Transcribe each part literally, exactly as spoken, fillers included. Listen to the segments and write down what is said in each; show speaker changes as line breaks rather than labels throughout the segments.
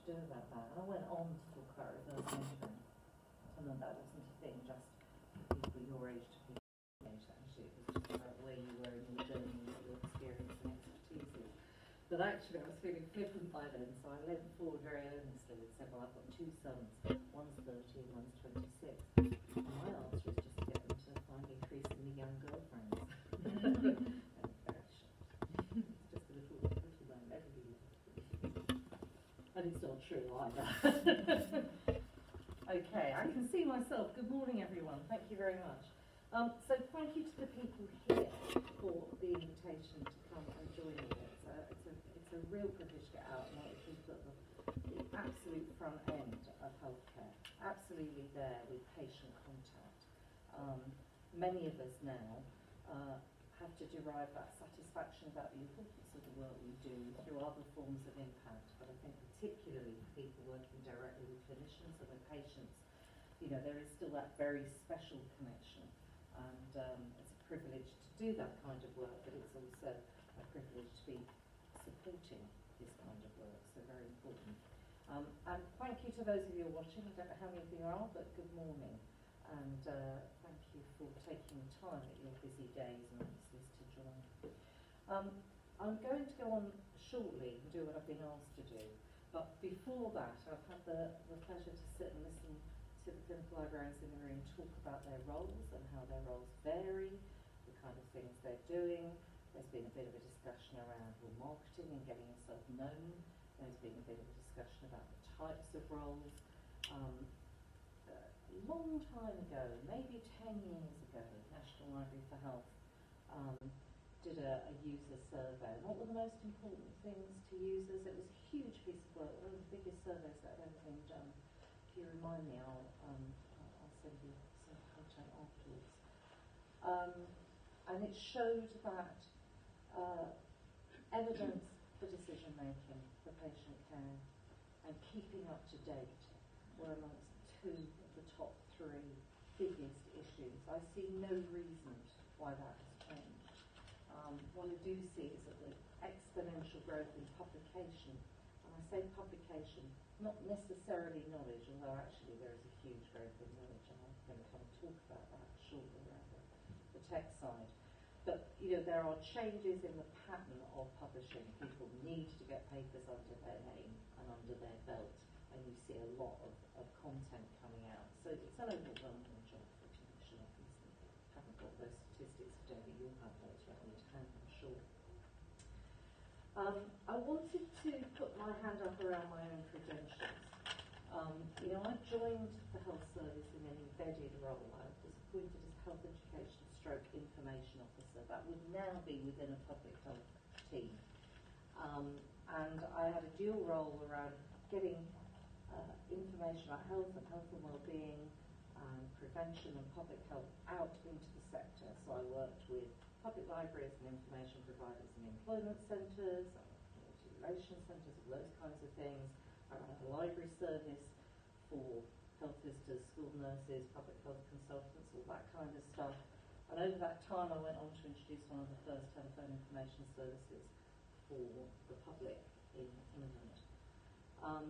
to do about that. And I went on to talk about reverse mentoring, and then that wasn't a thing just for people your age to people your age. Actually, it was just about where you were in your journey, what your experience and expertise is. But actually, I was feeling flippant by then, so I leant forward very earnestly and said, well, I've got two sons, one's thirty and one's twenty-six. And my answer is just to get them to find increasingly young girlfriends. And very shocked. It's just a little, little man, everybody loves. And it's not true either. Okay, I can see myself. Good morning, everyone. Thank you very much. Um, so thank you to the people here for the invitation to come and join me. It's a, it's a, it's a real privilege to get out and meet people at the, the absolute front end of healthcare, absolutely there with patient contact. Um, many of us now uh, have to derive that satisfaction about the importance of the work we do through other forms of impact, but I think particularly for people working directly with clinicians and with patients, you know, there is still that very special connection. And um, it's a privilege to do that kind of work, but it's also a privilege to be supporting this kind of work, so very important. Um, and thank you to those of you who are watching. I don't know how many of you are, but good morning. And uh, thank you for taking the time at your busy days and obviously to join. Um, I'm going to go on shortly and do what I've been asked to do, but before that I've had the, the pleasure to sit and listen to the clinical librarians in the room talk about their roles and how their roles vary, the kind of things they're doing. There's been a bit of a discussion around well, marketing and getting yourself known. There's been a bit of a discussion about the types of roles. Um, a long time ago, maybe ten years ago, National Library for Health um, did a, a user survey. And what were the most important things to users? It was a huge piece of work, one of the biggest surveys that had ever been done. If you remind me, I'll, um, I'll send you some content afterwards. Um, and it showed that uh, evidence for decision making, for patient care, and keeping up to date were amongst two of the top three biggest issues. I see no reason why that has changed. Um, what I do see is that the exponential growth in publication, and I say publication, not necessarily knowledge, although actually there is a huge growth in knowledge, and I'm going to come and talk about that shortly around the, the tech side. But you know, there are changes in the pattern of publishing. People need to get papers under their name and under their belt, and you see a lot of, of content coming out. So it's an overwhelming job for a clinician, obviously. I haven't got those statistics today, but you'll have those ready to hand, I'm sure. Um, I wanted to put my hand up around my own credentials. Um, you know, I joined the health service in an embedded role. I was appointed as health education stroke information officer. That would now be within a public health team. Um, and I had a dual role around getting uh, information about health and health and well-being and prevention and public health out into the sector. So I worked with public libraries and information providers and employment centres, community relations centres, all those kinds of things. I ran a library service for health visitors, school nurses, public health consultants, all that kind of stuff. And over that time I went on to introduce one of the first telephone information services for the public in England. Um,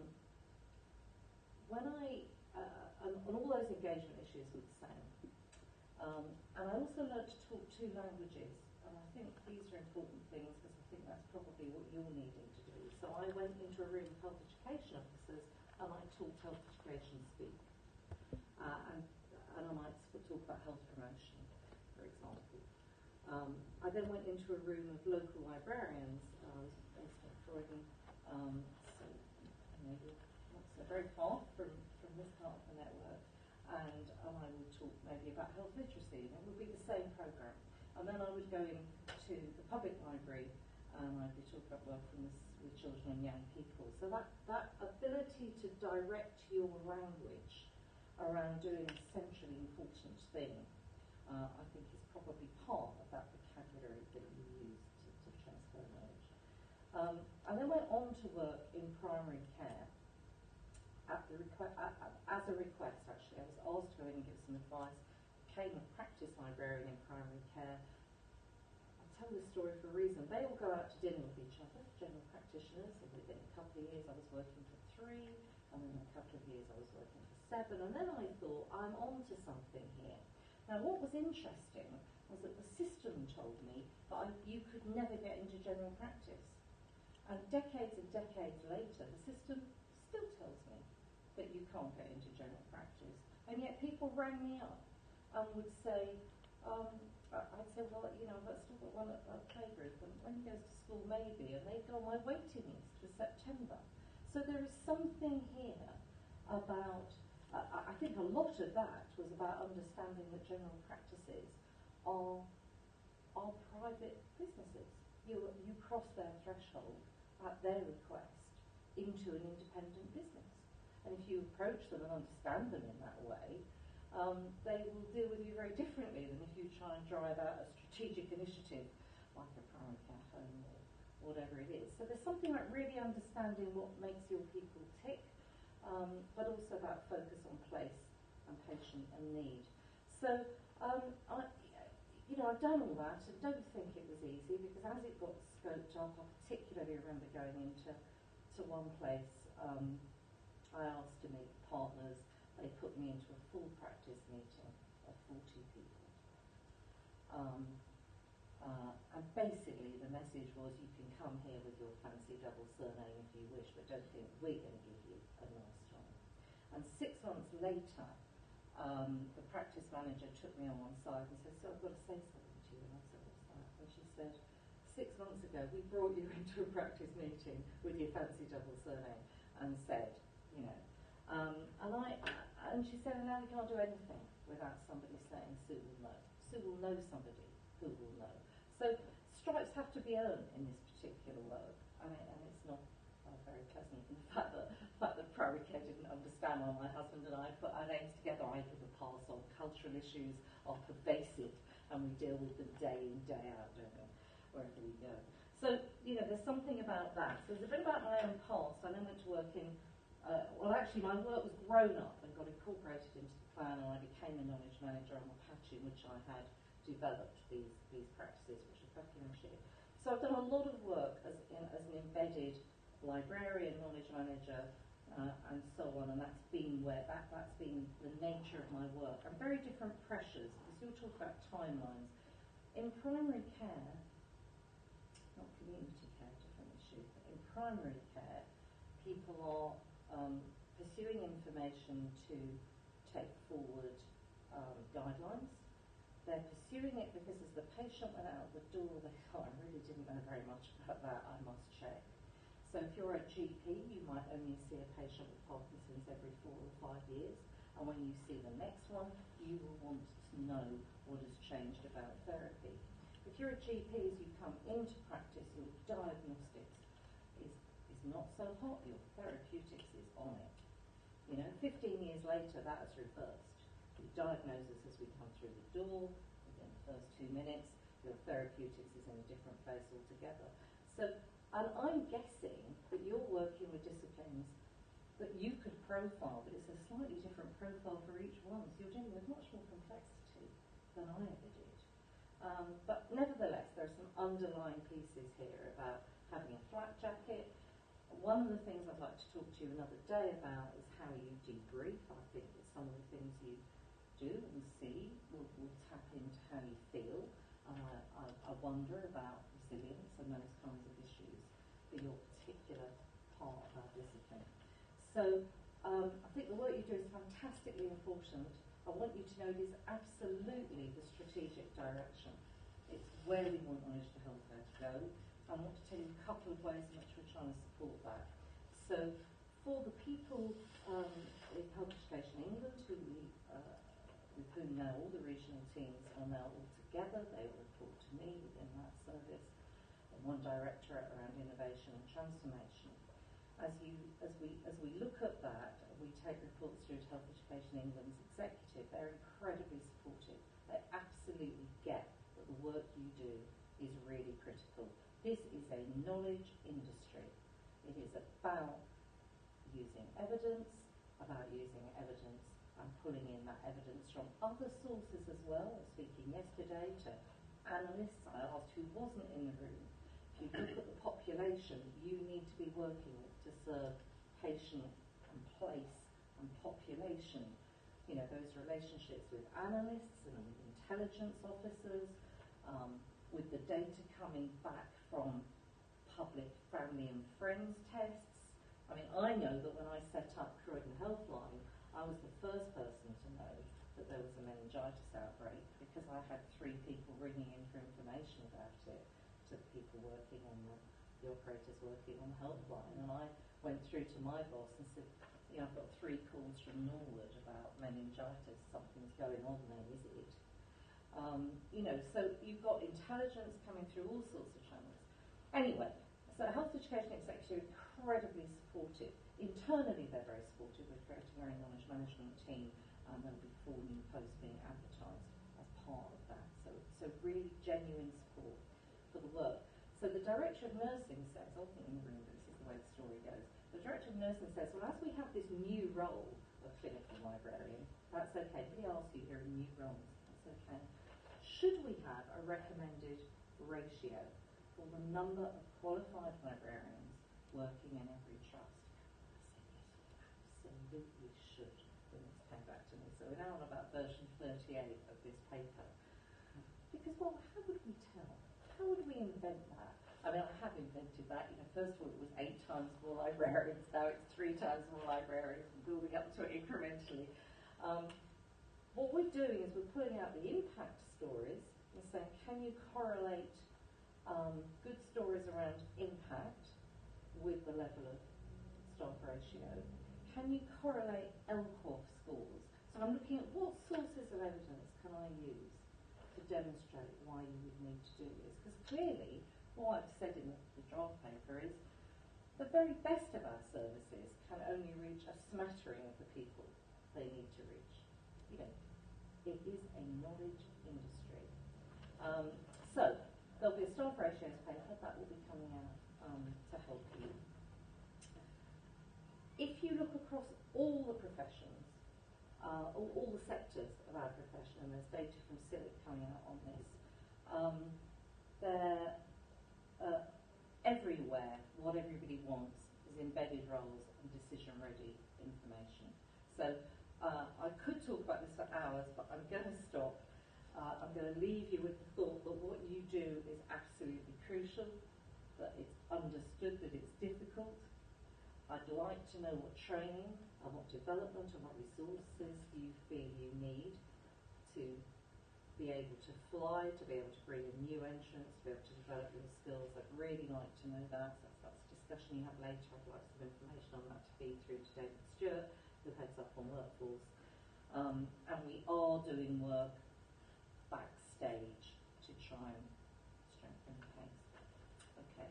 when I, uh, and, and all those engagement issues were the same. Um, and I also learned to talk two languages, and I think these are important things because I think that's probably what you're needing to do. So I went into a room of health education officers and I taught health education speak. Uh, and, and I might talk about health promotion, for example. Um, I then went into a room of local librarians. I was based in Croydon, um, so maybe not so very far from, from this part of the network. And, and I would talk maybe about health literacy, and it would be the same programme. And then I would go into the public library and I'd be talking about working with, with children and young people. So that, that ability to direct your language around doing a centrally important thing, uh, I think is probably part of that vocabulary that you use to, to transfer knowledge. Um, I then went on to work in primary care. At the requ- at, at, as a request, actually, I was asked to go in and give some advice. Became a practice librarian in primary care. I'll tell this story for a reason. They all go out to dinner with each other, general practitioners, and within a couple of years I was working for three seven, and then I thought, I'm on to something here. Now, what was interesting was that the system told me that I, you could never get into general practice. And decades and decades later, the system still tells me that you can't get into general practice. And yet people rang me up and would say, um, I'd say, well, you know, I've still got one at, at playgroup, and when he goes to school, maybe, and they'd go on my waiting list for September. So there is something here about, uh, I think a lot of that was about understanding that general practices are, are private businesses. You, you cross their threshold at their request into an independent business. And if you approach them and understand them in that way, um, they will deal with you very differently than if you try and drive out a strategic initiative like a primary care home or whatever it is. So there's something like really understanding what makes your people tick, um, but also about focus on place and patient and need. So, um, I, you know, I've done all that and don't think it was easy, because as it got scoped up, I particularly remember going into to one place, um, I asked to meet partners. They put me into a full practice meeting of forty people. Um, uh, and basically the message was, you can come here with your fancy double surname if you wish, but don't think we're going to give you a nice time. And six months later, um, the practice manager took me on one side and said, so I've got to say something to you. And I said, what's that? And she said, six months ago we brought you into a practice meeting with your fancy double surname and said, you know, um, and I, and she said, and now we can't do anything without somebody saying Sue will know. Sue will know somebody who will know. So stripes have to be earned in this particular work, and, it, and it's not uh, very pleasant. In the fact that, the fact that Primary Care didn't understand why my husband and I put our names together, I give a pass on. Cultural issues are pervasive, and we deal with them day in, day out, don't we, wherever we go. So, you know, there's something about that. So there's a bit about my own past. I then went to work in Uh, well, actually, my work was grown up and got incorporated into the plan, and I became a knowledge manager on the patch in which I had developed these, these practices, which is Buckinghamshire. So I've done a lot of work as, in, as an embedded librarian, knowledge manager, uh, and so on, and that's been where that, that's been the nature of my work. And very different pressures, because you'll talk about timelines. In primary care, not community care, different issue, but in primary care, people are Um, pursuing information to take forward um, guidelines. They're pursuing it because as the patient went out the door, they thought, I really didn't know very much about that, I must check. So if you're a G P, you might only see a patient with Parkinson's every four or five years, and when you see the next one, you will want to know what has changed about therapy. If you're a G P, as you come into practice, your diagnostics is, is not so hot, your therapeutics is on it. You know, fifteen years later, that has reversed. You diagnose us as we come through the door, within the first two minutes, your therapeutics is in a different place altogether. So, and I'm guessing that you're working with disciplines that you could profile, but it's a slightly different profile for each one, so you're dealing with much more complexity than I ever did. Um, but nevertheless, there are some underlying pieces here about having a flat jacket. One of the things I'd like to talk to you another day about is how you debrief. I think that some of the things you do and see will, will tap into how you feel. Uh, I, I wonder about resilience and those kinds of issues for your particular part of our discipline. So um, I think the work you do is fantastically important. I want you to know it is absolutely the strategic direction. It's where we want knowledge to healthcare to go. I want to tell you a couple of ways in which we're trying to support that. So, for the people um, in Health Education England, who we, uh, with whom now all the regional teams are now all together, they all report to me within that service, and one directorate around innovation and transformation. As you, as we, as we look at that, we take reports through to Health Education England's executive. They're incredibly supportive. They absolutely get that the work you do is really critical. This is a knowledge industry. It is about using evidence, about using evidence and pulling in that evidence from other sources as well. I was speaking yesterday to analysts. I asked who wasn't in the room. If you look at the population you need to be working with to serve patient and place and population, you know, those relationships with analysts and with intelligence officers, um, with the data coming back from public family and friends tests. I mean, I know that when I set up Croydon Healthline, I was the first person to know that there was a meningitis outbreak because I had three people ringing in for information about it to the people working on the, the operators working on the Healthline. And I went through to my boss and said, you know, I've got three calls from Norwood about meningitis, something's going on there, is it? Um, you know, so you've got intelligence coming through all sorts of channels. Anyway, so Health Education Executive, incredibly supportive. Internally, they're very supportive. We're creating our own knowledge management team, and there'll be four new posts being advertised as part of that. So, so really genuine support for the work. So the Director of Nursing says, I think in the room, but this is the way the story goes. The Director of Nursing says, well, as we have this new role of clinical librarian, that's okay. Nobody asks you, you're in new roles. That's okay. Should we have a recommended ratio for the number of qualified librarians working in every trust? I said, yes, we absolutely should, when this came back to me. So we're now on about version thirty-eight of this paper. Because, well, how would we tell? How would we invent that? I mean, I have invented that. You know, first of all, it was eight times more librarians. Now it's three times more librarians, building up to it incrementally. Um, what we're doing is we're pulling out the impact stories and saying, can you correlate um, good stories around impact with the level of staff ratio? Can you correlate L C O F scores? So I'm looking at what sources of evidence can I use to demonstrate why you would need to do this? Because clearly, what I've said in the, the draft paper is the very best of our services can only reach a smattering of the people they need to reach. You know, it is a knowledge industry. Um, so, there'll be a staff ratios paper that will be coming out um, to help you. If you look across all the professions, uh, all, all the sectors of our profession, and there's data from CIVIC coming out on this, um, they're uh, everywhere, what everybody wants is embedded roles and decision-ready information. So uh, I could talk about this for hours, but I'm going to stop. Uh, I'm going to leave you with the thought that what you do is absolutely crucial, that it's understood that it's difficult. I'd like to know what training and what development and what resources you feel you need to be able to fly, to be able to bring in new entrants, to be able to develop your skills. I'd really like to know that. That's, that's a discussion you have later. I'd like some information on that to feed through to David Stewart, who heads up on workforce. Um, and we are doing work backstage to try and strengthen the case. Okay.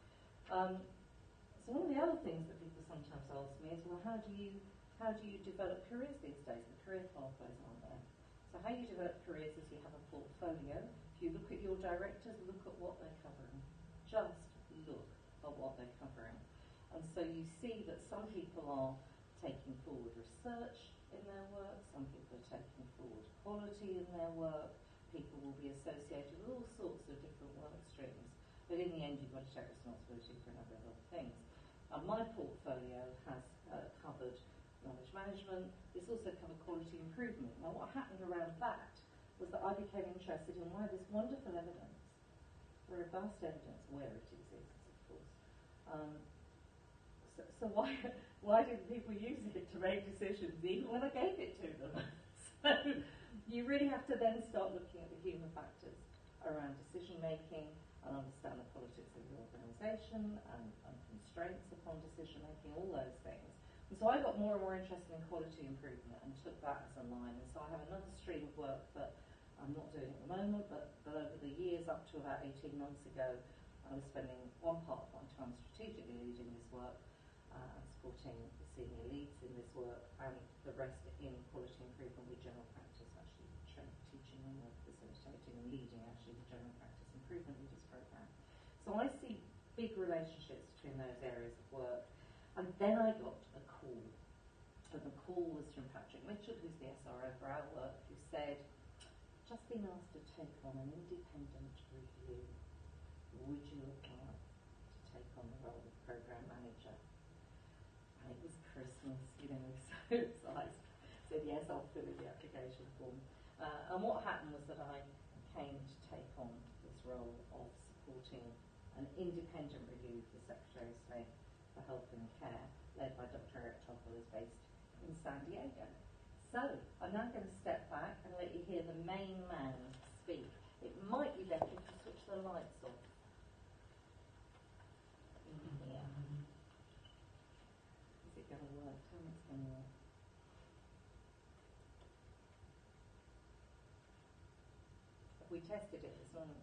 Um, so one of the other things that people sometimes ask me is, well, how do you how do you develop careers these days? The career pathways aren't there. So how you develop careers is you have a portfolio. If you look at your directors, look at what they're covering. Just look at what they're covering. And so you see that some people are taking forward research in their work, some people are taking forward quality in their work, people will be associated with all sorts of different work streams. But in the end, you've got to take responsibility for a number of other things. And my portfolio has uh, covered knowledge management. It's also covered quality improvement. Now, what happened around that was that I became interested in why this wonderful evidence, robust evidence, where it exists, of course. Um, so, so why why didn't people use it to make decisions even when I gave it to them? So you really have to then start looking at the human factors around decision making and understand the politics of the organisation and, and constraints upon decision making, all those things. And so I got more and more interested in quality improvement and took that as a line. And so I have another stream of work that I'm not doing at the moment, but, but over the years up to about eighteen months ago, I was spending one part of my time strategically leading this work uh, and supporting the senior leads in this work, and the rest in quality improvement with general practice, actually training, teaching and facilitating and leading actually the general practice improvement leaders program. So I see big relationships between those areas of work. And then I got a call. And the call was from Patrick Mitchell, who's the S R O for our work, who said, just been asked to take on an independent review. Would you apply to take on the role of program manager? And it was Christmas, you know, so, so myself filling the application form. Uh, and what happened was that I came to take on this role of supporting an independent review of the Secretary of State for Health and Care, led by Doctor Eric Topol, who's based in San Diego. So, I'm now going to step back and let you hear the main man speak. It might be better if you switch the lights off in here. Is it going to work? Tell me it's going to work. Have we tested it this morning?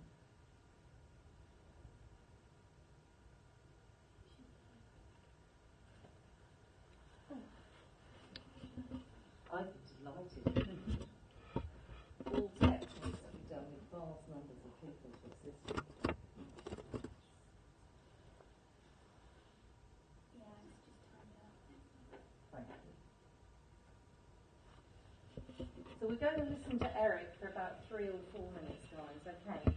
I'd be delighted. All tech needs to be done with vast numbers of people to assist you.
Yeah, it's just turned up.
Thank you. So we're going to listen to Eric for about three or four minutes, guys, okay?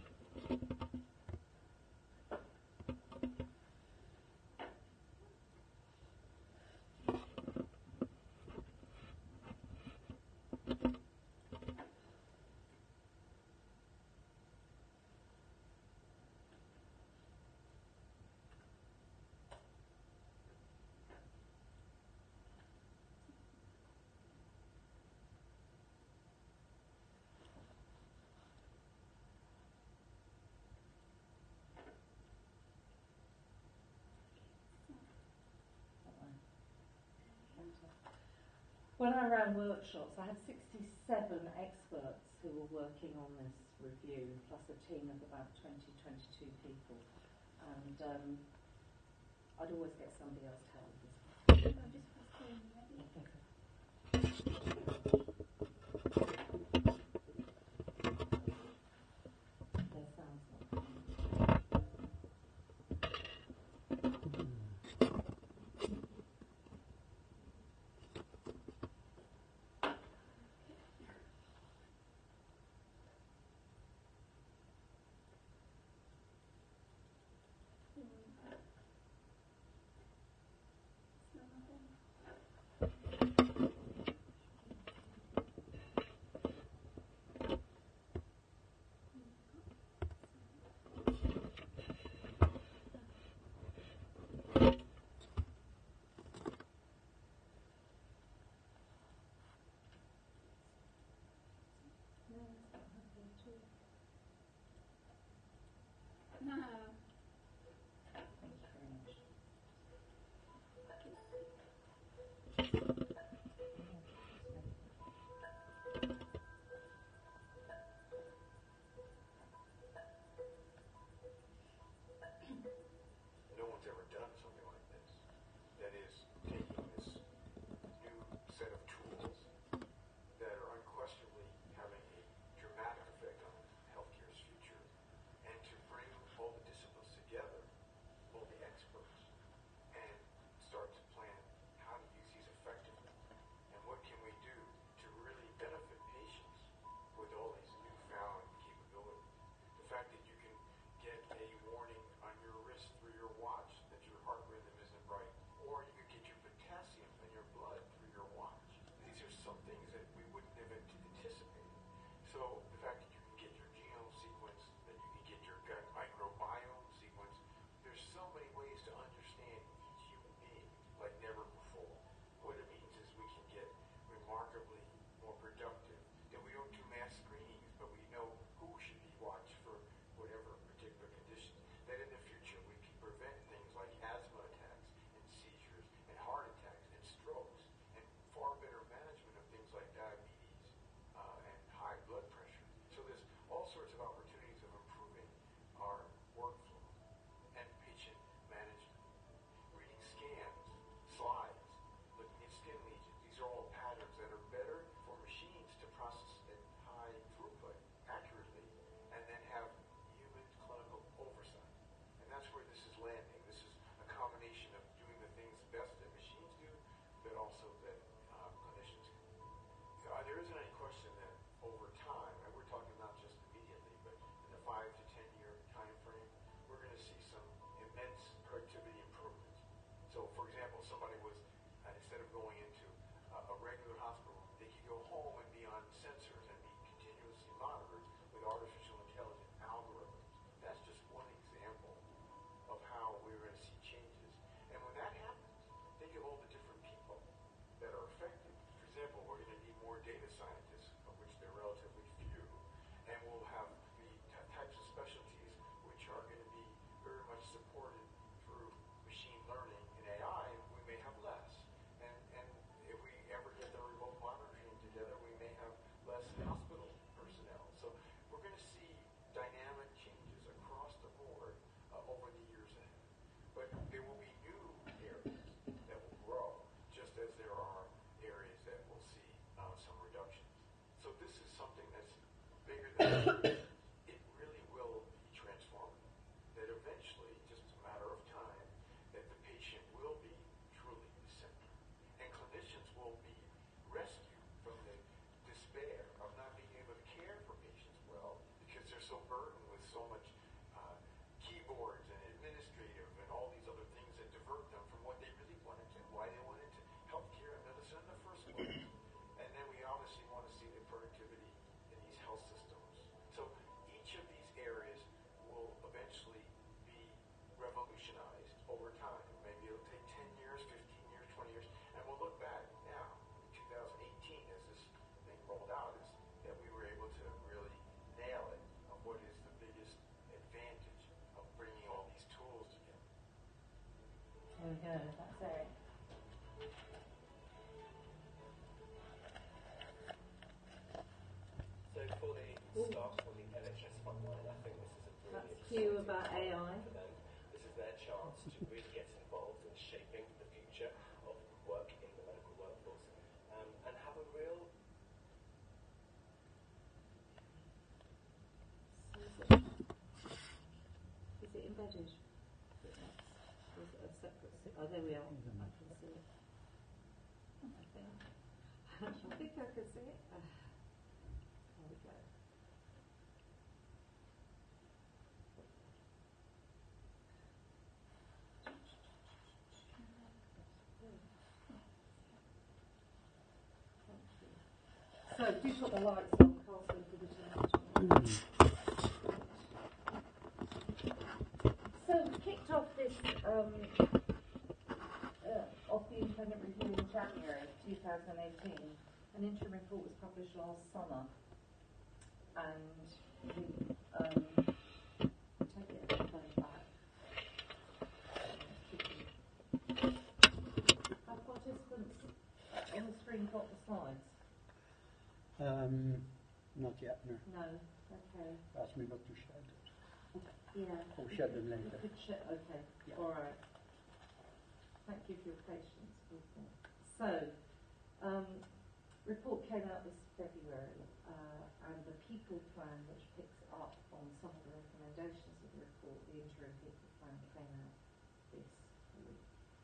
When I ran workshops, I had sixty-seven experts who were working on this review, plus a team of about twenty, twenty-two people. And um, I'd always get somebody else to help with this.
I'll just press play when you're ready.
Their sound's not coming.
Still nothing.
data scientists, of which there are relatively few, and we'll have the t- types of specialties which are going to be very much supported through machine learning and A I. We may have less, and and if we ever get the remote monitoring together, we may have less hospital personnel. So we're going to see dynamic changes across the board uh, over the years ahead. But there will be new areas that will grow, just as there are areas that will see uh, some reductions. So this is something that's bigger than it really will be transformative. That eventually, just a matter of time, that the patient will be truly the center. And clinicians will be rescued from the despair of not being able to care for patients well because they're so burdened with so much uh, keyboards and administrative and all these other things that divert them from what they really wanted to, why they went into healthcare and medicine in the first place. And then we obviously want to see the productivity in these health systems. So each of these areas will eventually be revolutionized over time. Maybe it'll take ten years, fifteen years, twenty years, and we'll look back now, in two thousand eighteen, as this thing rolled out, is that we were able to really nail it of what is the biggest advantage of bringing all these tools together.
There we go, that's Eric.
So for the staff on the N H S frontline, I think this is a really
That's Hugh about A I.
for them. This is their chance to really get involved in shaping the future of work in the medical workforce, um, and have a real
So is it, is it embedded? Is it not? Or is it a separate? si- Oh, there we are. I can see it. I think. I think I can see it. Ah, there we go. So, do put the lights on, Carson, for the tonight. So, we kicked off this um, uh, off the independent review in January two thousand eighteen. An interim report was published last summer, and we um, take it a step back. Have participants on the screen got the slides?
Um, not yet, no.
No. Okay.
Ask me not to share them.
Yeah.
Or share them
You
later.
could share. Okay.
Yeah.
All right. Thank you for your patience with me. So, um, report came out this February, uh, and the people plan, which picks up on some of the recommendations of the report, the interim people plan came out this week.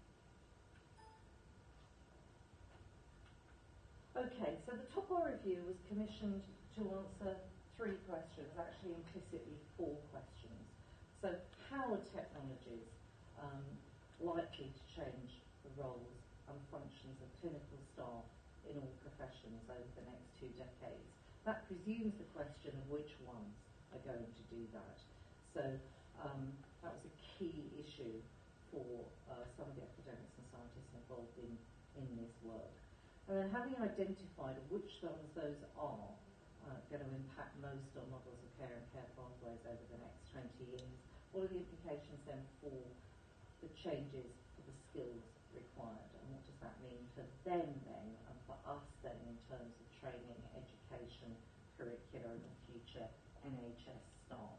Okay, so the Topor review was commissioned to answer three questions, actually implicitly four questions. So, how are technologies um, likely to change the roles and functions of clinical staff in all professions over the next two decades? That presumes the question of which ones are going to do that. So um, that was a key issue for uh, some of the academics and scientists involved in, in this work. And then having identified which ones those are uh, going to impact most on models of care and care pathways over the next twenty years, what are the implications then for the changes for the skills required, and what does that mean for them then, and for us then in terms of training, education, curricula and the future N H S staff.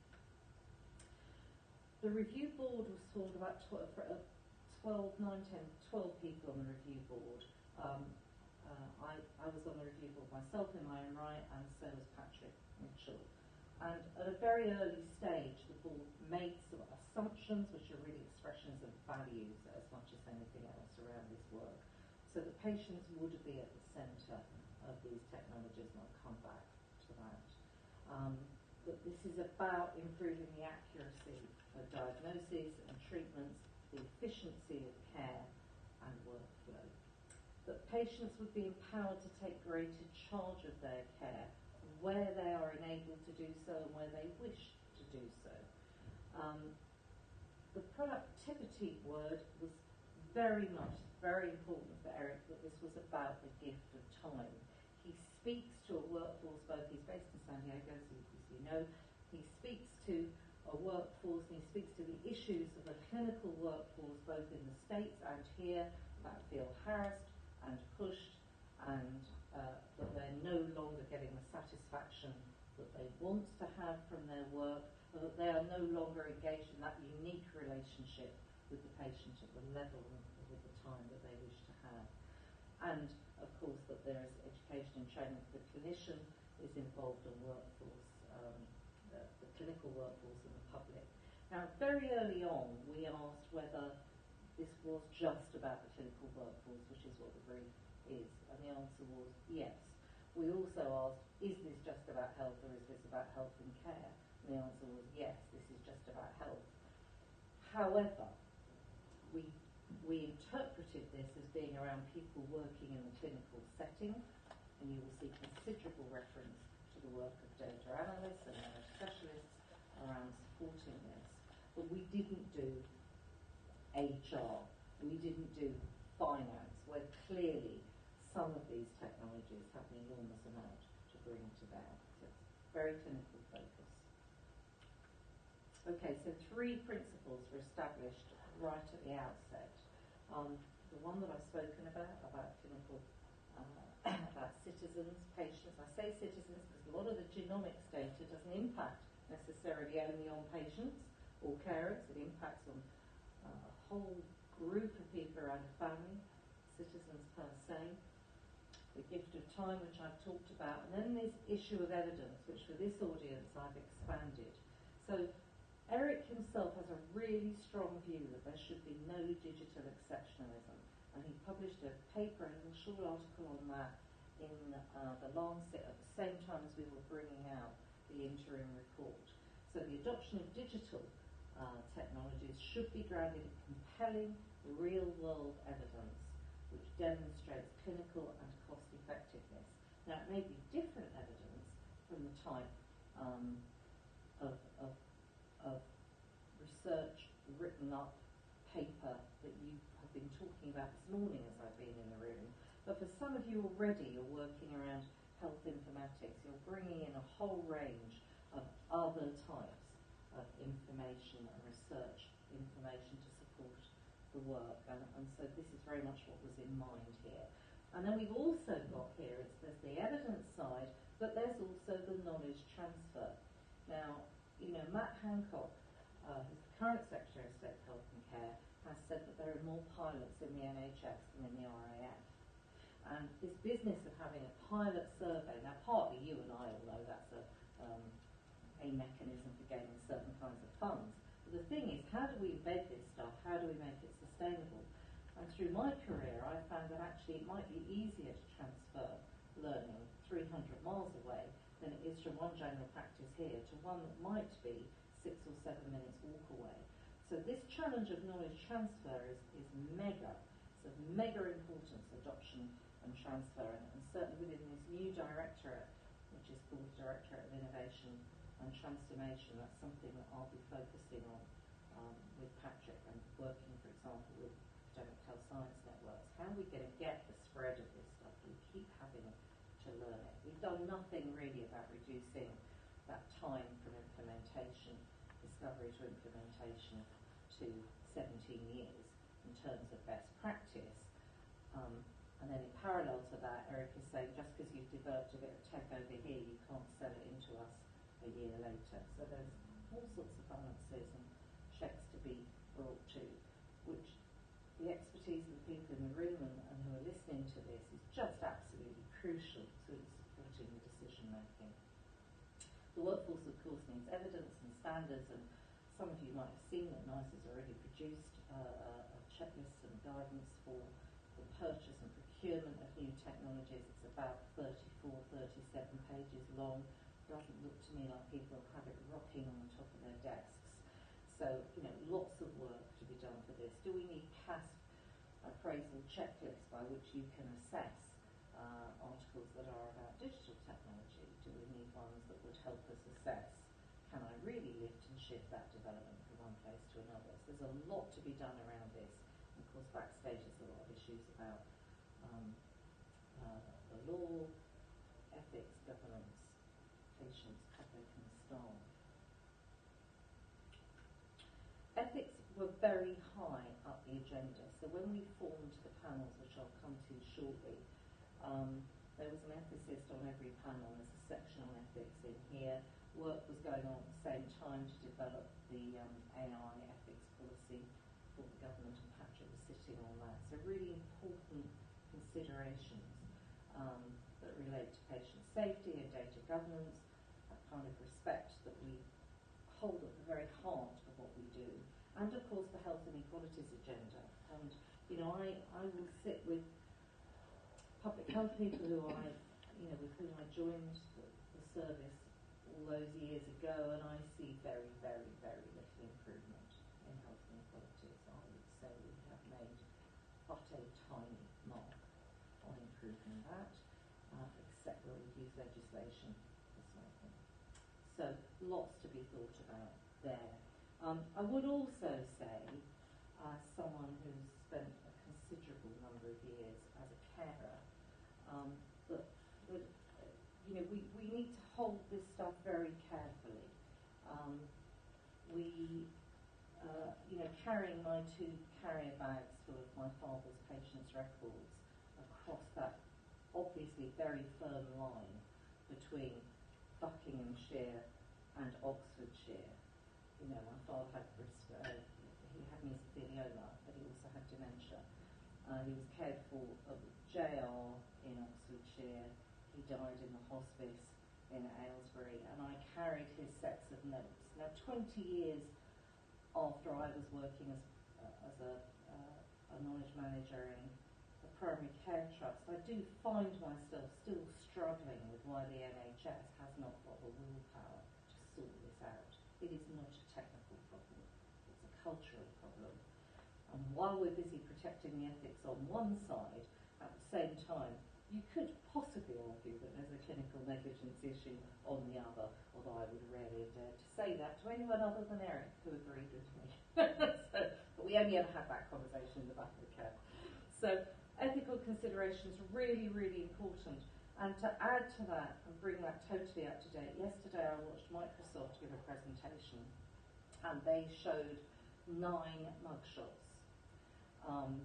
The review board was formed about twelve, twelve, nine, ten, twelve people on the review board. Um, uh, I, I was on the review board myself in my own right, and so was Patrick Mitchell. And at a very early stage, the board made some assumptions, which are really expressions of values as much as anything else around this work. So the patients would be at the centre of these technologies, and I'll come back to that. Um, that this is about improving the accuracy of diagnosis and treatments, the efficiency of care and workflow. That patients would be empowered to take greater charge of their care where they are enabled to do so and where they wish to do so. Um, the productivity word was very much, very important for Eric, that this was about the gift of time. He speaks to a workforce, both he's based in San Diego, as you, as you know, he speaks to a workforce and he speaks to the issues of a clinical workforce both in the States and here that feel harassed and pushed and uh, that they're no longer getting the satisfaction that they want to have from their work, or that they are no longer engaged in that unique relationship with the patient at the level and with the time that they wish to have. And of course that there is education and training for the clinician is involved in workforce, um, the, the clinical workforce and the public. Now very early on we asked whether this was just about the clinical workforce, which is what the brief is, and the answer was yes. We also asked, is this just about health or is this about health and care? And the answer was yes, this is just about health. However, we, we interpreted this as being around people working in the clinical setting, and you will see considerable reference to the work of data analysts and data specialists around supporting this. But we didn't do H R, we didn't do finance, where clearly some of these technologies have an enormous amount to bring to bear. So it's very clinical focus. Okay, so three principles were established right at the outset. Um, the one that I've spoken about, about clinical, uh, about citizens, patients. I say citizens because a lot of the genomics data doesn't impact necessarily only on patients or carers. It impacts on uh, a whole group of people around a family, citizens per se. The gift of time, which I've talked about, and then this issue of evidence, which for this audience I've expanded. So Eric himself has a really strong view that there should be no digital exceptionalism, and he published a paper, a little short article on that in uh, the Lancet at the same time as we were bringing out the interim report. So the adoption of digital uh, technologies should be grounded in compelling real-world evidence which demonstrates clinical and cost effectiveness. Now it may be different evidence from the type um, of, of, of research written up paper that you have been talking about this morning as I've been in the room, but for some of you already you're working around health informatics, you're bringing in a whole range of other types of information and research information to support the work, and, and so this is very much what was in mind here. And then we've also got here, it's, there's the evidence side, but there's also the knowledge transfer. Now, you know, Matt Hancock, uh, who's the current Secretary of State Health and Care, has said that there are more pilots in the N H S than in the R A F. And this business of having a pilot survey, now partly you and I all know that's a, um, a mechanism for getting certain kinds of funds. But the thing is, how do we embed this stuff? How do we make it sustainable? And through my career, I found that actually it might be easier to transfer learning three hundred miles away than it is from one general practice here to one that might be six or seven minutes walk away. So this challenge of knowledge transfer is, is mega. It's of mega importance, adoption and transfer, and, and certainly within this new directorate, which is called Directorate of Innovation and Transformation, that's something that I'll be focusing on um, with Patrick, and working, for example, with academic health science networks. How are we going to get the spread of this stuff? We keep having to learn it. We've done nothing really about reducing that time from implementation, discovery to implementation, to seventeen years in terms of best practice. Um, and then in parallel to that, Eric is saying just because you've developed a bit of tech over here, you can't sell it into us a year later. So there's all sorts of balances and checks to be brought to, which the expertise of the people in the room and, and who are listening to this is just absolutely crucial to supporting the decision making. The workforce, of course, needs evidence and standards, and some of you might have seen that NICE has already produced uh, a checklist and guidance for the purchase and procurement of new technologies. It's about thirty-four, thirty-seven pages long. It doesn't look to me like people have it rocking on the top of their desks. So, you know, lots of work to be done for this. Do we need C A S P appraisal checklists by which you can assess uh, articles that are about digital technology? Do we need ones that would help us assess, can I really lift and shift that development from one place to another? So there's a lot to be done around this. And of course, backstage there's a lot of issues about um, uh, the law, governance, patients, public and staff. Ethics were very high up the agenda. So when we formed the panels, which I'll come to shortly, um, there was an ethicist on every panel. There's a section on ethics in here. Work was going on at the same time to develop the um, A I ethics policy for the government, and Patrick was sitting on that. So really important considerations um, that relate to patient safety and data governance, that kind of respect that we hold at the very heart of what we do, and of course the health and equalities agenda. And you know, I, I will sit with public health people who I, you know, with whom I joined the, the service all those years ago, and I see very, very, very little improvement in health and equalities. I would say we have made but a tiny mark on improving that, uh, except where we've used legislation for something. So lots to be thought about there. Um, I would also say, as uh, someone who's spent a considerable number of years as a carer, um, that, that uh, you know, we, we need to hold this stuff very carefully. Um, we, uh, you know, carrying my two carrier bags full of my father's patients' records across that obviously very firm line between Buckinghamshire and Oxfordshire. You know, my father had uh, he had mesothelioma, but he also had dementia. Uh, he was cared for at J R in Oxfordshire. He died in the hospice in Aylesbury, and I carried his sets of notes. Now, twenty years after I was working as, uh, as a, uh, a knowledge manager in the Primary Care Trust, I do find myself still struggling with why the N H S has not got the willpower to sort this out. It is not a technical problem, it's a cultural problem. And while we're busy protecting the ethics on one side, at the same time, you could possibly argue that there's a clinical negligence issue on the other, although I would rarely have dared to say that to anyone other than Eric, who agreed with me. So, but we only ever had that conversation in the back of the cab. So ethical considerations are really, really important. And to add to that and bring that totally up to date, yesterday I watched Microsoft give a presentation, and they showed nine mugshots. Um,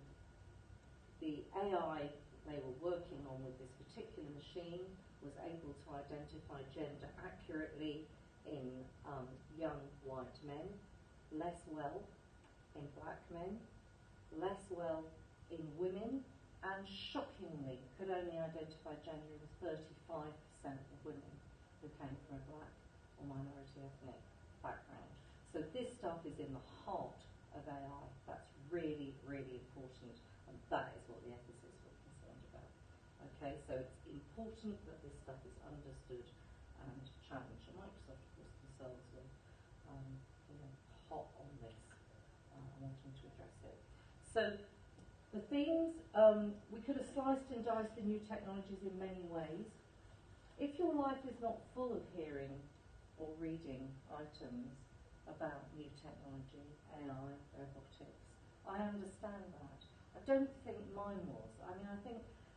the A I they were working on with this particular machine was able to identify gender accurately in um, young white men, less well in black men, less well in women, and shockingly could only identify gender in thirty-five percent of women who came from a black or minority ethnic background. So this stuff is in the heart of A I. That's really, really important, and that is what the ethicists were concerned about. Okay, so it's important that this stuff is understood and challenged. And Microsoft, of course, themselves were um, you know, hot on this uh, and wanting to address it. So the themes, um, we could have sliced and diced the new technologies in many ways. If your life is not full of hearing or reading items about new technology, A I, robotics, I understand that. I don't think mine was. I mean, I think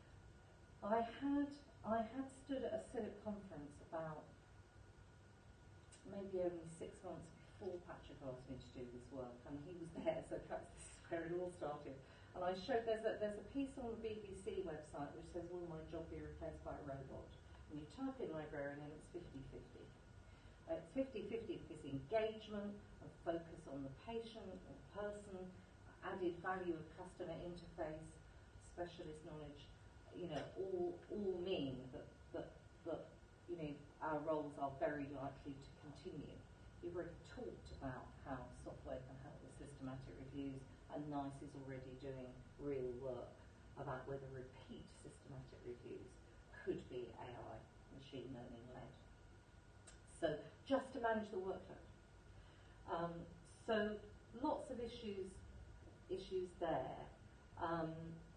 I had I had stood at a CIVIC conference about maybe only six months before Patrick asked me to do this work, and he was there, so perhaps this is where it all started. And I showed there's a there's a piece on the B B C website which says, "Will my job be replaced by a robot?" And you type in librarian, and it's fifty fifty. Uh, it's fifty fifty because engagement and focus on the patient and person, added value of customer interface, specialist knowledge, you know, all all mean that that that you know our roles are very likely to continue. You've already talked about how software can help with systematic reviews, and NICE is already doing real work about whether repeat systematic reviews could be A I, machine learning led. So just to manage the workload. Um, so lots of issues issues there. Um,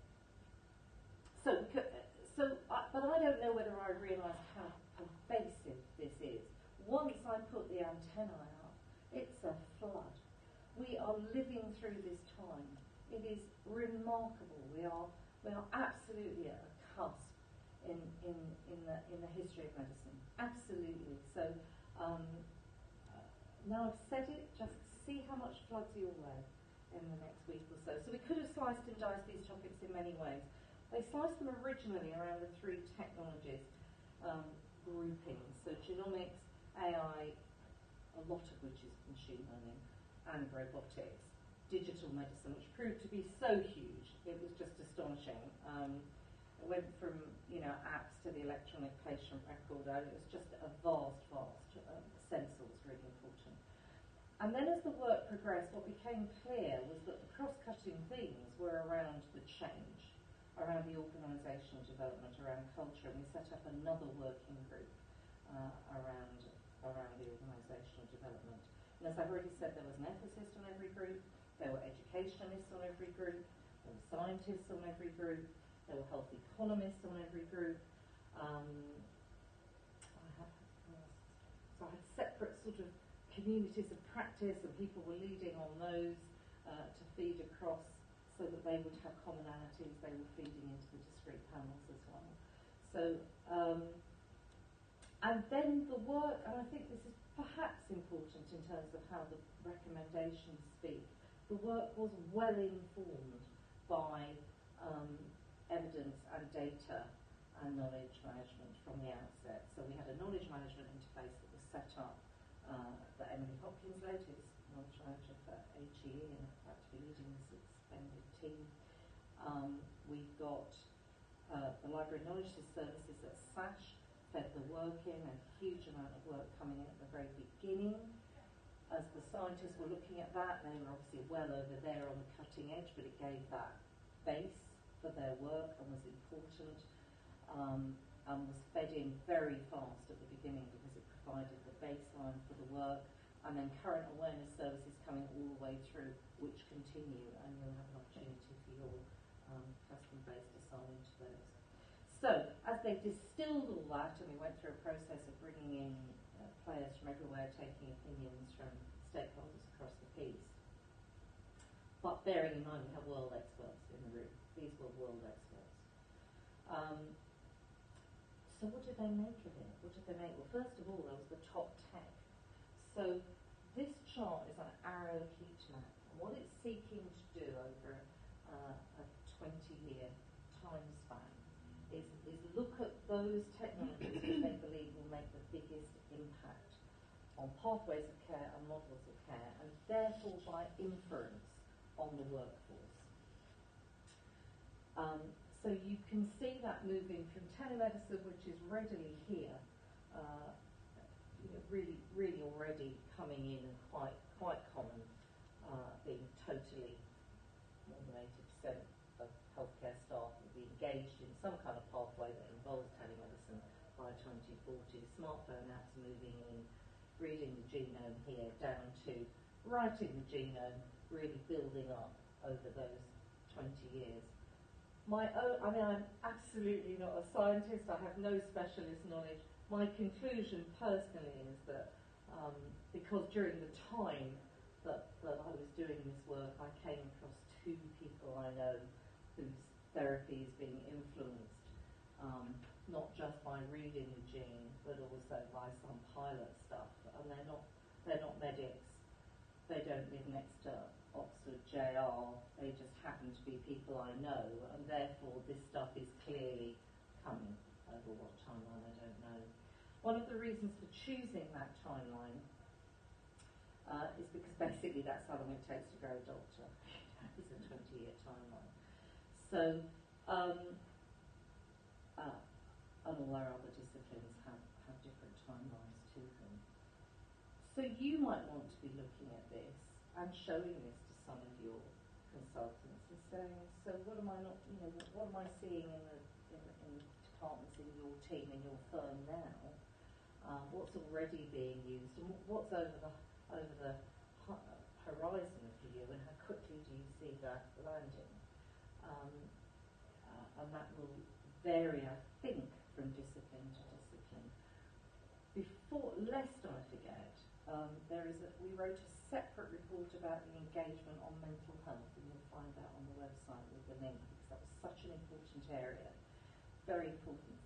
so, so, I, but I don't know whether I realise how pervasive this is. Once I put the antennae up, it's a flood. We are living through this time. It is remarkable. We are, we are absolutely at a cusp in, in, in, the, in the history of medicine. Absolutely. So um, uh, now I've said it, just see how much floods your way in the next week or so. So we could have sliced and diced these topics in many ways. They sliced them originally around the three technologies um, groupings. So genomics, A I, a lot of which is machine learning, and robotics. Digital medicine, which proved to be so huge, it was just astonishing. Um, it went from, you know, apps to the electronic patient record, and it was just a vast, vast, uh, sensor was really important. And then as the work progressed, what became clear was that the cross-cutting themes were around the change, around the organisational development, around culture, and we set up another working group uh, around, around the organisational development. And as I've already said, there was an ethicist on every group, there were educationalists on every group, there were scientists on every group, there were health economists on every group. Um, I had, so I had separate sort of communities of practice, and people were leading on those uh, to feed across so that they would have commonalities, they were feeding into the discrete panels as well. So, um, and then the work, and I think this is perhaps important in terms of how the recommendations speak, the work was well informed by um, evidence and data and knowledge management from the outset. So we had a knowledge management interface that was set up uh, that Emily Hopkins led, who's knowledge manager for H E E and in fact to be leading this expanded team. Um, we've got uh, the Library of Knowledge Services at S A S H, fed the work in, a huge amount of work coming in at the very beginning. As the scientists were looking at that, they were obviously well over there on the cutting edge, but it gave that base for their work and was important, um, and was fed in very fast at the beginning because it provided the baseline for the work, and then current awareness services coming all the way through, which continue, and you'll have an opportunity for your um, custom-based assign into those. So, as they distilled all that, and we went through a process of bringing in uh, players from everywhere, taking opinions from stakeholders across the piece, but bearing in mind we have world experts in the room. These were world experts. Um, so what did they make of it? What did they make? Well, first of all, there was the top tech. So this chart is an arrow heat map. And what it's seeking to do over uh, a twenty-year time span is, is look at those technologies which they believe will make the biggest impact on pathways of care and models of care, and therefore by inference on the workforce. Um, so you can see that moving from telemedicine, which is readily here, uh, you know, really, really already coming in and quite, quite common, uh, being totally more than eighty percent of healthcare staff will be engaged in some kind of pathway that involves telemedicine by twenty forty. Smartphone apps moving in, reading the genome here down to writing the genome, really building up over those twenty years. My own, I mean, I'm absolutely not a scientist, I have no specialist knowledge. My conclusion personally is that um, because during the time that, that I was doing this work, I came across two people I know whose therapy is being influenced, um, not just by reading the gene, but also by some pilot stuff. And they're not, they're not medics. They don't live next to Oxford J R. They just happen to be people I know, and therefore this stuff is clearly coming. Over what timeline, I don't know. One of the reasons for choosing that timeline uh, is because basically that's how long it takes to grow a doctor. It's a twenty-year timeline. So, um, uh, and all our other disciplines have, have different timelines to them. So you might want to be looking at this and showing this to some of your consultants and saying, so what am I not, you know, what, what am I seeing in the, in, in the departments in your team, in your firm now? Um, what's already being used, and what's over the over the horizon for you, and how quickly do you see that landing? Um, uh, and that will vary, I think, from discipline to discipline. Before, lest I forget, um, there is a, we wrote a separate report about the engagement on mental health, and you'll find that on the website with the link, because that was such an important area, very important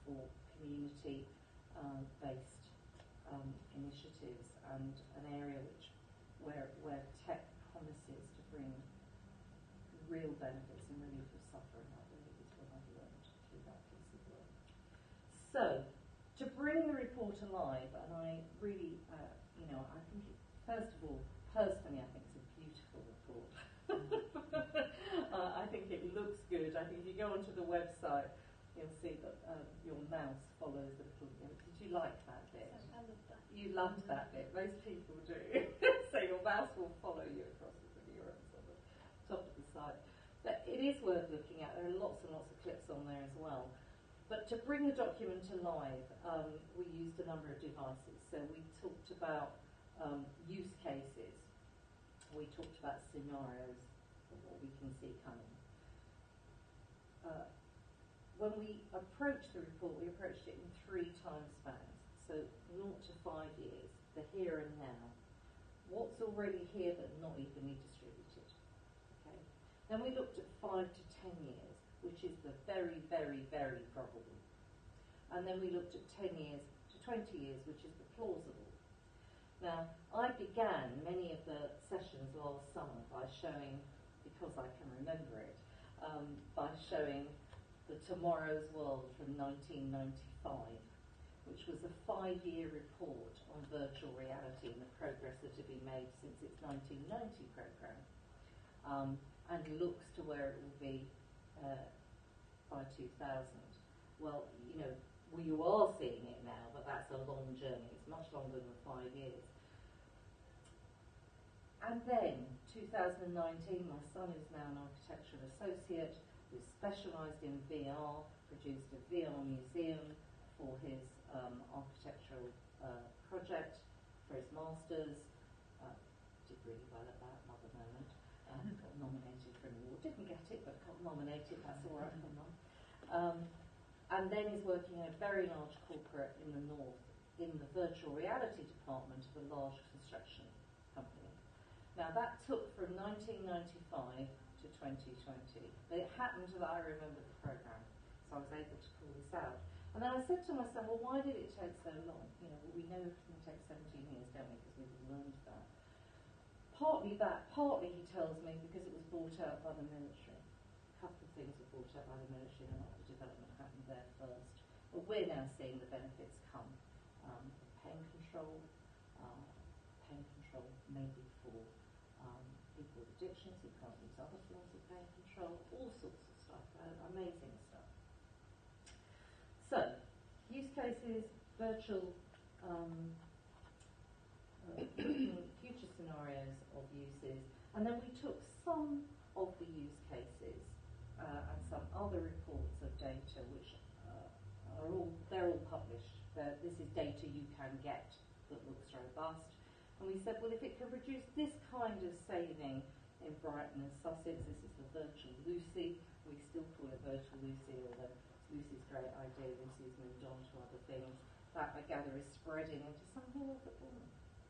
for community um, based um, initiatives, and an area which where where tech promises to bring real benefits and relief of suffering. That really is what I've learned through that piece of work. So, to bring the report alive, and I really, uh, you know, I think, it, first of all, personally, I think it's a beautiful report. uh, I think it looks good. I think if you go onto the website, you'll see that uh, your mouse follows the little. You know, did you like that bit?
I love that.
You loved that bit. Most people do. So your mouse will follow you across the video on the top of the site. But it is worth looking at. There are lots and lots of clips on there as well. But to bring the document alive, um, we used a number of devices. So we talked about um, use cases. We talked about scenarios of what we can see coming. Uh, when we approached the report, we approached it in three time spans. So naught to five years, the here and now. What's already here but not evenly distributed? Okay. Then we looked at five to ten years, which is the very, very, very probable. And then we looked at ten years to twenty years, which is the plausible. Now, I began many of the sessions last summer by showing, because I can remember it, um, by showing the Tomorrow's World from nineteen ninety-five, which was a five-year report on virtual reality and the progress that had been made since its nineteen ninety programme, um, and looks to where it will be uh, by two thousand. Well, you know, well, you are seeing it now, but that's a long journey. It's much longer than five years. And then, two thousand nineteen, my son is now an architectural associate who's specialised in V R, produced a V R museum for his um, architectural uh, project, for his master's. Uh, did really well at that, another moment. Um, got nominated for an award. Didn't get it, but got nominated. That's all right for mum. Um, and then he's working in a very large corporate in the north in the virtual reality department of a large construction company. Now that took from nineteen ninety-five to twenty twenty. But it happened that I remembered the programme, so I was able to pull this out. And then I said to myself, well, why did it take so long? You know, we know everything takes seventeen years, don't we, because we've learned that. Partly that, partly he tells me because it was bought out by the military. A couple of things were bought out by the military and a lot of development happened there first. But we're now seeing the benefits come. Um, pain control, uh, pain control maybe for um, people with addictions who can't use other forms of pain control, all sorts of stuff, uh, amazing stuff. So, use cases, virtual um, uh, future scenarios of uses, and then we took some of the use cases uh, and some other reports of data which uh, are all, they're all published. They're, this is data you can get that looks robust. And we said, well, if it can produce this kind of saving in Brighton and Sussex, this is the Virtual Lucy, we still call it Virtual Lucy, although Lucy's great idea, Lucy's moved on to other things. That, I gather, is spreading into something else at all.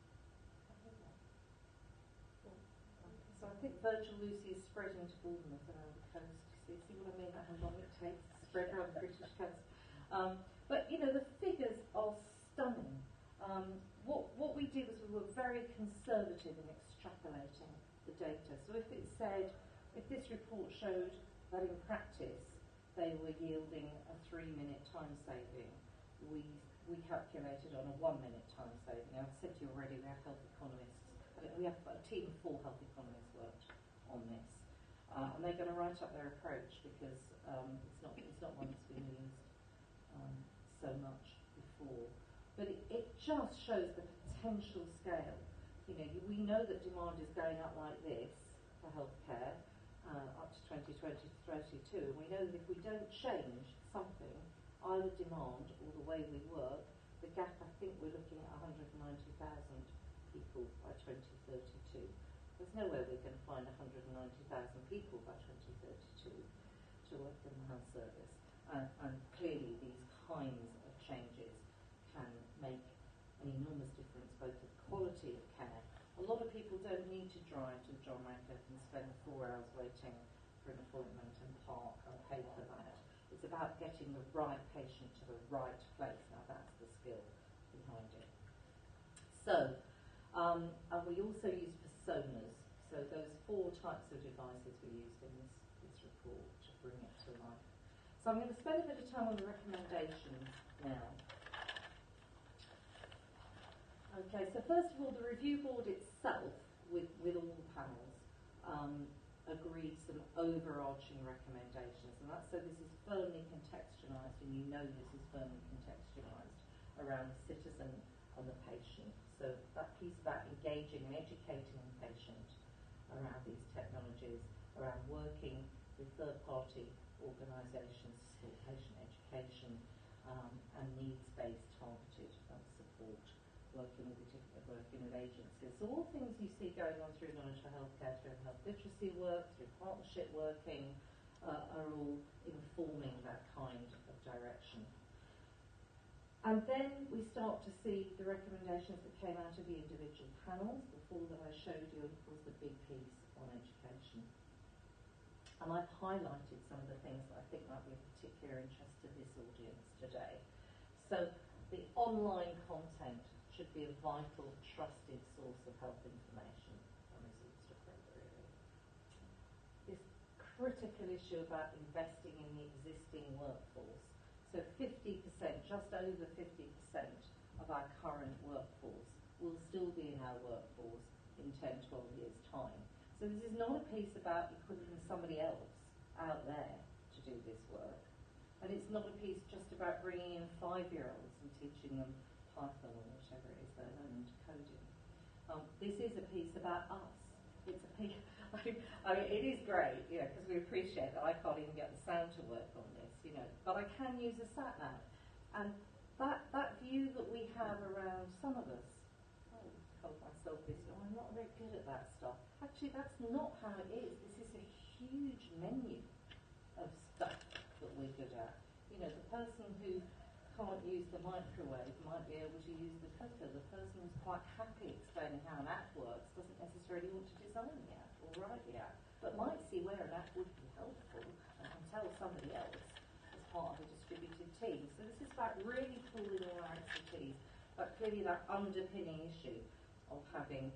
So I think Virtual Lucy is spreading to Bournemouth around the coast. See, see what I mean? How long it takes to spread around the British coast. Um, but, you know, the figures are stunning. Um, what, what we did was we were very conservative in extrapolating the data. So if it said, if this report showed that in practice they were yielding a three-minute time saving, we we calculated on a one-minute time saving. I've said to you already, we have health economists. We have a team of four health economists worked on this, uh, and they're going to write up their approach because um, it's not it's not one that's been used um, so much before. But it, it just shows the potential scale. You know, we know that demand is going up like this for healthcare uh, up to twenty twenty to thirty-two, and we know that if we don't change something, either demand or the way we work, the gap, I think we're looking at one hundred ninety thousand people by twenty thirty-two. There's no way we're going to find one hundred ninety thousand people by twenty thirty-two to work in the health service. Uh, and clearly these kinds of changes can make an enormous difference both to the quality of care. A lot of people don't need to drive to John Radcliffe and spend four hours waiting for an appointment and park and pay for that. It's about about getting the right patient to the right place. Now that's the skill behind it. So, um, and we also use personas. So those four types of devices we used in this, this report to bring it to life. So I'm going to spend a bit of time on the recommendations now. Okay, so first of all, the review board itself, with, with all the panels, um, agreed some overarching recommendations, and that's so this is firmly contextualised, and you know this is firmly contextualised around the citizen and the patient. So that piece about engaging and educating the patient around these technologies, around working with third-party organisations to support patient education um, and needs-based targeted uh, support, working with working with agencies. So all things you see going on through Knowledge for Healthcare, through health literacy work, through partnership working, uh, are all informing that kind of direction. And then we start to see the recommendations that came out of the individual panels before that I showed you, of course, the big piece on education. And I've highlighted some of the things that I think might be of particular interest to this audience today. So the online content should be a vital, trusted source of health information and resourced appropriately. This critical issue about investing in the existing workforce. So fifty percent, just over fifty percent of our current workforce will still be in our workforce in ten, twelve years' time. So this is not a piece about equipping somebody else out there to do this work. And it's not a piece just about bringing in five-year-olds and teaching them Python or whatever it is they're learning to coding. Um, this is a piece about us. It's a piece, I mean, I mean it is great, you know, because we appreciate that I can't even get the sound to work on this, you know, but I can use a sat nav. And that, that view that we have around some of us, oh, I told myself this, oh, I'm not very good at that stuff. Actually, that's not how it is. This is a huge menu of stuff that we're good at. You know, the person who can't use the microwave might be able to use the cooker. The person who's quite happy explaining how an app works doesn't necessarily want to design the app or write the app, but might see where an app would be helpful and can tell somebody else as part of a distributed team. So this is about really pooling all our expertise, but clearly that underpinning issue of having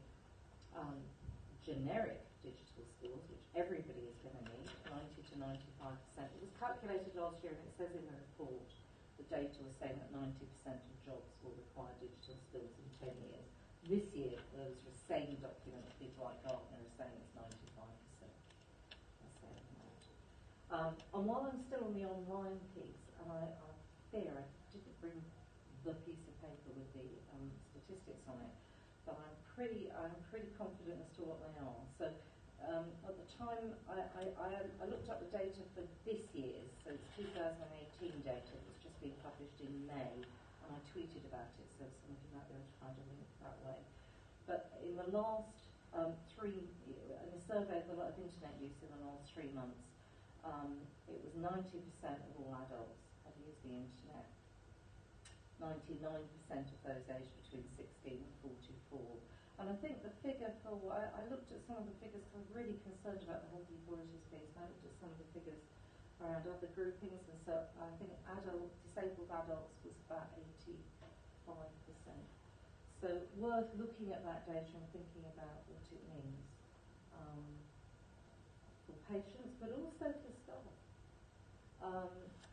um, generic digital skills, which everybody is going to need, ninety to ninety-five percent. It was calculated last year, and it says in the report, the data was saying that ninety percent of jobs will require digital skills in ten years. This year, those same document of people like Gartner are saying it's ninety-five percent. That's saying that. Um, and while I'm still on the online piece, and I, I fear I didn't bring the piece of paper with the um, statistics on it, but I'm pretty, I'm pretty confident as to what they are. So um, at the time, I, I, I, I looked up the data for this year's, so it's two thousand eighteen data that's just been published in May, and I tweeted about it, so some of you might be able to find a link that way. But in the last um, three, in a survey of a lot of internet use in the last three months, um, it was ninety percent of all adults had used the internet. ninety-nine percent of those aged between sixteen and forty-four. And I think the figure for, I, I looked at some of the figures because I was really concerned about the health authorities piece, and I looked at some of the figures around other groupings, and so I think adult, disabled adults was about eighty-five percent. So worth looking at that data and thinking about what it means um, for patients, but also for staff. Um,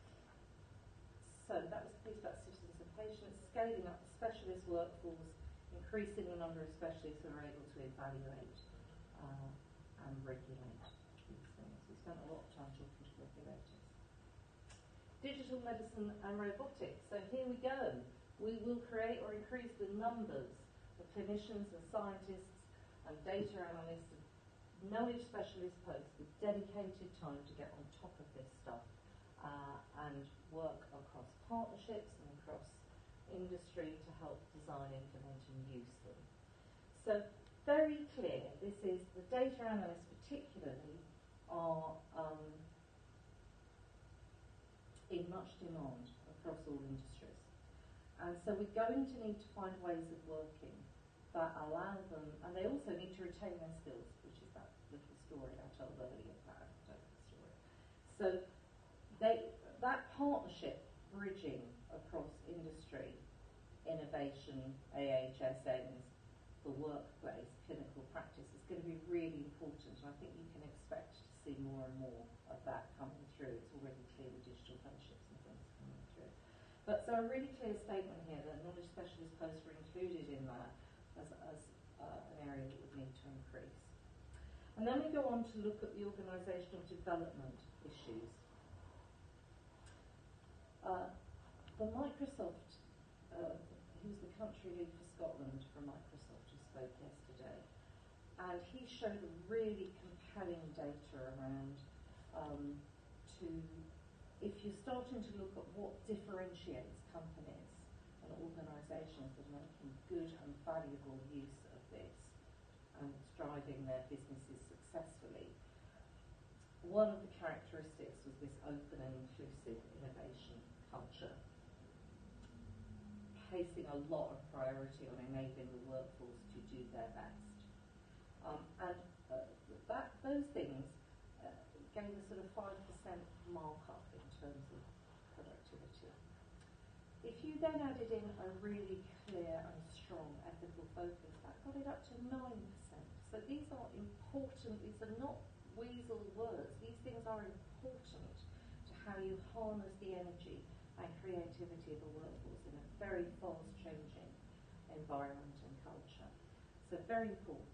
so that was the piece about citizens and patients, scaling up the specialist workforce, increasing the number of specialists who are able to evaluate uh, and regulate these things. We spent a lot of time talking to regulators. Digital medicine and robotics. So here we go. We will create or increase the numbers of clinicians and scientists and data analysts and knowledge specialist posts with dedicated time to get on top of this stuff uh, and work across partnerships and across industry to help design, implement and use them. So very clear, this is the data analysts particularly are um, in much demand across all industries. And so we're going to need to find ways of working that allow them, and they also need to retain their skills, which is that little story I told earlier, that anecdotal story. So they, that partnership bridging across industry, innovation, A H S Ns, the workplace, clinical practice is going to be really important. And I think you can expect to see more and more of that coming through. It's already clear with digital fellowships and things coming through. But so a really clear statement here that knowledge specialist posts were included in that as, as uh, an area that would need to increase. And then we go on to look at the organisational development issues. Uh, the Microsoft, uh, who's the country lead for Scotland from Microsoft, who spoke yesterday, and he showed really compelling data around um, to, if you're starting to look at what differentiates companies and organisations that are making good and valuable use of this and driving their businesses successfully, one of the characteristics was this open and inclusive innovation culture, placing a lot of priority on enabling the workforce to do their best. Um, and uh, that, those things uh, gave a sort of five percent markup in terms of productivity. If you then added in a really clear and strong ethical focus, that got it up to nine percent. So these are important, these are not weasel words, these things are important to how you harness the energy and creativity of a workforce in a very fast changing environment and culture. So very important.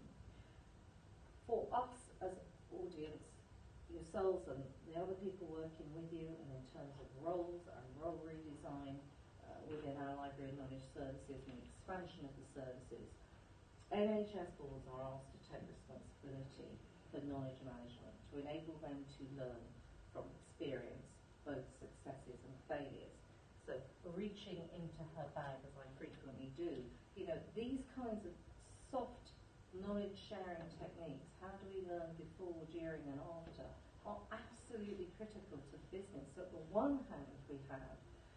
For us as audience, yourselves and the other people working with you, and in terms of roles and role redesign uh, within our library and knowledge services and expansion of the services, N H S boards are asked to take responsibility for knowledge management, to enable them to learn from experience, both successes and failures. So reaching into her bag, as I frequently do, you know, these kinds of soft knowledge sharing techniques, how do we learn before, during and after, are absolutely critical to the business. So on the one hand we have,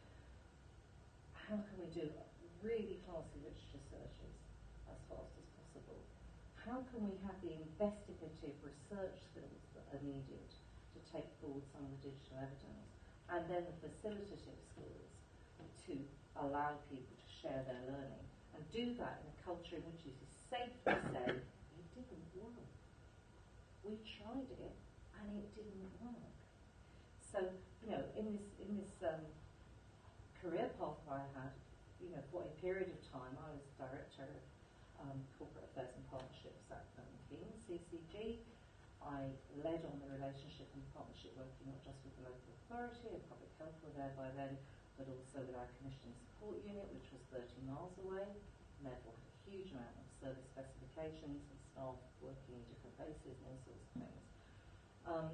how can we do really classy literature searches as fast as possible? How can we have the investigative research skills that are needed to take forward some of the digital evidence, and then the facilitative skills to allow people to share their learning, and do that in a culture in which it is safe to say, it didn't work. We tried it, and it didn't work. So, you know, in this, in this um, career pathway I had, you know, for a period of time, I was director of um, corporate affairs and partnerships at Milton Keynes, C C G. I led on the relationship and partnership working not just with the local authority and public health were there by then, but also with our commissioning support unit, which was thirty miles away. Medal had a huge amount of service specifications and staff working in different bases and all sorts of things. Um,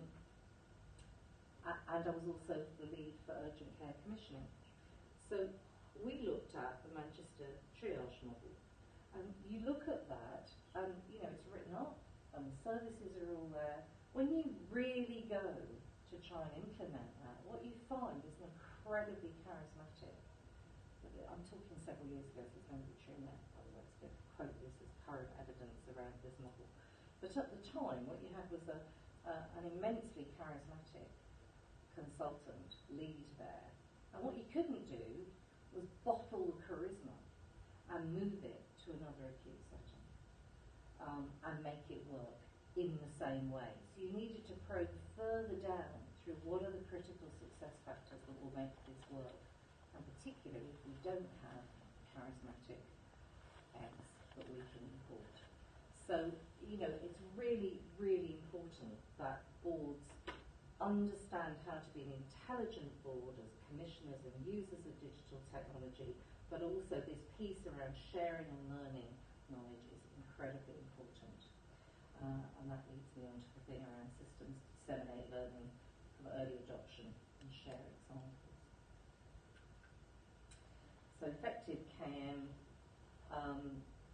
and I was also the lead for urgent care commissioning. So we looked at the Manchester triage model. And you look at that, and you know, it's written up, and the services are all there. When you really go to try and implement that, what you find is an incredibly charismatic, I'm talking several years ago, so it's going to be true now, by the way, it's going to quote this as current evidence around this model. But at the time, what you had was a, uh, an immensely charismatic consultant lead there. And what you couldn't do was bottle the charisma and move it to another acute setting um, and make it work in the same way. So you needed to probe further down through what are the critical success factors that will make this work, and particularly if we don't have charismatic X that we can import. So, you know, it's really, really important that boards understand how to be an intelligent board as commissioners and users of digital technology, but also this piece around sharing and learning knowledge is incredibly important. Uh, and that leads me on to the thing around systems to disseminate learning from early adoption and share examples. So effective K M um,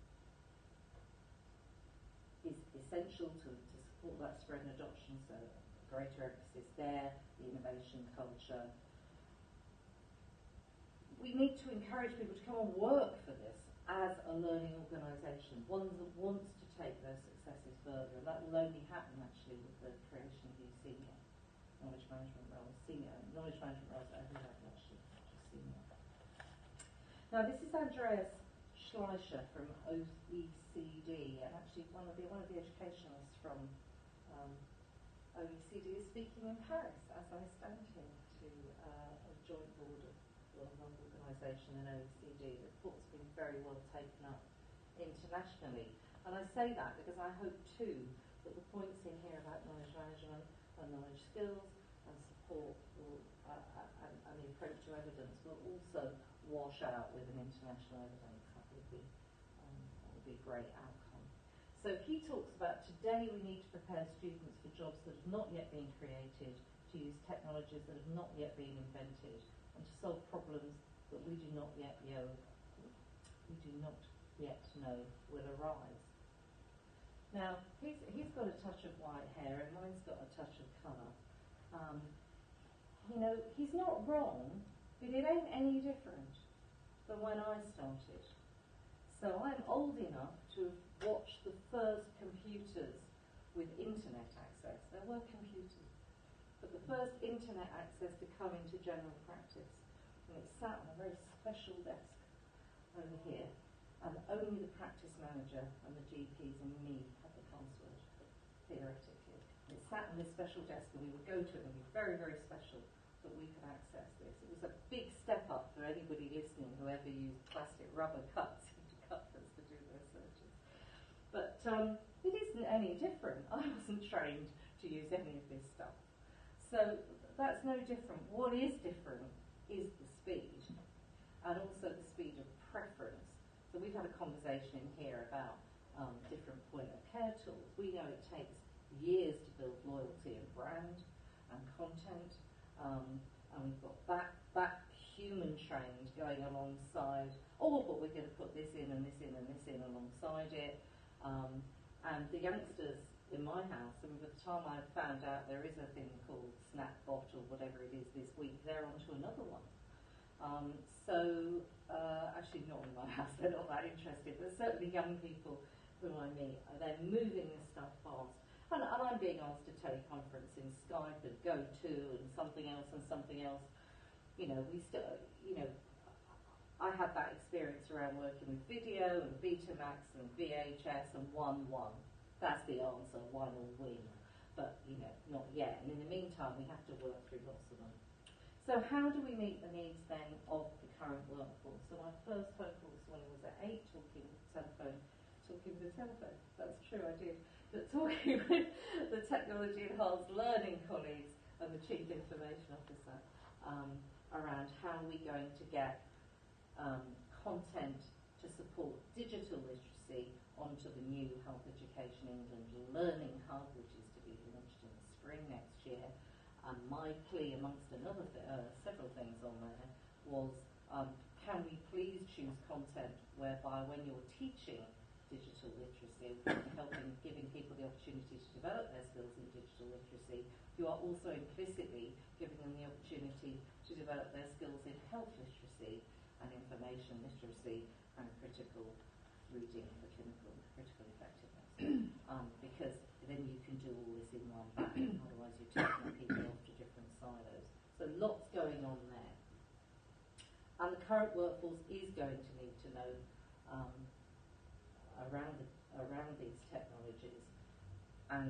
is essential to, to support that spread and adoption, so greater emphasis there, the innovation culture. We need to encourage people to come and work for this as a learning organisation, one that wants to take those successes further, and that will only happen actually with the creation of U C N I A. knowledge management roles, senior knowledge management roles that I have actually, just senior. Now this is Andreas Schleicher from O E C D, and actually one of the one of the educationalists from um, O E C D is speaking in Paris as I stand here to uh, a joint board of well, one organisation in O E C D. The report's been very well taken up internationally, and I say that because I hope too that the points in here about knowledge management and knowledge skills and support will, uh, and, and the approach to evidence will also wash out with an international evidence. That would be um, that would be a great outcome. So he talks about today we need to prepare students for jobs that have not yet been created, to use technologies that have not yet been invented, and to solve problems that we do not yet know we do not yet know will arise. Now he's he's got a touch of white hair and mine's got a touch of colour. Um, you know, he's not wrong, but it ain't any different than when I started. So I'm old enough to have watched the first computers with internet access. There were computers, but the first internet access to come into general practice. And it sat on a very special desk over here, and only the practice manager and the G Ps and me had the password, theoretically. It sat on this special desk, and we would go to it and be very, very special that we could access this. It was a big step up for anybody listening who ever used plastic rubber cuts into cutters to do their searches. But um, it isn't any different. I wasn't trained to use any of this stuff. So that's no different. What is different is the speed, and also the speed of preference. So we've had a conversation in here about um, different point of care tools. We know it takes years to build loyalty and brand and content. Um, and we've got that, that human trained going alongside, oh, but we're going to put this in and this in and this in alongside it. Um, and the youngsters in my house, and by the time I found out there is a thing called Snapbot or whatever it is this week, they're onto another one. Um, so, uh, actually not in my house, they're not that interested, but certainly young people who I meet, they're moving this stuff fast. And, and I'm being asked to teleconference in Skype and GoTo and something else and something else. You know, we still, you know, I had that experience around working with video and Betamax and V H S and one one. That's the answer, one will win. But, you know, not yet. And in the meantime, we have to work through lots of them. So how do we meet the needs then of the current workforce? So my first phone call this morning was at eight, talking with the telephone, talking with the telephone. That's true, I did. But talking with the technology enhanced learning colleagues and the chief information officer um, around how we're going to get um, content to support digital literacy onto the new Health Education England Learning Hub, which is to be launched in the spring next year. And my plea, amongst another th uh, several things on there, was um, can we please choose content whereby when you're teaching digital literacy, helping, giving people the opportunity to develop their skills in digital literacy, you are also implicitly giving them the opportunity to develop their skills in health literacy and information literacy and critical reading for clinical critical effectiveness. um, because then you can do all this in one bang, otherwise you're taking people off to different silos. So lots going on there. And the current workforce is going to need to know um, around the, around these technologies and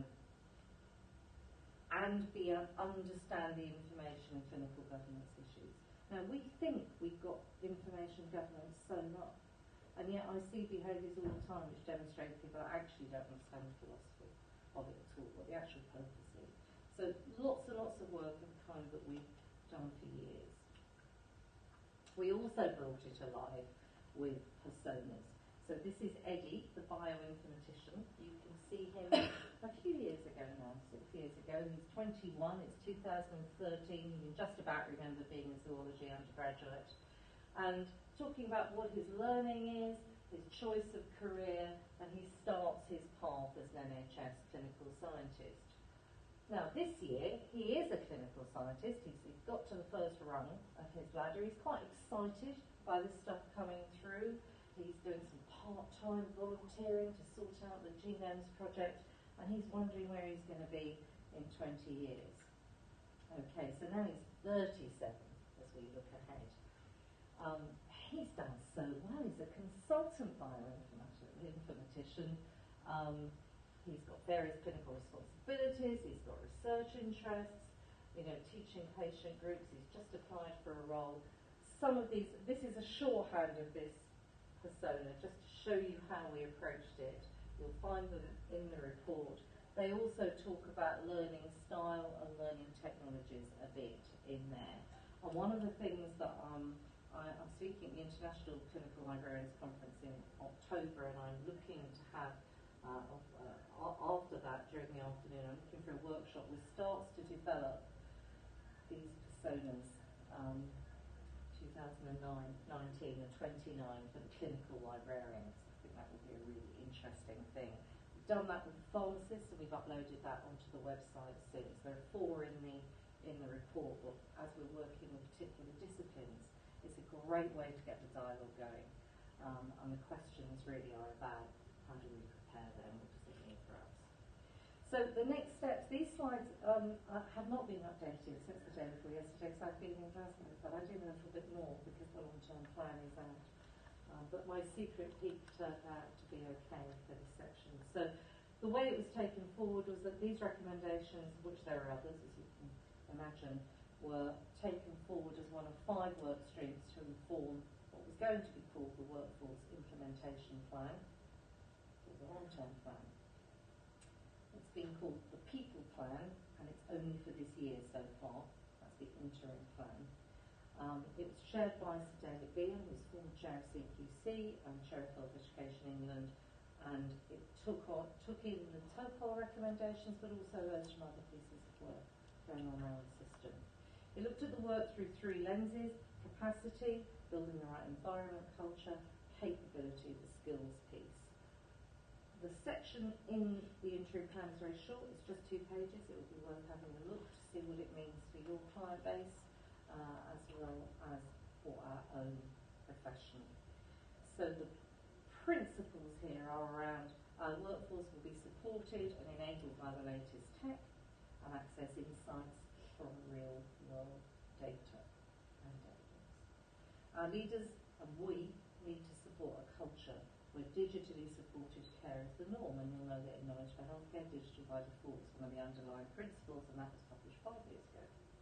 and be uh, understand the information and clinical governance issues. Now we think we've got information governance sewn up, and yet I see behaviours all the time which demonstrate people actually don't understand the philosophy of it at all, what the actual purpose is. So lots and lots of work of the kind that we've done for years. We also brought it alive with personas. So this is Eddie, the bioinformatician. You can see him a few years ago now, six years ago. He's twenty-one, it's two thousand thirteen. You can just about remember being a zoology undergraduate. And talking about what his learning is, his choice of career, and he starts his path as an N H S clinical scientist. Now this year, he is a clinical scientist. He's, he's got to the first rung of his ladder. He's quite excited by this stuff coming through. He's doing some part-time volunteering to sort out the Genomes project, and he's wondering where he's going to be in twenty years. Okay, so now he's thirty-seven as we look ahead. Um, he's done so well. He's a consultant bioinformatician. Um, he's got various clinical responsibilities. He's got research interests, you know, teaching patient groups. He's just applied for a role. Some of these, this is a shorthand of this persona, just to show you how we approached it. You'll find them in the report. They also talk about learning style and learning technologies a bit in there. And one of the things that um, I, I'm speaking at the International Clinical Librarians Conference in October, and I'm looking to have, uh, uh, after that, during the afternoon, I'm looking for a workshop which starts to develop these personas, um, two thousand nine, nineteen and twenty-nine for the clinical librarians. I think that would be a really interesting thing. We've done that with pharmacists, and we've uploaded that onto the website since. There are four in the in the report, but as we're working with particular disciplines, it's a great way to get the dialogue going. Um, and the questions really are about how do we prepare them, what does it mean for us. So the next steps, these slides um, uh, have not been updated since the day before yesterday, because I've been in Glasgow, but I do know a little bit more because the long-term plan is out. Um, but my secret peak turned out to be okay for this section. So the way it was taken forward was that these recommendations, which there are others, as you can imagine, were taken forward as one of five work streams to inform what was going to be called the Workforce Implementation Plan, or the long-term plan. It's been called the People Plan, and it's only for this year so far. That's the interim plan. Um, it was chaired by Sir David Behan, who's former chair of C Q C and chair of Health Education England, and it took on, took in the TOEFL recommendations, but also those from other pieces of work going on around the system. It looked at the work through three lenses: capacity, building the right environment, culture, capability, the skills piece. The section in the interim plan is very short, it's just two pages. It would be worth having a look to see what it means for your client base, uh, as well as for our own profession. So the principles here are around our workforce will be supported and enabled by the latest tech and access insights from real world data and evidence. Our leaders and we need to support a culture where digitally supported care is the norm, and you'll know that in Knowledge for Healthcare, digital by default is one of the underlying principles, and that was published five years ago.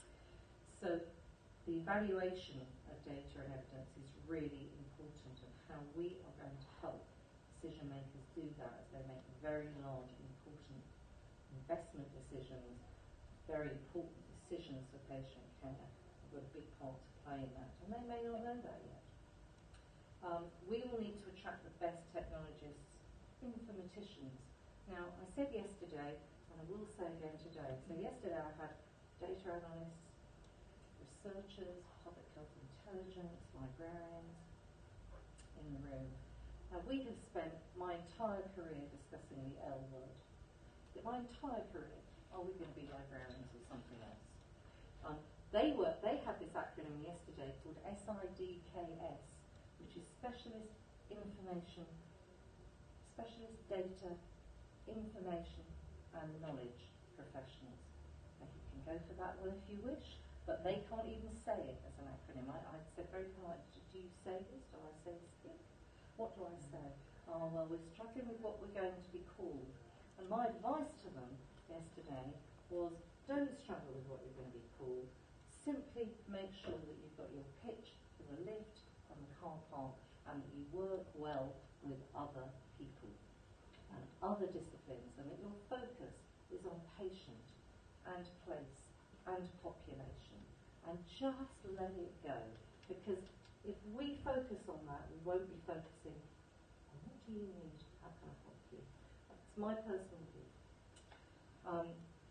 So the evaluation of data and evidence is really important, and how we are going to help decision makers do that as they make very large, important investment decisions, very important decisions for patient care. We've got a big part to play in that, and they may not know that yet. Um, we will need to attract the best technologists, informaticians. Now, I said yesterday, and I will say again today, so yesterday I had data analysts, researchers, public health intelligence, librarians in the room. Now, we have spent my entire career discussing the L word. My entire career, are we going to be librarians or something else? Um, they were, they had this acronym yesterday called S I D K S, which is Specialist Information, Specialist Data, Information and Knowledge Professionals. Now, you can go for that one if you wish, but they can't even say it as an acronym. I, I said very politely, do you say this? Do I say this? What do I say? Oh, well, we're struggling with what we're going to be called. And my advice to them yesterday was, don't struggle with what you're going to be called. Simply make sure that you've got your pitch for the lift and the car park, and that you work well with other people and other disciplines, and that your focus is on patient and place and population, and just let it go. Because if we focus on that, we won't be focusing on what do you need, how can I help you. That's my personal view. Um,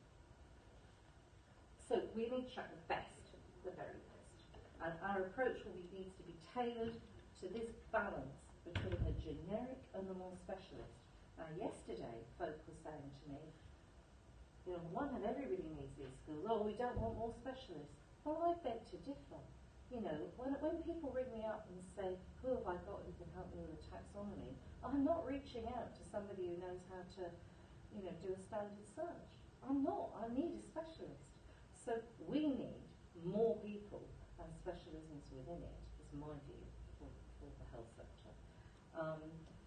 so we need to track the best, the very best. And our approach will be, needs to be tailored to this balance between the generic and the more specialist. Now, yesterday, folk were saying to me, you know, on the one hand, everybody needs these skills. Oh, we don't want more specialists. Well, I beg to differ. You know, when, when people ring me up and say, who have I got who can help me with a taxonomy, I'm not reaching out to somebody who knows how to, you know, do a standard search. I'm not. I need a specialist. So we need more people and specialisms within it, is my view, for, for the health sector. Um,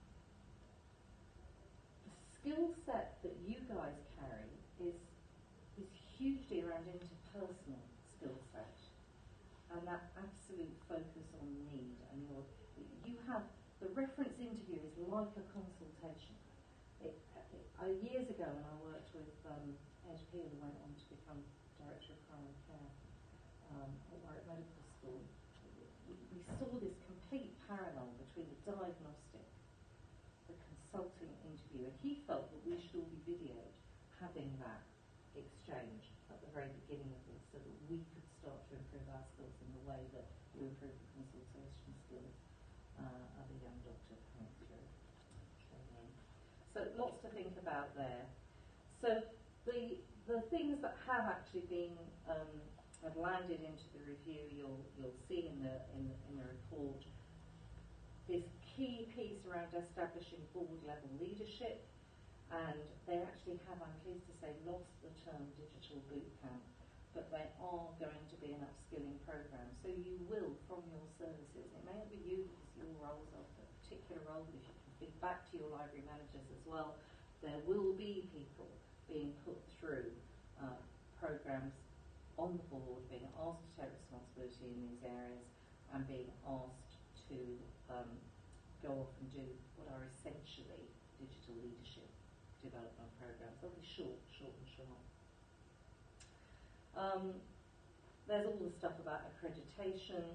the skill set that you guys carry is, is hugely around interpersonal skill set, and that absolute focus on need. And your, you have, the reference interview is like a consultation. It, it, uh, years ago when I worked with um, Ed Peel, who went on to become Director of Primary Care um, at Warwick Medical School, we, we saw this complete parallel between the diagnostic, the consulting interview, and he felt that we should all be videoed having that exchange at the very beginning of this, so that we could start to improve our skills in the way that you improve the consultation skills uh, of a young doctor coming through training. So lots to think about there. So the the things that have actually been um, have landed into the review, you'll you'll see in the in the, in the report. This key piece around establishing board level leadership, and they actually have, I'm pleased to say, lost the term digital bootcamp, but they are going to be an upskilling program. So you will, from your services, it may not be you because your roles are a particular role, but if you can feed back to your library managers as well, there will be people being put through uh, programs on the board, being asked to take responsibility in these areas, and being asked to um, go off and do what are essentially digital leadership development programs. They'll be short, short and sharp. Um, there's all the stuff about accreditation.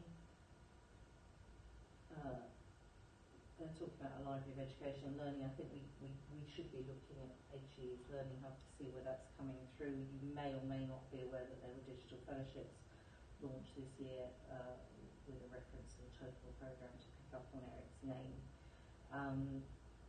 Uh, they're talking about a library of education and learning. I think we, we, we should be looking at H E's Learning Hub to see where that's coming through. You may or may not be aware that there were digital fellowships launched this year uh, with a reference to the total programme to pick up on Eric's name. Um,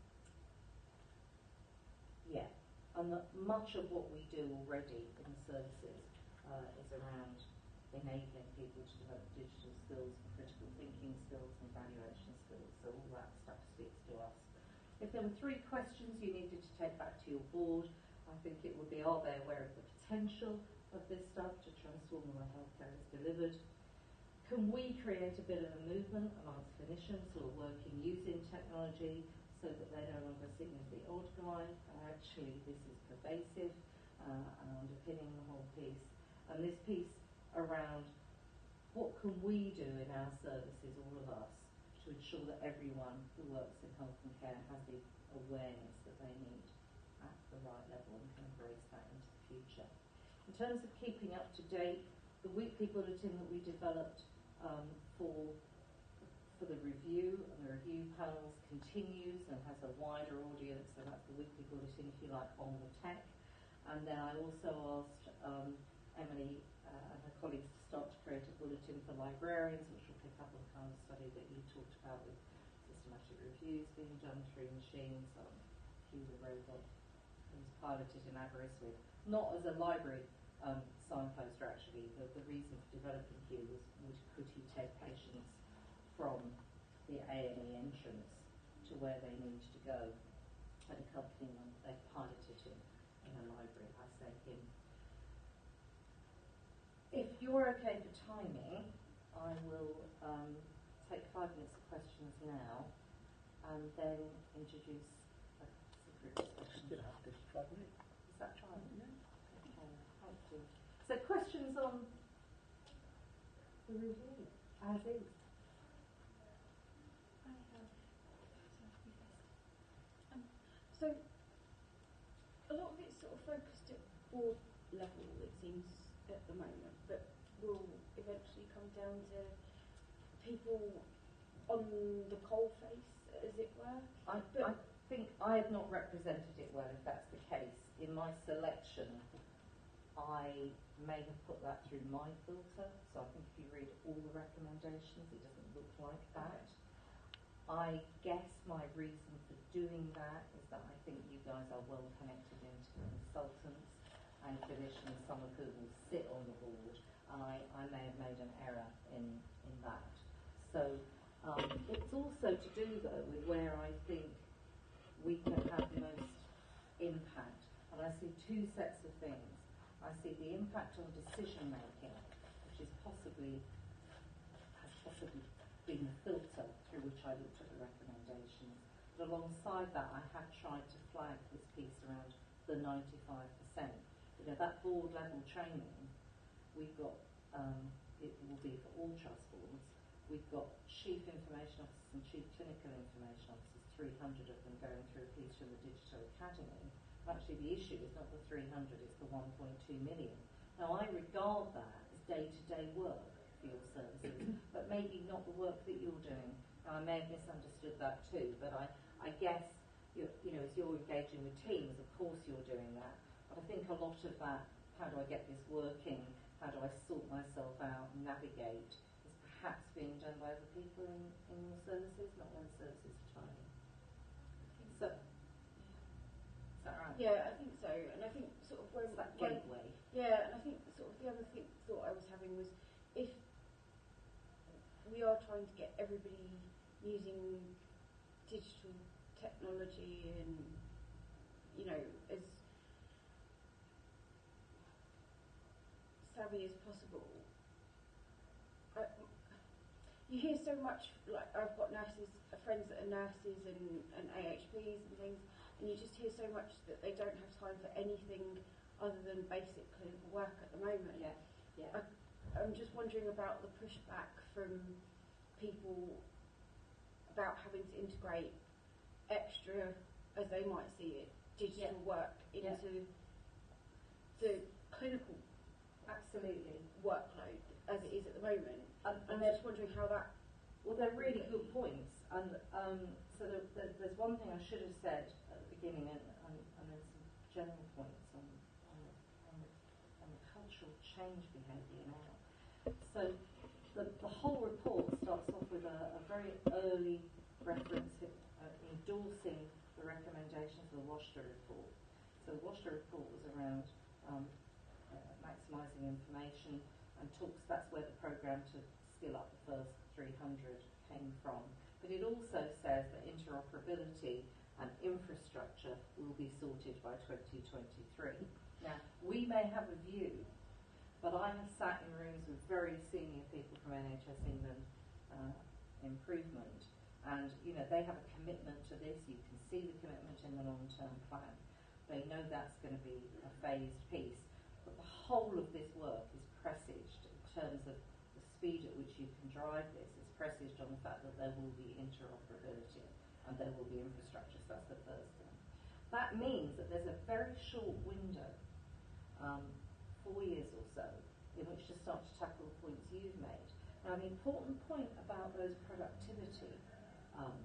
yeah, and the, much of what we do already in the services uh, is around enabling people to develop digital skills, and critical thinking skills, and evaluation skills. So all that stuff speaks to us. If there were three questions you needed to take back to your board, I think it would be: are they aware of the potential of this stuff to transform the way healthcare is delivered? Can we create a bit of a movement amongst clinicians who are working using technology so that they're no longer seen as the odd guy? Actually, this is pervasive uh, and underpinning the whole piece. And this piece around what can we do in our services, all of us, to ensure that everyone who works in health and care has the awareness that they need at the right level and can embrace that into the future. In terms of keeping up to date, the weekly bulletin that we developed um, for for the review and the review panels continues and has a wider audience, so that's the weekly bulletin, if you like, on the tech. And then I also asked um, Emily uh, and her colleagues to start to create a bulletin for librarians, which will pick up on the kind of study that you talked about with systematic reviews being done through machines. Um, Hugh the robot was piloted in Aberystwyth, not as a library um, signposter actually. The, the reason for developing Hugh was would, could he take patients from the A and E entrance to where they need to go and accompany them. They piloted him in a library. I say him. If you're okay for timing, I will um, take five minutes of questions now and then introduce a group discussion.
Did I have this five minutes?
Is that fine? Yeah. Okay, thank you. So questions on the review, as is.
I have. Sorry, you first. Um, so, a lot of it's sort of focused at board level, it seems, at the moment, but will eventually come down to people on the coalface, as it were.
I, I think I have not represented it well, if that's the case. In my selection, I may have put that through my filter, so I think if you read all the recommendations, it doesn't look like that. I guess my reason for doing that is that I think you guys are well connected into consultants and clinicians, some of whom will sit on the board, and I, I may have made an error in, in that. So um, it's also to do, though, with where I think we can have most impact. And I see two sets of things. I see the impact on decision making, which is possibly, has possibly been the filter through which I looked at the recommendations. But alongside that, I have tried to flag this piece around the ninety-five percent. You know, that board level training, we've got, um, it will be for all trust boards. We've got chief information officers and chief clinical information officers, three hundred of them going through a piece from the Digital Academy. Actually, the issue is not the three hundred, it's the one point two million. Now, I regard that as day-to-day work for your services, but maybe not the work that you're doing. Now, I may have misunderstood that too, but I, I guess, you, you know, as you're engaging with teams, of course you're doing that. But I think a lot of that, how do I get this working, how do I sort myself out, navigate, is perhaps being done by other people in, in your services, not when the services are tiny. So, is that right?
Yeah, I think so. And I think sort of where
It's that
where-
gateway.
Yeah, and I think sort of the other thing, thought I was having was if we are trying to get everybody using digital technology and, you know, as savvy as possible, I, you hear so much, like I've got nurses, friends that are nurses and, and A H Ps and things, and you just hear so much that they don't have time for anything other than basic clinical work at the moment.
Yeah, yeah.
I, I'm just wondering about the pushback from people about having to integrate extra, as they might see it, digital
Yeah.
work into
Yeah.
the clinical
Absolutely.
workload as it is at the moment.
And,
And
and
I'm just wondering how that.
well, they're really good points. And um, so there, there, there's one thing I should have said at the beginning, and, and, and then some general points on, on, on, on the cultural change behaviour now. So the, the whole report starts off with a, a very early reference uh, endorsing the recommendations of the WASHTA report. So the WASHTA report was around um, uh, maximising information and talks, that's where the programme to skill up the first three hundred came from. But it also says that interoperability and infrastructure will be sorted by twenty twenty-three. Now, we may have a view, but I have sat in rooms with very senior people from N H S England uh, Improvement, and you know they have a commitment to this. You can see the commitment in the long-term plan. They know that's going to be a phased piece, but the whole of this work is presaged in terms of the speed at which you can drive this. It's presaged on the fact that there will be interoperability and there will be infrastructure. So that's the first thing. That means that there's a very short window, um, four years or so, in which to start to tackle the points you've made. Now, the important point about those productivity um,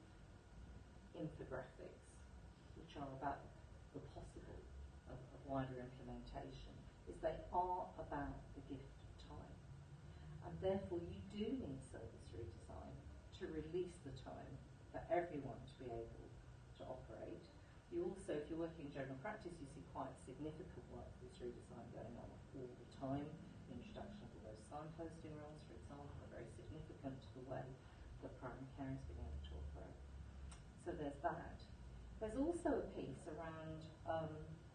infographics, which are about the possible of, of wider implementation, is they are about the gift of time. And therefore, you do need service redesign to release the time for everyone to be able to operate. You also, if you're working in general practice, you see quite significant work with this redesign going on all the time. The introduction of all those signposting roles, for example, are very significant to the way that primary care is being able to operate. So there's that. There's also a piece around, um,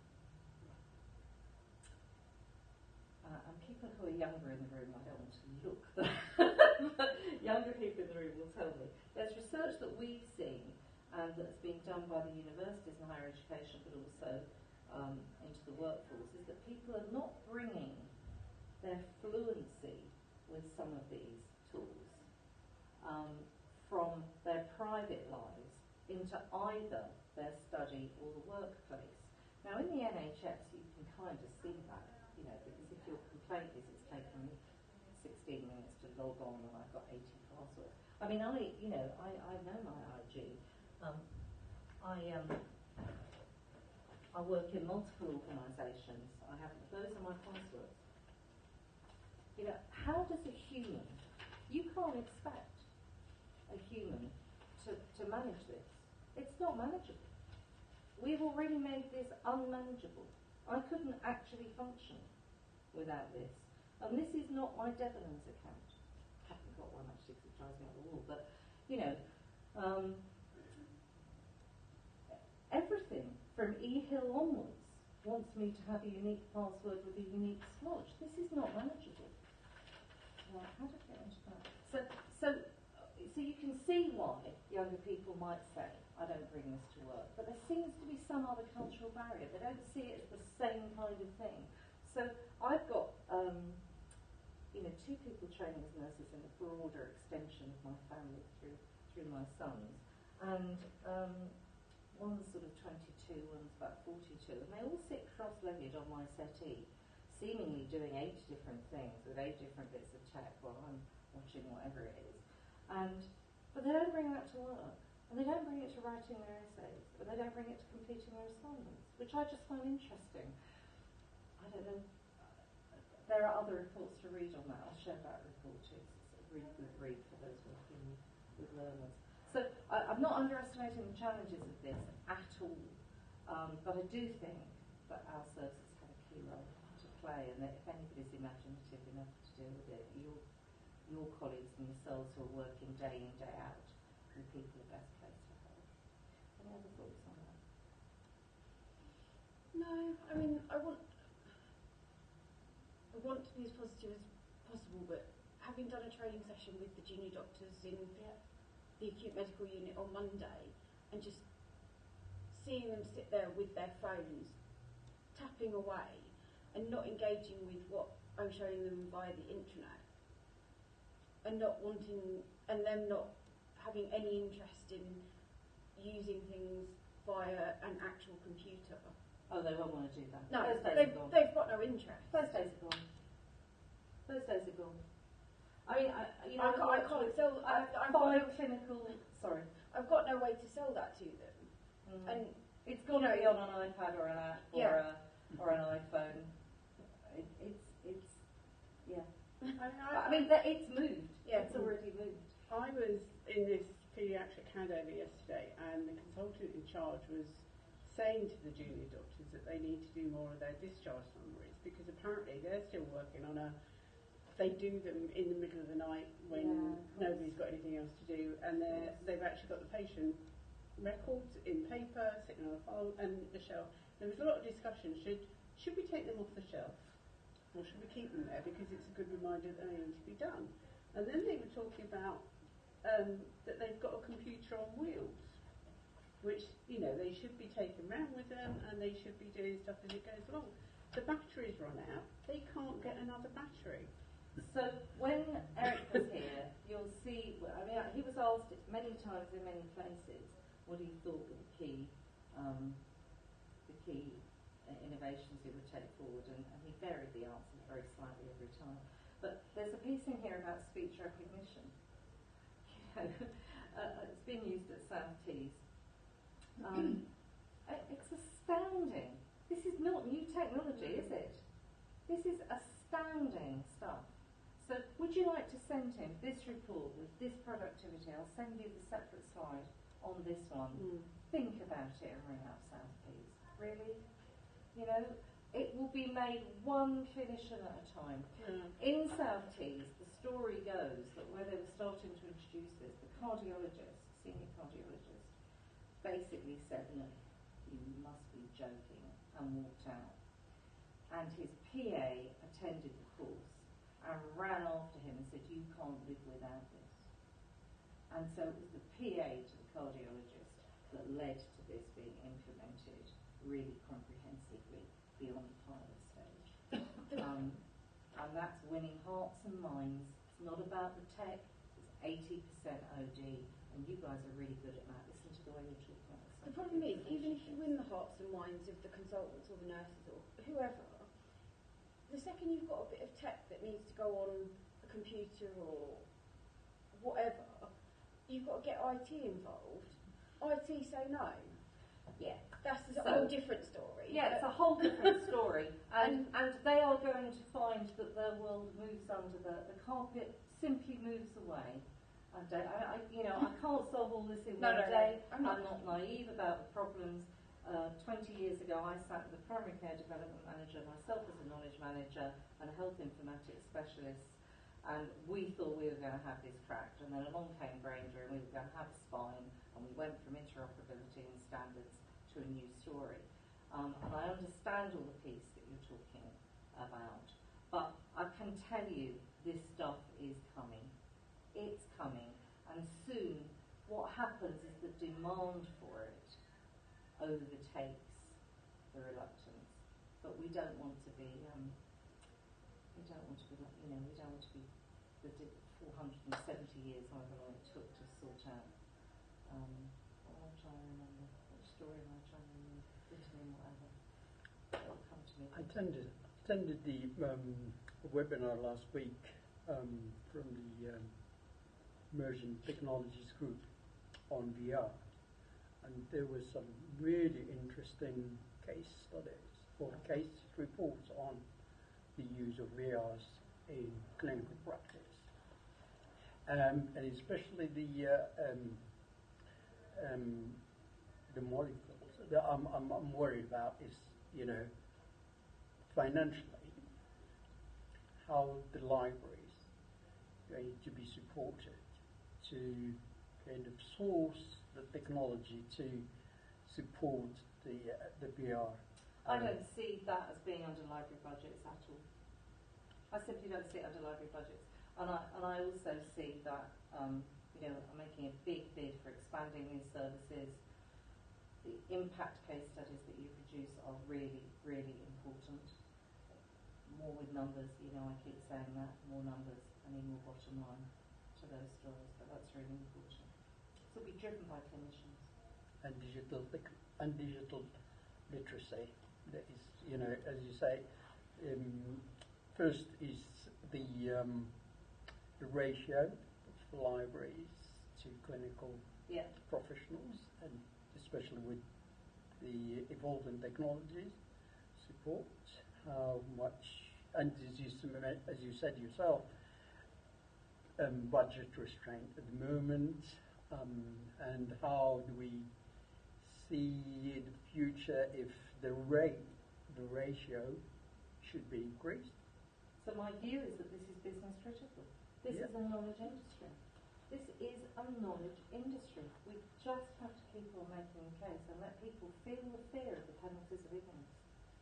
uh, and people who are younger in the room, I don't want to look, but younger people in the room will tell me. There's research that we've seen and that's being done by the universities and higher education, but also um, into the workforce, is that people are not bringing their fluency with some of these tools um, from their private lives into either their study or the workplace. Now, in the N H S, you can kind of see that, you know, because if your complaint is it's taken me sixteen minutes to log on and I've got eighty passwords. I mean, I, you know, I, I know my I G. Um, I um, I work in multiple organisations. I have those are my passwords. You know, how does a human? You can't expect a human to, to manage this. It's not manageable. We've already made this unmanageable. I couldn't actually function without this. And this is not my Debenhams account. I haven't got one actually because it drives me up the wall. But you know. Um, Everything from eHill onwards wants me to have a unique password with a unique swatch. This is not manageable. Right, how did I get into that? So, so, so you can see why younger people might say, I don't bring this to work. But there seems to be some other cultural barrier. They don't see it as the same kind of thing. So I've got, um, you know, two people training as nurses in a broader extension of my family through through my sons. And um, one's sort of twenty-two, one's about forty-two. And they all sit cross-legged on my settee, seemingly doing eight different things with eight different bits of tech while I'm watching whatever it is. And, but they don't bring that to work. And they don't bring it to writing their essays, but they don't bring it to completing their assignments, which I just find interesting. I don't know. There are other reports to read on that. I'll share that report too. It's a really good read for those working with, with learners. So I, I'm not underestimating the challenges of this at all, um, but I do think that our services have a key role to play, and that if anybody's imaginative enough to deal with it, your, your colleagues and yourselves who are working day in, day out, the people are best placed to help. Any other thoughts on that?
No, I mean, I want, I want to be as positive as possible, but having done a training session with the junior doctors in
Yeah.
the acute medical unit on Monday, and just seeing them sit there with their phones, tapping away, and not engaging with what I'm showing them via the intranet, and not wanting, and them not having any interest in using things via an actual computer.
Oh, they won't want to do that.
No,
Those days
they've,
are gone.
they've got no interest.
Those days are gone. Those days are gone. I mean, I, you know,
I can't, I can't sell.
I
I,
have
I've, got
five
no,
clinical. Sorry.
I've got no way to sell that to them.
Mm.
And
it's got to be on an iPad or an app or
Yeah.
a or an iPhone. It, it's it's yeah.
I, I,
I mean, that, it's moved.
Yeah.
It's already moved.
I was in this paediatric handover yesterday, and the consultant in charge was saying to the junior doctors that they need to do more of their discharge summaries, because apparently they're still working on a, they do them in the middle of the night when
Yeah,
nobody's got anything else to do, and they're, they've actually got the patient records in paper sitting on a file and the shelf. There was a lot of discussion, should should we take them off the shelf, or should we keep them there because it's a good reminder that they need to be done. And then they were talking about um, that they've got a computer on wheels, which, you know, they should be taken around with them, and they should be doing stuff as it goes along. The batteries run out, they can't get another battery.
So when Eric was here, you'll see. I mean, he was asked many times in many places what he thought were the key, um, the key uh, innovations he would take forward, and, and he varied the answers very slightly every time. But there's a piece in here about speech recognition. You know, uh, it's been used at South Tees. Um, it's astounding. This is not new technology, is it? This is astounding stuff. So would you like to send him this report with this productivity? I'll send you the separate slide on this one.
Mm.
Think about it and ring up South Tees. Really? You know, it will be made one clinician at a time.
Yeah.
In South Tees, the story goes that where they were starting to introduce this, the cardiologist, senior cardiologist, basically said, no, you must be joking, and walked out. And his P A attended the course and ran after him and said, you can't live without this. And so it was the P A to the cardiologist that led to this being implemented really comprehensively beyond the pilot stage. Um, and that's winning hearts and minds. It's not about the tech, it's eighty percent O D, and you guys are really good at that. Listen to the way you talk about it.
The problem is, even if you win the hearts and minds of the consultants or the nurses or whoever, the second you've got a bit of tech that needs to go on a computer or whatever, you've got to get I T involved. I T say no.
Yeah.
That's a
So-
whole different story.
Yeah, it's a whole different story. And, and they are going to find that their world moves under the, the carpet simply moves away. I don't, I, I, you know, I can't solve all this in
No,
one
no, no.
day.
I'm
I'm
not.
not naive about the problems. Uh, twenty years ago, I sat with a primary care development manager, myself as a knowledge manager, and a health informatics specialist, and we thought we were going to have this cracked. And then along came Braintree, and we were going to have a spine, and we went from interoperability and standards to a new story. Um, and I understand all the piece that you're talking about, but I can tell you this stuff is coming. It's coming, and soon what happens is the demand for it overtakes the reluctance. But we don't want to be, um, we don't want to be, like, you know, we don't want to be the four hundred seventy years, however long it took to sort out. Um, what am I trying to remember? What story am I trying to remember? Italy, whatever. It'll come to me.
I attended, attended the um, webinar last week um, from the um, Emerging Technologies Group on V R, and there was some really interesting case studies or case reports on the use of V Rs in clinical practice, um, and especially the uh, um, um, the molecules that I'm, I'm, I'm worried about is, you know, financially, how the libraries are going to be supported to kind of source the technology to support the uh, the V R.
I don't see that as being under library budgets at all. I simply don't see it under library budgets. And I, and I also see that, um, you know, I'm making a big bid for expanding these services. The impact case studies that you produce are really, really important. More with numbers, you know, I keep saying that, more numbers, I need more bottom line to those stories, but that's really important. So it'll be driven by clinicians.
And digital and digital literacy. That is, you know, as you say, um, first is the um, the ratio of libraries to clinical
yeah.
professionals, and especially with the evolving technologies support, how much, and as you, as you said yourself, um, budget restraint at the moment, um, and how do we see in the future if the rate, the ratio should be increased?
So my view is that this is business critical. This
yeah.
is a knowledge industry. This is a knowledge industry. We just have to keep on making the case and let people feel the fear of the penalties of ignorance,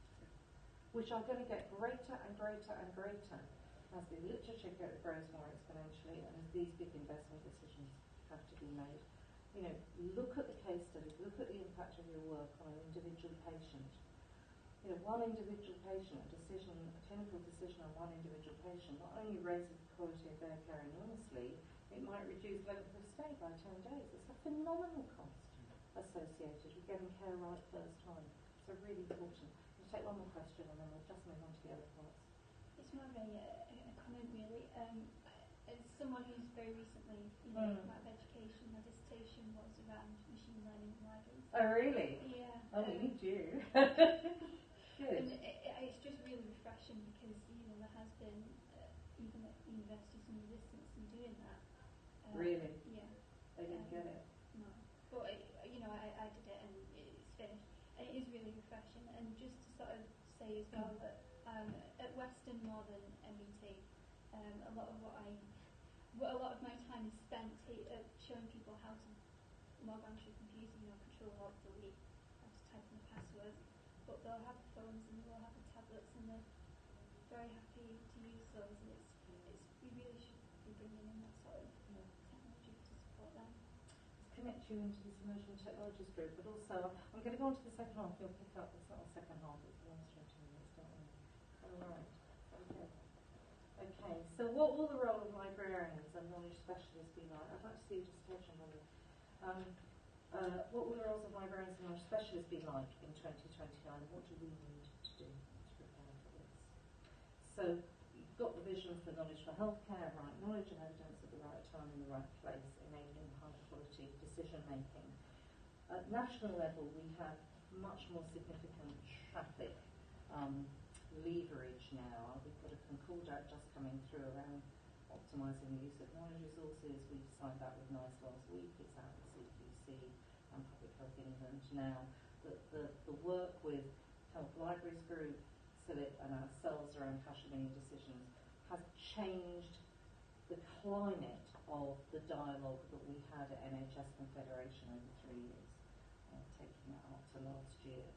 which are going to get greater and greater and greater as the literature grows more exponentially and as these big investment decisions have to be made. You know, look at the case studies, look at the impact of your work on an individual patient. You know, one individual patient, a decision, a clinical decision on one individual patient not only raises the quality of their care enormously, it might reduce length of stay by ten days. It's a phenomenal cost associated with getting care right first time. So really important. We'll take one more question and then we'll just move on to the other parts.
It's more of a, a, a comment really. Um, as someone who's very recently, you know,
Mm.
out of education, my dissertation was around machine learning in libraries.
Oh really?
Yeah.
Oh,
um,
we need you. Good.
And it, it, it's just really refreshing because, you know, there has been, uh, even at university, some resistance in doing that. Um,
Really?
Yeah.
They didn't
um,
get it.
No. But, it, you know, I, I did it and it's finished. And it is really refreshing. And just to sort of say as well that um, at Western Northern M B T, um, a lot of what I, what a lot of my time is spent t- uh, showing people how to log onto your computer, you know, control alt delete, how to type in the password. But they'll have the phones and they'll have the tablets and they're very happy to use those. And it's, it's we really should be bringing in that sort of
Yeah.
technology to support them.
Let's connect you into this emerging technologies group, but also I'm going to go on to the second half. You'll pick up. It's not the second half. It's the last twenty minutes, don't we? All right. Okay. Okay. So what will the role of librarians and knowledge specialists be like? I'd like to see you just touch on them. Um, uh, what will the roles of librarians and knowledge specialists be like in twenty twenty-nine, and what do we need to do to prepare for this? So you've got the vision for knowledge for healthcare, right? Knowledge and evidence at the right time in the right place, enabling high quality decision making. At national level, we have much more significant traffic um, leverage now. We've got a Concordat just coming through around optimising the use of knowledge resources. We've signed that with NICE last week. It's out with C Q C and Public Health England now. The, the, the work with Health Libraries Group, CIVIT and ourselves around Hashimoto decisions has changed the climate of the dialogue that we had at N H S Confederation over three years, uh, taking that up to last year.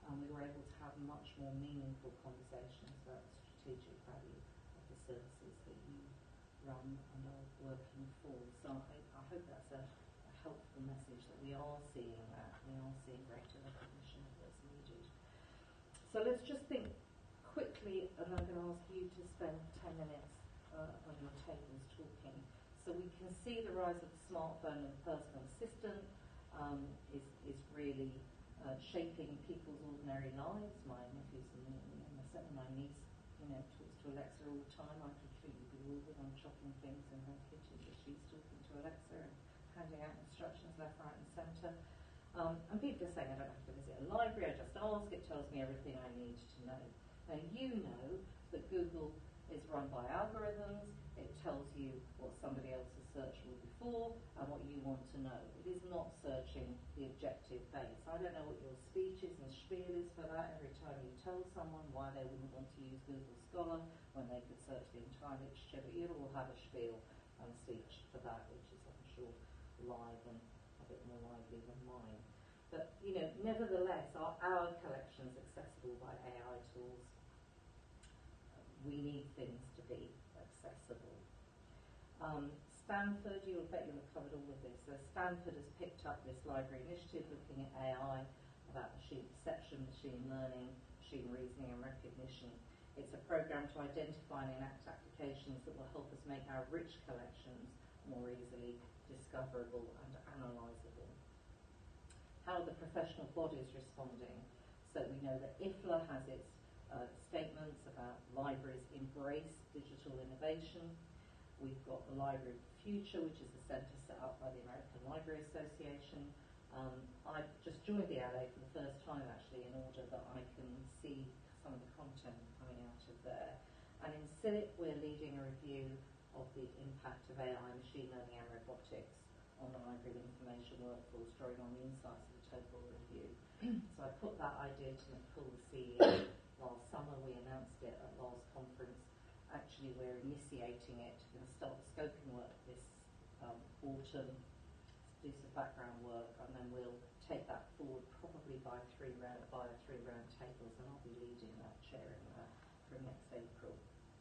and we were able to have much more meaningful conversations about the strategic value of the services that you run and are working for. So I, I hope that's a, a helpful message that we are seeing that, we are seeing greater recognition of what's needed. So let's just think quickly, and I'm going to ask you to spend ten minutes uh, on your tables talking. So we can see the rise of the smartphone and personal assistant um, is, is really uh, shaping people's ordinary lives. My nephews and, and my, my niece, you know, talks to Alexa all the time. I completely bewildered. I'm chopping things in her kitchen, but she's talking to Alexa and handing out instructions left, right and centre. Um, and people are saying, I don't have to visit a library, I just ask, it tells me everything I need to know. Now you know that Google is run by algorithms, it tells you what somebody else has searched for before and what you want to know. It is not searching the objective base. I don't know what your speech is and spiel is for that. Every time you tell someone why they wouldn't want to use Google Scholar when they could search the entire literature, but you all have a spiel and speech for that, which is, I'm sure, live and a bit more lively than mine. But, you know, nevertheless, are our collections accessible by A I tools? We need things to be accessible. Um, Stanford, you'll bet you'll have covered all of this. So Stanford has picked up this library initiative looking at A I, about machine perception, machine learning, machine reasoning and recognition. It's a program to identify and enact applications that will help us make our rich collections more easily discoverable and analysable. How are the professional bodies responding? So we know that I F L A has its Uh, statements about libraries embrace digital innovation. We've got the Library of the Future, which is a centre set up by the American Library Association. Um, I've just joined the L A for the first time actually in order that I can see some of the content coming out of there. And in C I L I P we're leading a review of the impact of A I, machine learning and robotics on the library information workforce, drawing on the insights of the total review. So I put that idea to Nicole, the C E O. Last summer we announced it at last conference. Actually we're initiating it, we're going to start the scoping work this um, autumn, do some background work, and then we'll take that forward probably by three round by three round tables, and I'll be leading that, chairing that from next April.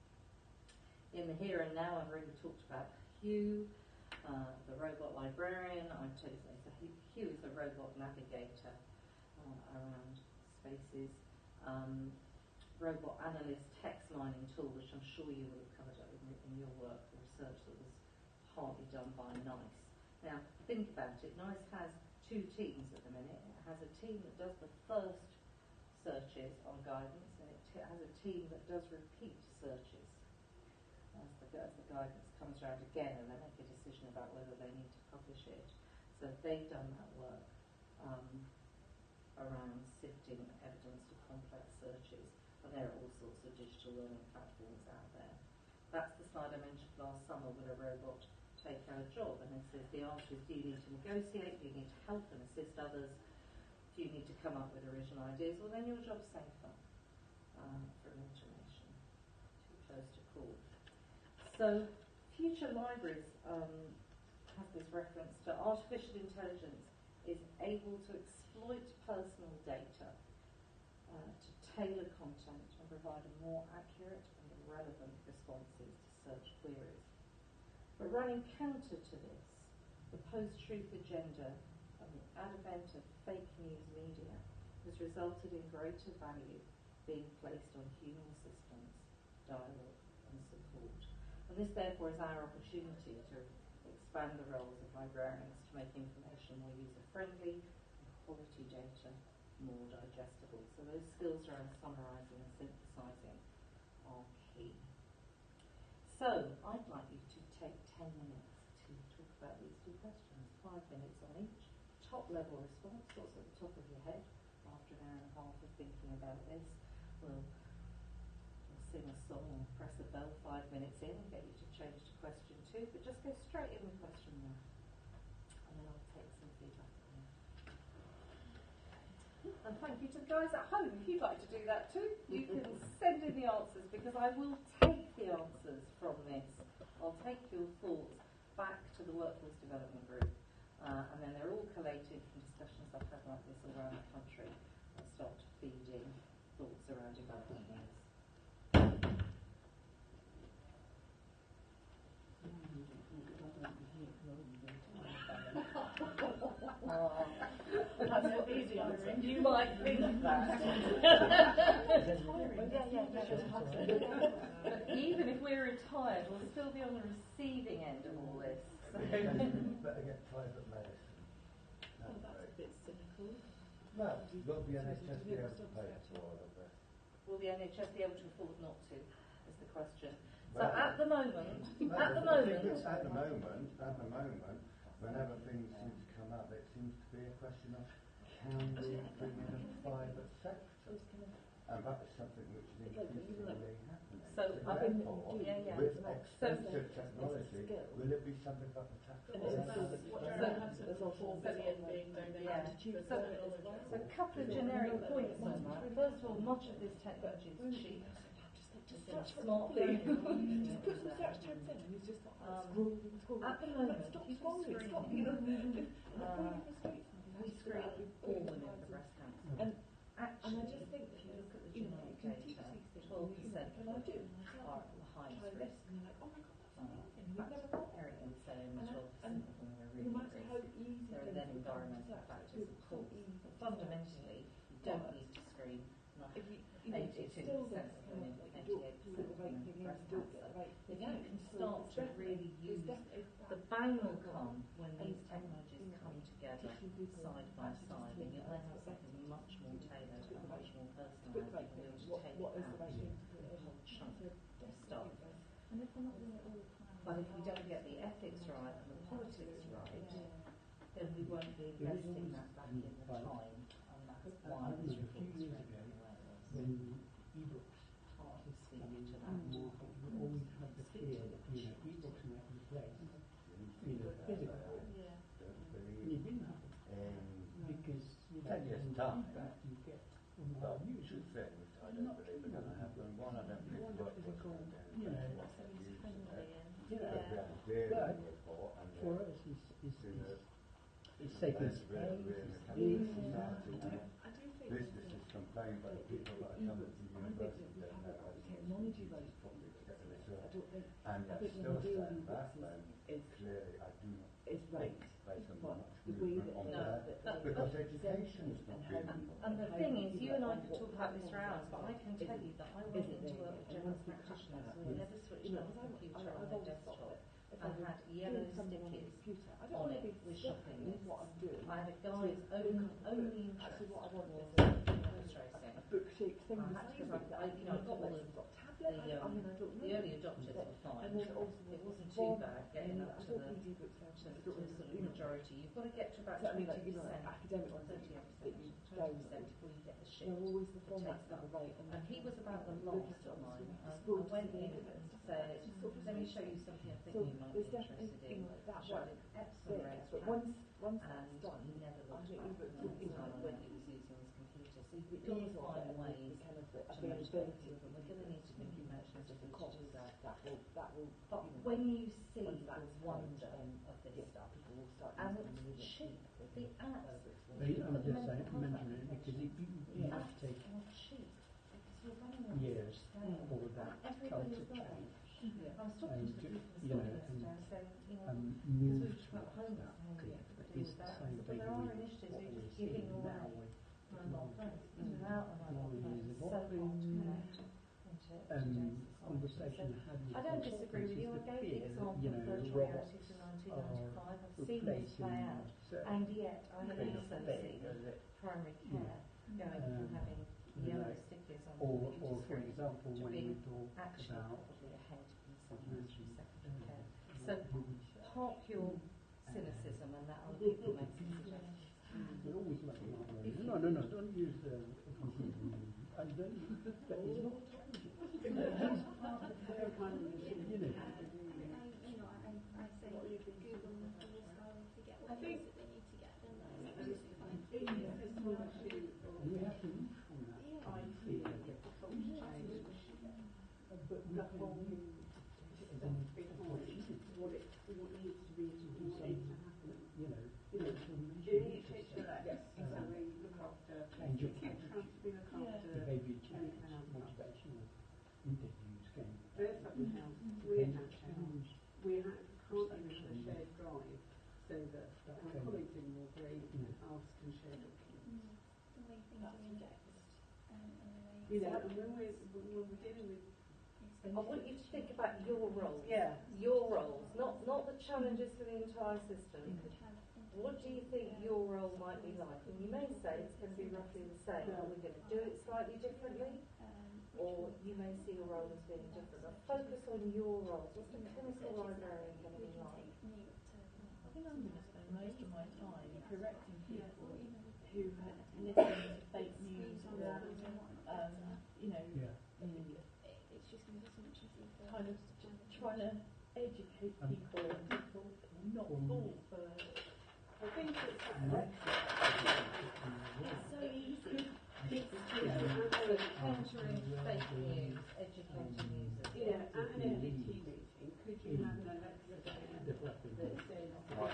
In the here and now I've already talked about Hugh, uh, the robot librarian. I'm told so Hugh is the robot navigator uh, around spaces. Um, robot analyst text mining tool, which I'm sure you will have covered up in, in your work, the research that was partly done by NICE. Now, think about it, NICE has two teams at the minute. It has a team that does the first searches on guidance, and it t has a team that does repeat searches as the, as the guidance comes around again, and they make a decision about whether they need to publish it. So they've done that work um, around sifting evidence to complex searches. And there are all sorts of digital learning platforms out there. That's the slide I mentioned last summer, would a robot take our job? And it says the answer is, do you need to negotiate? Do you need to help and assist others? Do you need to come up with original ideas? Well, then your job's safer um, from automation. Too close to call. So Future Libraries um, has this reference to artificial intelligence is able to exploit personal data uh, to tailor content and provide a more accurate and relevant responses to search queries. But running counter to this, the post-truth agenda and the advent of fake news media has resulted in greater value being placed on human assistance, dialogue and support. And this therefore is our opportunity to expand the roles of librarians to make information more user-friendly and quality data more digestible. So those skills around summarising and synthesising are key. So I'd like you to take ten minutes to talk about these two questions, five minutes on each. Top level response, what's at the top of your head after an hour and a half of thinking about this. We'll, we'll sing a song and press a bell five minutes in and get you to change to question two, but just go straight in with question one. And then I'll take some feedback. And thank you to the guys at home. If you'd like to do that too, you can send in the answers, because I will take the answers from this. I'll take your thoughts back to the Workforce Development Group, uh, and then they're all collated from discussions I've had like this all around the country. I'll start to feeding thoughts around development needs. That's an easy answer. You might think that. Even if we're retired, we'll still be on the receiving end of all this. So.
Better get private medicine.
Well, that's a bit cynical.
Well, will the N H S be able to pay for all of this?
Will the N H S be able to afford not to, is the question. So
Well,
at the moment,
no,
at the
the thing
moment,
is, at the moment, at the moment, whenever things seem to come up, it seems to be a question of can we bring in a private sector? And that is something which is increasingly happening.
So,
So
I think-
therefore,
yeah, yeah.
with
So-
expensive technology, will it be something that the
And it's a
taxpayer
skill
has
that what
to
don't
pay?
have to there's a four billion being donated
Yeah.
to choose
So-
technology.
so a couple of generic points on that. First of all, much of this technology is cheap.
Just
It's
search
smart
properly.
phone.
Just put some search terms in and he's just like
Um,
scrolling, scrolling.
At the moment,
Stop
you can
scrolling,
screen,
stop, you know.
uh, we screen all women for breast cancer.
And
Actually,
and I just think
if you look at the
you know,
genetic
you can teach
data,
these things.
twelve
you know,
percent
can I do?
are at the highest
Try
risk.
this, and you're like, oh my god, that's
Um,
amazing.
in
We've
fact,
never got
Eric would say
And I-
twelve percent of them are
no
really
matter how
risk.
easy
There are
things
then
become
environmental
to search,
factors,
it's
of
so
course.
easy to
But
search.
fundamentally, you don't need to screen. Enough.
If you, you know,
eighty-two
still
percent
don't
of
kind
women,
of like, you don't
eighty-eight
do
percent
the
of
right
women
thing,
with breast
you don't get
cancer.
the right
If
thing
you
out.
can
So
start
it's
to
definitely-
really
there's
use
definitely
the
that
bang will
struggle.
come when
And-
these
and,
technologies
you know,
come together
teaching people
side by
actually
side,
just
and
think
you'll then
about
have
the
something much more tailored
to
and
the
much more
to the
personalised,
right
and be able
thing.
to
What,
take
what is
out
the right
a
thing to put in?
whole chunk
So
of stuff.
And if we're not doing it all the time.
But if we don't get the ethics right and the politics right, then we won't be investing that back in the time, and that's why this report is written the way it is.
When e-books
Hard to speak
come into
to
the
that.
market, you always have the fear that, you know, e-books might replace, you know, physical books.
Yeah.
Don't
And
believe
it didn't happen,
in
because you
ten
know,
years'
the
time.
feedback you get from
well,
our
two
users,
things I don't believe are going to happen. One, I don't think workforce is going to
you know,
what they're using it.
you know,
Because we have a daily report and
for
the-
us, it's, it's,
you know,
it's, it's safe in
there's
space,
we're in a
it's
capitalist
clean,
society
I do,
where
I do think
businesses complain about the people that are coming to university don't know how to use
technology
these
right
properly to get the
I
research.
don't think
And
I
yet
think
still
when you deal
saying
with
that,
this
then
is
clearly I do not
is right.
think based on
But
much
the way
movement
that
on
they-
there,
that they
because
present
education is
and
not
how
being
you-
And the
how
thing
you
is,
do
you
that
and I
on
could
what
talk about this for
platforms
hours, but I can tell you that I went
isn't
into
there
a
yet? And
general
once we crack
practitioner
that,
who
yes.
never switched
You know,
on a
'cause I'm-
computer
I-
on
I've
their
always thought
desktop
that if I
and
was
had
doing
yellow
something on a
stickies
computer, I don't
on
want to
it
be
with
stuck
shopping
in what I'm doing.
I had a guy's own, only interest
Actually, what I want
was
is
illustrating.
a book shaped thing.
I
with
had to
music
have-
that
I- you know,
I've got
all
this,
of
I've got tablet.
The,
I, don't- I
um,
mean, I don't know.
the early adopters were fine.
And then also
It wasn't too
form-
bad getting
and
up
I
to
don't
the,
read ebooks now,
to,
so I
to
don't
the
really,
sort of
you know,
majority. You've got to get to about
certainly
twenty
like, you know,
percent,
like academic ones that
thirty
you,
percent,
that you
twenty percent
download.
before you get the shit.
They're always the
to
formats
take
that
up.
are right.
And he was about the
look
last
at
of mine.
the
And
school
I went
to
in
the
and
stuff.
said,
It's just so
let me show you something I think
So
you might be
there's definitely,
interested
you
in.
know, like that
Showed
work
him Epsom
there.
raised
But
hand.
once, once that's
And
done,
he never
I
looked
think
back
ebooks
from
will
the
be
time
like
when
that.
he was using his computer. So
The
you've got to
ease of
find
it and
ways
the kind of the
to make it
availability
easy,
of
but
it.
we're going to need to make inventions to
the
do
cost
that.
that will, that will,
But
you know,
when you see
once
the
that's
wonder
fine,
of this
yeah,
stuff,
people will start
and
using them
it's cheap,
immediately.
the apps,
they,
you
I'm
put the
just saying,
mental health
mentioning it because it, you, you
the
have to
apps
take
are cheap, because you're running on
years
such scale.
for that
Everybody
culture
is there.
change.
Yeah.
I was talking
And,
to the people
you know,
this morning
and,
yesterday, saying, you know,
Um,
because we
move
were talking about
towards
homeless,
that
and how you
because
have to
it
deal
is
with
the
that.
same
But
thing
there are
with
initiatives
what
where
we're
you're just giving
seeing now
away
with
mobile phones.
technology.
Because without a mobile
Technology
phone,
is
it's so hard to
evolving.
connect into
Um,
today's society.
conversation
So
had with
I don't disagree with you. I
consultants
gave the
is the
example
fear
of
that, you
virtual
know,
reality from nineteen ninety-five. I've
robots
seen this play
replacing
out.
certain
And yet, I have
things
also
big,
seen
is it?
primary
Yeah.
care going from
Um,
having
you
yellow
know,
stickers on
Or,
the
or for
computer
example,
to
when
being
we talk
actually
about
probably ahead in some
technology,
secondary care.
um,
So
which
park your cynicism and that other people make some suggestions.
we always like to know, no, no, no, don't use the computer. I don't, that is not challenging. He's part of their kind of, you know.
You know, I, I say Google and Google Scholar to get what
I
it
think-
is that they need to get, then that's absolutely fine.
We have to move from that I fear that the culture change, uh, but we can use it as an opportunity
What it, what needs to be
to
to
do
what needs to
something,
happen.
you know,
You know,
transformation.
you need to, yes, exactly, look after,
Change your
keep
culture.
trans, being a um,
Okay.
colleagues in your grade can ask and share documents.
Mm. The way things are indexed um, and the way
You know, and when we're, when we're dealing with
I want you to think about your roles.
Yeah.
Your roles, not not the challenges for the entire system.
you could have
What do you think your role might be like? And you may say it's going to be roughly the same. Are we going to do it slightly differently?
um,
Or you may see your role as being different. But focus on your roles. What's the clinical librarian going to be like?
I think I'm going to spend most of my time correcting people
Yeah.
who ha- listen to fake news or, um, you know,
Yeah.
It's just going to be so much easier for
kind of trying to educate people and people not fall for.
I think it's
It's so easy. It's
So countering fake news, educating users.
yeah, at an L D T meeting, could you have an Alexa there that says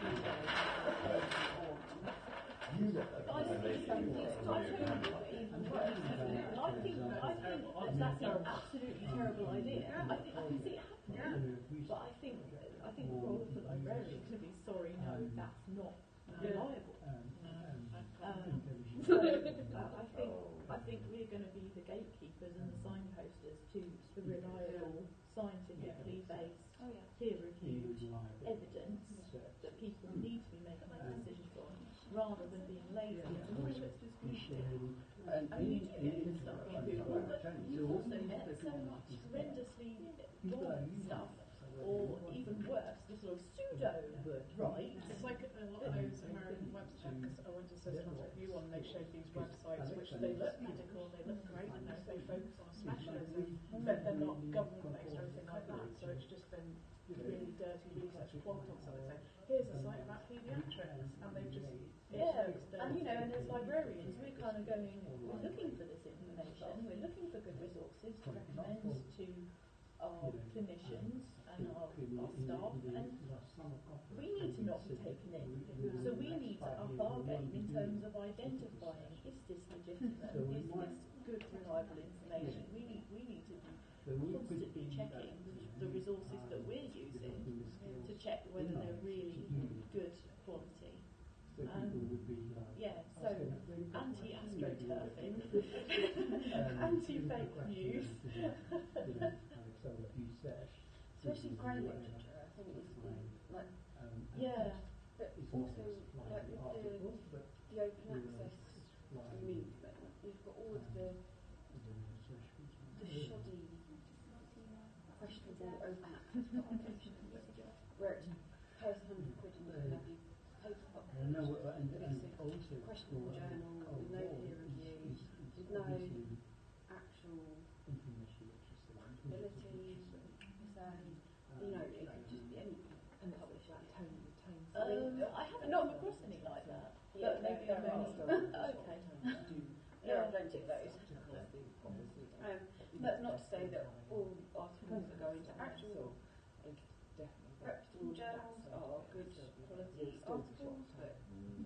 You let that
I think it's something I don't know what even works, isn't it? And I think I think that that's an absolutely terrible idea. I think I can see it happening. But I think I think the role of the librarian is to be sorry, no, that's not reliable. Um, so I, I think I think we're going to be the gatekeepers and the signposters to the reliable, scientifically based,
Oh yeah.
peer-reviewed evidence that people need to be making their decisions on, rather than being lazy. And oh, let's just Google it.
And
I mean, you do get good stuff on Google, but you also get so much horrendously wrong stuff, or even worse, the sort of pseudo right.
It's like a lot of those American websites, because I went to System Review and they showed these websites which they look medical, they look great, and they they focus on a specialism, but they're not government-based or anything like that, so it's just been really dirty research plonked on something saying, here's a site about paediatrics, and they've just...
Yeah, and you know, and as librarians, we're kind of going, we're looking for this information, we're looking for good resources to recommend to our clinicians and our, our staff, and we need to not be taken in. So we need to up our game in terms of identifying, is this legitimate, is this good, reliable information? We need, we need to be constantly checking the resources that we're using to check whether they're really good quality. Um, yeah, so anti-astroturfing, anti-fake news.
Especially grey literature, I think is like,
Yeah.
but also like with the, the open access movement, you've got all of the the shoddy, questionable open access publications, where it's pay us a hundred quid and you can have your paper published,
No, and,
but
and
it's a
also
questionable
for,
journal
uh,
with no
overall,
peer
it's-
review,
it's- it's
with no
obviously
actual
information literacy, information
ability
literacy.
to say, you know, it could just be anything and publish that tone tone.
Um, I haven't come across any like that.
Yeah,
But maybe
there
I'm
are
only...
still.
Okay.
There are plenty of those. Um, that's not to say that all articles that go into actual reputable journals are good quality articles, but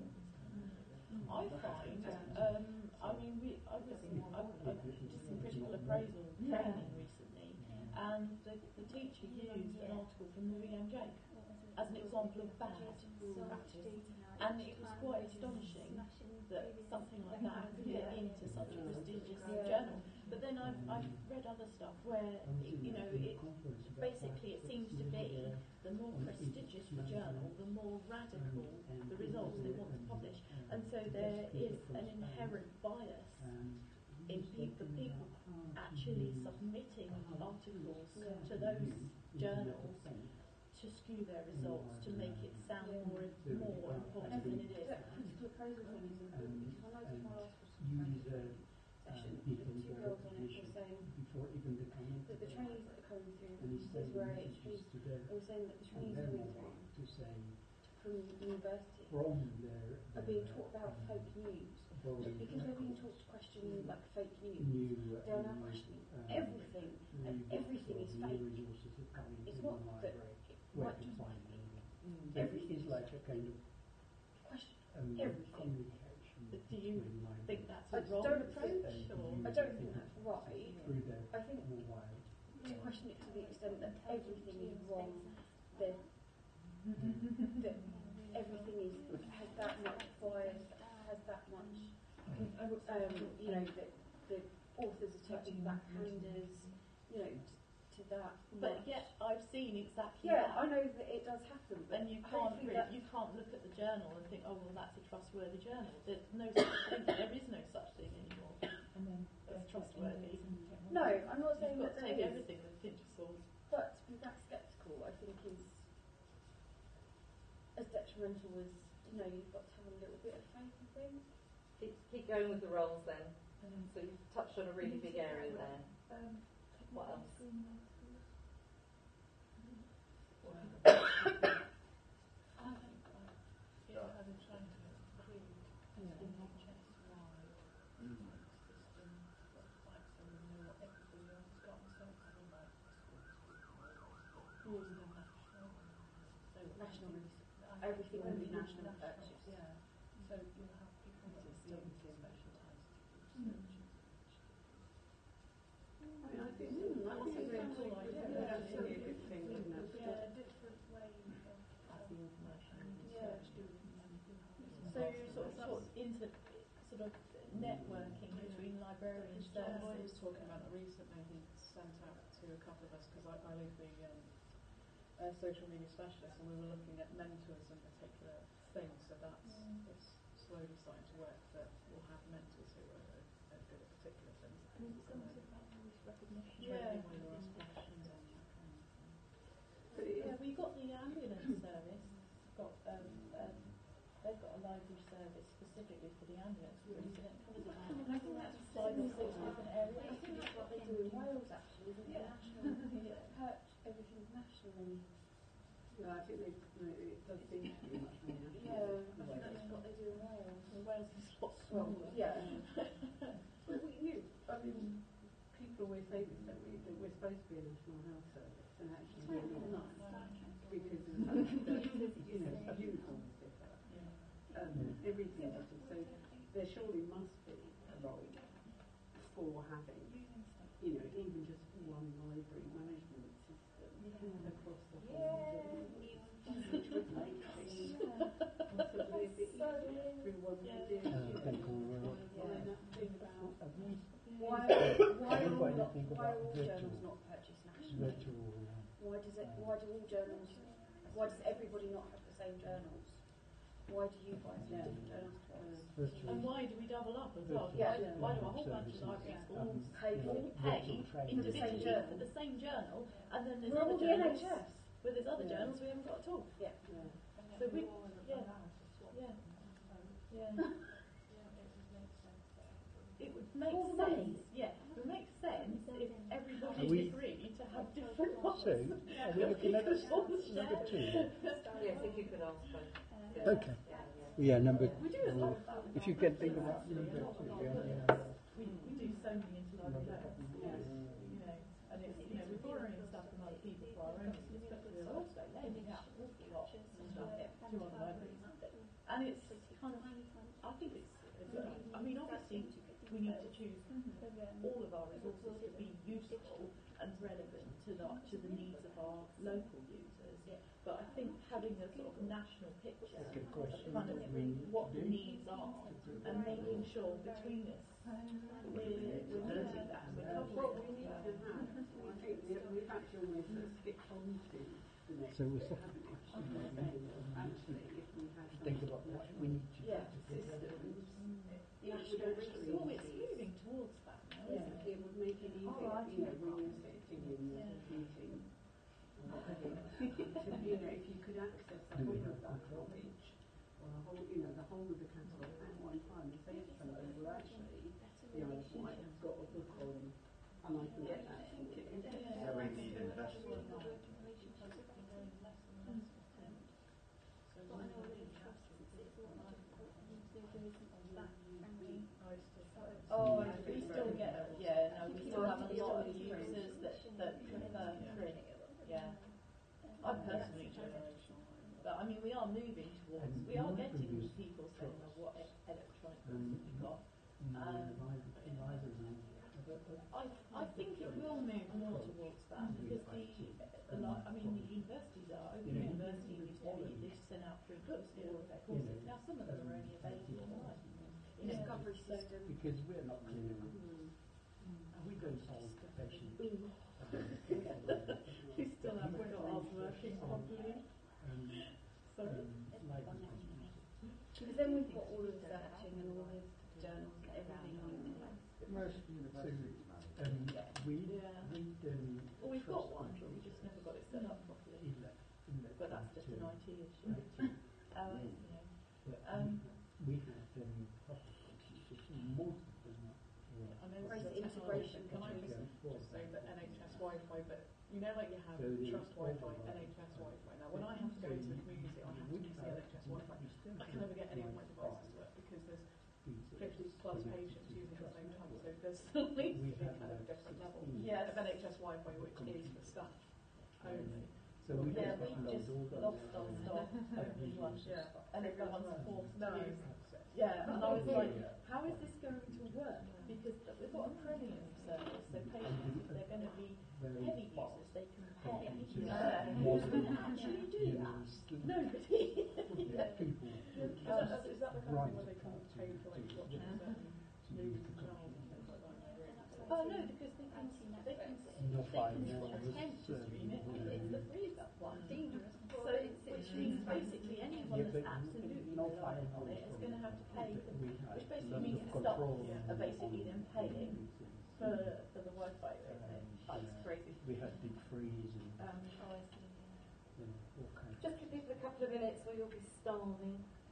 I find, um, I mean, we, I was, I, I did some critical appraisal training recently, and the, the teacher used an article from the V M J as an example of bad practice, and it was quite astonishing that something like that could get into such a prestigious journal. But then I've, I've read other stuff where, you know, it basically it seems to be the more prestigious the journal, the more radical the results they want to publish. And so there is an inherent bias in pe- the people actually submitting articles to those journals to skew their results, to make it sound more more important than it is.
that critical appraisal thing is important because I know my last
Use
critical
uh,
session,
uh,
the
people
two
their
girls on it were
reputation
saying
before even the comment.
that the trainees that are coming through,
and he
these
sent
were
messages
H Ps,
to their
they were saying that the
and
trainees
their
coming
mobile
through
to say
from university
from their,
are being taught about fake news.
um,
Because they're being taught to question like fake news,
new
they are now
um,
questioning
um,
everything, and
new books
everything
or
is
new
fake.
resources that come into
It's
the
not that
library
it
where
might
to
just
find them.
Mm.
Everything is like a kind of
question
um,
everything.
communication.
But do you
between libraries
think that's
I
a wrong
don't
approach?
think-
Or?
I don't think that's right.
through their
I think
mobile.
to question it to the extent that everything is wrong, that, that everything is um, you know, the, the authors are taking backhanders, you know, to that.
But
much.
yet I've seen exactly
Yeah,
that.
I know that it does happen, but
And you can't
hopefully
really,
that-
you can't look at the journal and think, oh well, that's a trustworthy journal. There's no such thing. There is no such thing anymore.
And then
It's trustworthy.
No, I'm not saying
You've got
that
to
there
take
is,
everything with a pinch of salt.
but to be that sceptical, I think is as detrimental as, you know, you've got to have a little bit of faith, I think.
Keep, keep going with the roles then. So you've touched on a really big area there.
Um,
What else?
I think uh, yeah, having trying to include N H S wide system, but like so we know what everybody else has got, so having like schools using national, so
National,
I-
everything will be
everything
national purchase.
Yeah, so you'll have people that are doing specialised research.
I mean, I think
Mm,
I
that's
think
a
it's
really
a
cool idea.
yeah, that's really a good thing, isn't it?
Yeah, different way of
That's the information.
yeah.
So sort of, sort of inter, sort of networking between librarians,
John Boyd
services.
was talking about it recently. He sent out to a couple of us because I, I lead the um, uh, social media specialist, and we were looking at mentors in particular things. So that's,
Mm.
that's slowly starting to work. That we'll have mentors who are, are, are good at particular things.
And it's something about voice recognition.
Yeah.
training.
When you ask questions and that kind of thing.
But it
Yeah,
is,
we got the ambulance service. Got um, um, they've got a library service specifically for the ambulance groups, and it covers about
And I think that's
five or six different areas.
I think that's what they do in Wales actually, isn't it?
Yeah.
National, perch, everything's nationally.
yeah, I think they, no, it does seem to be much more national.
Yeah, I think that's what they do in Wales.
And Wales is a lot
Well,
smaller.
yeah.
But we, you, I mean, people always say this, don't we, that we're supposed to be a national health service, and actually we're not, because of the fact that, you know, uniforms differ, um, everything differs, so there surely must be a role for having, you know, even just one library management system across the whole, which would make things possibly a bit easier. Everyone would do, you know, find that thing about why, why are all, why are all journals not purchased nationally? Why does it, why do all journals, why does everybody not have the same journals? Why do you guys have different journals twice?
And why do we double up as well?
Yeah.
Why, why do a whole bunch of libraries all
Pay for
all pay individually
journal.
for the same journal, and then there's
We're
other
all the N
journals,
H S.
where there's other
Yeah.
journals we haven't got at all.
Yeah.
So we, yeah, yeah, yeah. It would make
Well,
sense, yeah, it would make sense if everybody
Are we-
agreed to have different ones.
So, are we looking at number two?
Yes, if you could ask both. Yeah.
Okay.
Yeah, yeah.
Yeah, number,
We do a lot of that.
if you can think about number two, yeah, yeah.
We, we do so many interlibrary loans, you know, and it's, you know, we're borrowing stuff from other people for our own use, but we're also lending out an awful lot of stuff to other libraries. And it's kind of, I think it's, it's good. I mean, obviously, we need to choose all of our resources to be useful and relevant to the, to the needs of our local users. But I think having a sort of national picture of kind of what the needs are and making sure between us we're, we're meeting that and we're
What
covering
we need
that.
to have, I think we- we've actually almost sort of skipped on to the next
So we're
bit,
sort of-
haven't we? Actually, if we had
Think about what we need to do.
Yeah,
systems, it would
National
actually
Well, it's
increase.
moving towards that now,
Yeah,
isn't it?
it would make it easier,
Oh, I
you know,
think-
when you're sitting in the
Yeah.
meeting. to, you know, if you could access the whole of that knowledge, or the whole, you know, the whole of the catalogue at one time, and say to somebody, well, actually, the Isle of Wight has got a book on, and I can get that from you.
So we need investment.
Oh, we still get, yeah, no, we still have a lot of users that, that prefer print, yeah. I personally do. But I mean, we are moving towards, we are getting people saying, oh, what e- electronic books have you got? Um, I, I think it will move more towards that because the, the li- I mean, the universities are, Open University used to be, they sent out free books for all of their courses. Now some of them are only available online. You know,
Discovery So-
system.
Because we're not clinical. And we don't solve the patient.
We still haven't got ours working properly.
Um,
So
um, like this one.
Because then we've got all of the searching and all the journals and everything on the place.
Most universities manage.
Um, we,
Yeah.
we um,
Well, we've got one, but we just never got it set up properly.
elect, elect
But that's just an
to-
I T issue.
Um,
Yeah.
But
Um,
we, we have um, proper computers, most of them are.
I know
Whereas
there's a
integration
technology- Can I
between-
just, just say that N H S Wi-Fi, but you know, like you have
So the
Trust Wi-Fi,
overall-
N H S Wi-Fi. Now, when I have to go into the community, I have to use the N H S Wi-Fi. I can never get any of my devices to work because there's fifty plus patients using it at the same time, so there's still needs to be kind of different level
Yes.
of N H S Wi-Fi, which is for staff only.
So we
Yeah,
just
we
upload
just
all those,
lost our
um,
staff only one.
Yeah, and everyone's forced to
No.
use. Yeah, and I was like, how is this going to work? Because we've got a premium service, so patients, if they're going to be
very
heavy users, they can pay.
Yeah.
Most of
Can
them,
actually do
you
that?
know, still
Nobody.
get people
Is
to
that, is that the kind of
run
thing where they can
to-
pay for like
to-
watching
yeah.
certain
to use
movies
the
and channels and things like that?
Oh,
Oh no, because they can, they can,
No
they
fine,
can
no,
attempt to
it's, um,
stream it,
yeah.
it's the freezer one. So it's, which means basically anyone
Yeah,
that's
but
absolutely
no
reliant on
fine
it is going to have to pay for,
we have
which basically
lots
means
of
staff
control
are basically then paying for, for the Wi-Fi.
Um,
That's
yeah.
crazy.
We had deep freeze and
Um,
Oh, I see.
you know, all kinds
Just give people a couple of minutes or you'll be starving.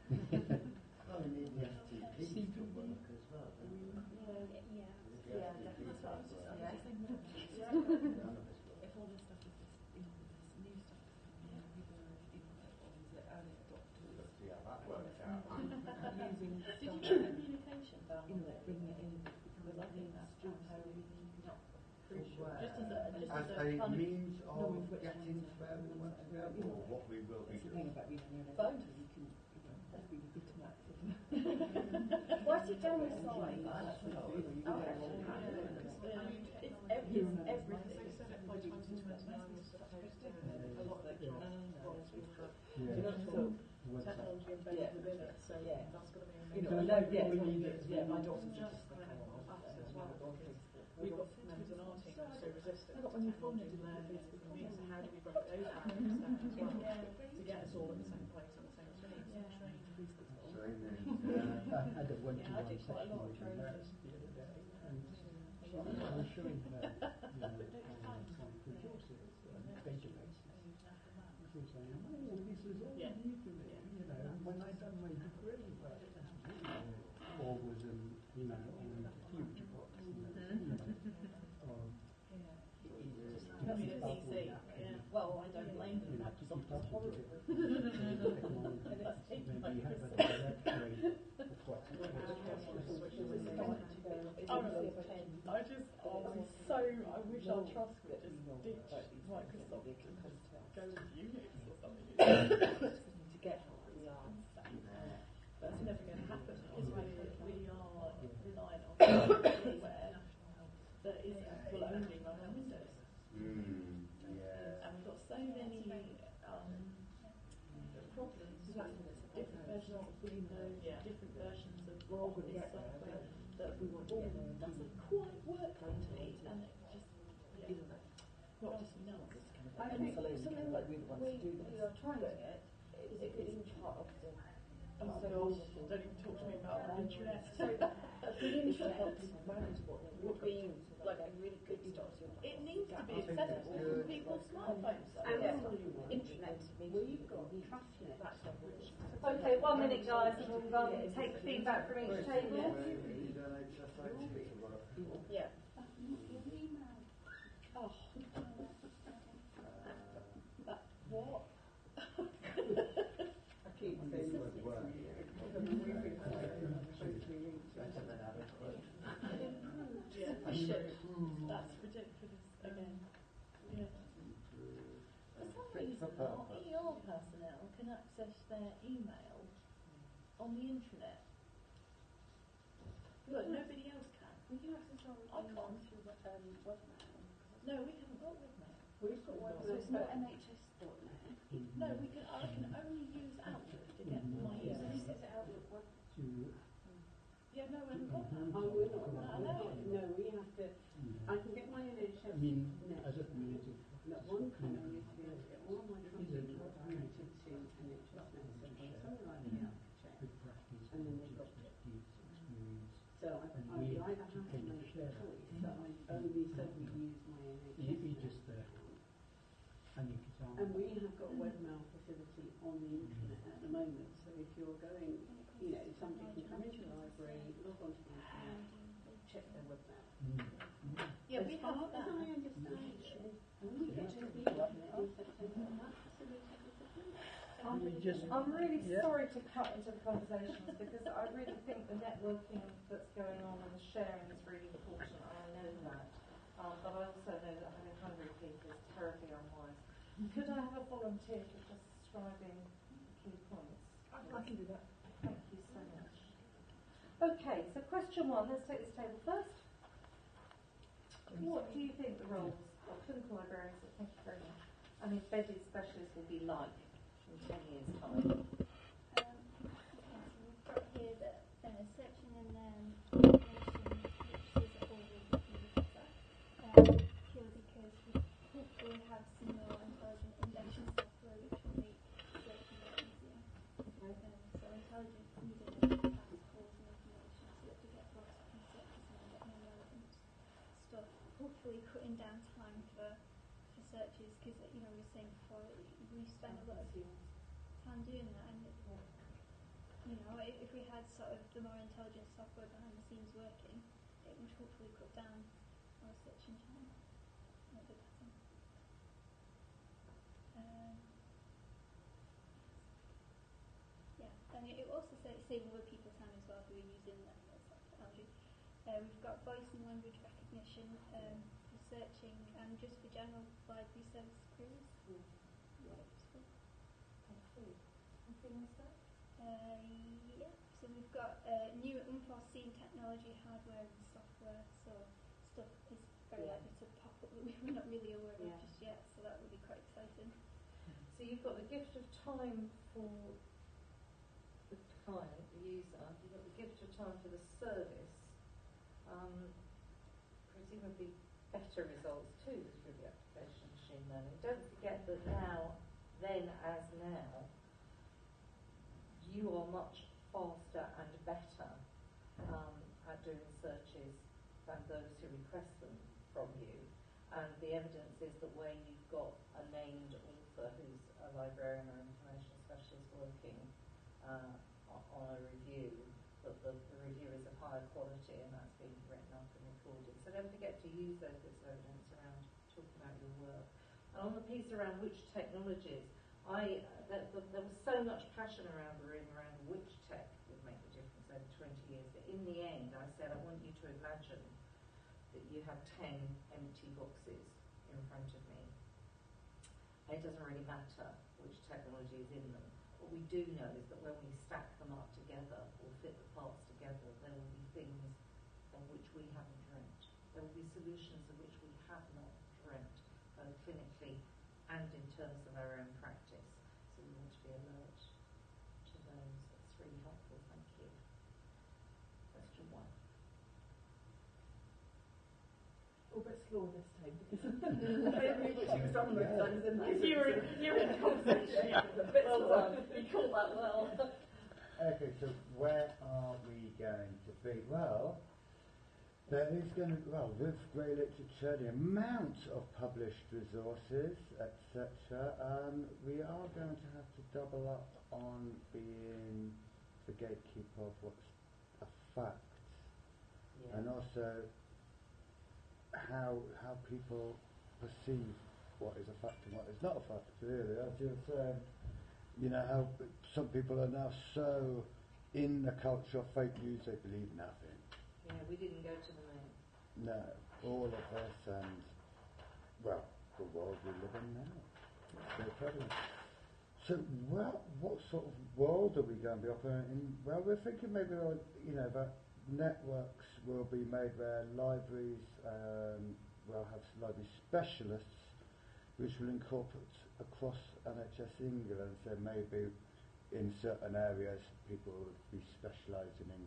Well, we need the F T P to work as well, don't we?
Yeah.
If the
Yeah,
F T P
definitely.
doesn't work,
Yeah.
none of this works.
If all this stuff is this, you know, this new stuff is coming in, people are input on the early adopters
Let's see how that works out.
using
Did you
stuff,
get communication down
you
on
know,
it?
bringing it in,
Because I think that's absolutely not crucial.
Well,
Just as a, just
As
as
a
a kind of
means of
knowing which
getting
ones
to where we want to go, or what we will be
That's the thing
doing.
about being an early
Both.
adopter, you can, you know, that's really good to know.
What's it down the side?
Oh, actually, yeah. I mean, it's, ev- it's everything.
They said it by twenty twenty-nine was supposed to, a lot of the roles will have
Yeah.
digital
What's that?
technology embedded within it, so
Yeah.
that's going to be
You
amazing.
know, I know, yeah, we need it, yeah, my daughter's
Just
just
kind
like,
of
hang on,
us as
uh,
well, because we've got members in our team who are so resistant
I
to
got when you
technology
phoned
and
it,
their physical needs, so how do we break those barriers down as well to get us all at the same place at the same speed?
So in the,
I had a one-to-one
Yeah, I do quite a
session
lot of
with a
training.
nurse the other day, and she was, I was showing her, you know, um, some resources and databases. And she was saying, oh, this is all
Yeah.
new to me, you know, when I done my degree, but, or was, um, you know, on the future box, you know, you know, or
That's the P C, yeah. Well, I don't blame
you
them,
know, to
Microsoft
keep up
is
with
horrible.
it. Technology.
And it's
Maybe have a
eighty-five percent.
directory of what's
Honestly, I just, oh, I'm so, I wish our trust would just ditch Microsoft and just go with Unix or something.
to get where we are.
That's never going to happen because we, we are relying on software that is, will only run on Windows.
mm, yeah.
And we've got so many um, problems with different versions of Windows, different versions of this software that we want all doesn't quite work properly, and it just, yeah, not just enough.
I think something that we, we are trying to get is a good insight of the
Oh gosh, don't even talk to me about the internet.
So a good insight would be like a really good start.
It needs to be accessible from people's smartphones. though.
And
Yeah.
internet. We've got trust in it.
Okay, one minute guys, and we'll um, take feedback from each table.
Yeah.
Oh. That, what?
I keep saying the word work.
Yeah, shit. That's ridiculous again. Yeah. For some reason, our E R personnel can access their email on the intranet. Look, nobody else can.
We can access our
I can't.
through um, webmail.
No, we haven't got webmail.
We've got webmail. So it's not N H S dot net.
No, we can. I can only use Outlook to get my
So
emails.
this is Outlook web.
to
Yeah, no, we're not.
Oh, we're not.
No,
No,
no.
no, we have to. I can get my N H S
I mean,
net.
as a community,
At one time, I used to be able to get all of my computers connected to N H S net, so when something like the health check,
good practice,
and then they blocked it.
experience.
So I, I, I either have to make a choice that I only suddenly use my N H S
You, you
net
just uh,
account.
and you can
And we have got a webmail facility on the internet at the moment, so if you're going, you know, somebody can come into the library, log onto the internet, check their webmail.
Mm.
Yeah,
As
we
far
have
as
that.
I understand it, and we get to be on it in September, that facility disappears.
I'm,
We just-
I'm really
yeah.
sorry to cut into the conversations because I really think the networking that's going on and the sharing is really important. I know that. Um, but I also know that having hungry people is terribly unwise. Could I have a volunteer for just describing key points?
I, I can do that.
Thank you so much. Okay, so question one, let's take this table first. What do you think the roles of clinical librarians, thank you very much, and embedded specialists will be like in ten years' time?
Um, okay, so we've got here that uh, searching and um, information which is already looking better, um, purely because we hopefully have some more intelligent index software which will make searching a lot easier.
Okay.
Um, so intelligence needed to find calls and information so that we get lots of researchers and get more relevant stuff. Hopefully cutting down time for for searches because you know we were saying before we spend a lot of time doing that and it, you know if, if we had sort of the more intelligent software behind the scenes working it would hopefully cut down our searching time a little bit better. Um, yeah, and it, it also say, saving other people time as well who are using that, that sort of technology. Uh, we've got voice and language recognition um, for searching and just for general library service queries.
Mm.
Yeah. Useful.
Thank you. Anything else there?
Uh, yeah, so we've got uh, new unforeseen technology, hardware and software, so stuff is very
Yeah.
likely to pop up that we're not really aware
Yeah.
of just yet, so that will be quite exciting.
So you've got the gift of time for the client, the user, you've got the gift of time for the service, um, presumably better results too through the application of machine learning. Don't forget that now, then as now, you are much faster and better um, at doing searches than those who request them from you. And the evidence is that where you've got a named author who's a librarian or information specialist working uh, on a review, that the, the review is of higher quality and that's being written up and recorded. So don't forget to use those bits of evidence around talking about your work. And on the piece around which technologies, I, uh, there, there was so much passion around the room around which tech would make a difference over twenty years, that in the end I said I want you to imagine that you have ten empty boxes in front of me. It doesn't really matter which technology is in them. What we do know is that when we stack them up together or fit the parts together, there will be things of which we haven't dreamt. There will be solutions of which we have not dreamt, both clinically and in terms of our own practice. So we want to be alert to those. That's really helpful. Thank you. Question one.
Oh, but slow this time because I knew what she was talking about because I was in that.
You were, you were in conversation. Well done. You called that well.
Okay, so where are we going to be? Well, there is going to, well, with grey literature, the amount of published resources, et cetera, um, we are going to have to double up on being the gatekeeper of what's a fact,
Yeah.
and also how how people perceive what is a fact and what is not a fact. Really, as you were saying, you know how some people are now so in the culture of fake news they believe nothing.
Yeah, we didn't go to the moon.
No, all of this and, well, the world we live in now. It's so prevalent. So, well, what sort of world are we going to be operating in? Well, we're thinking maybe, you know, that networks will be made where libraries um, will have library specialists which will incorporate across N H S England, so maybe in certain areas people would be specialising in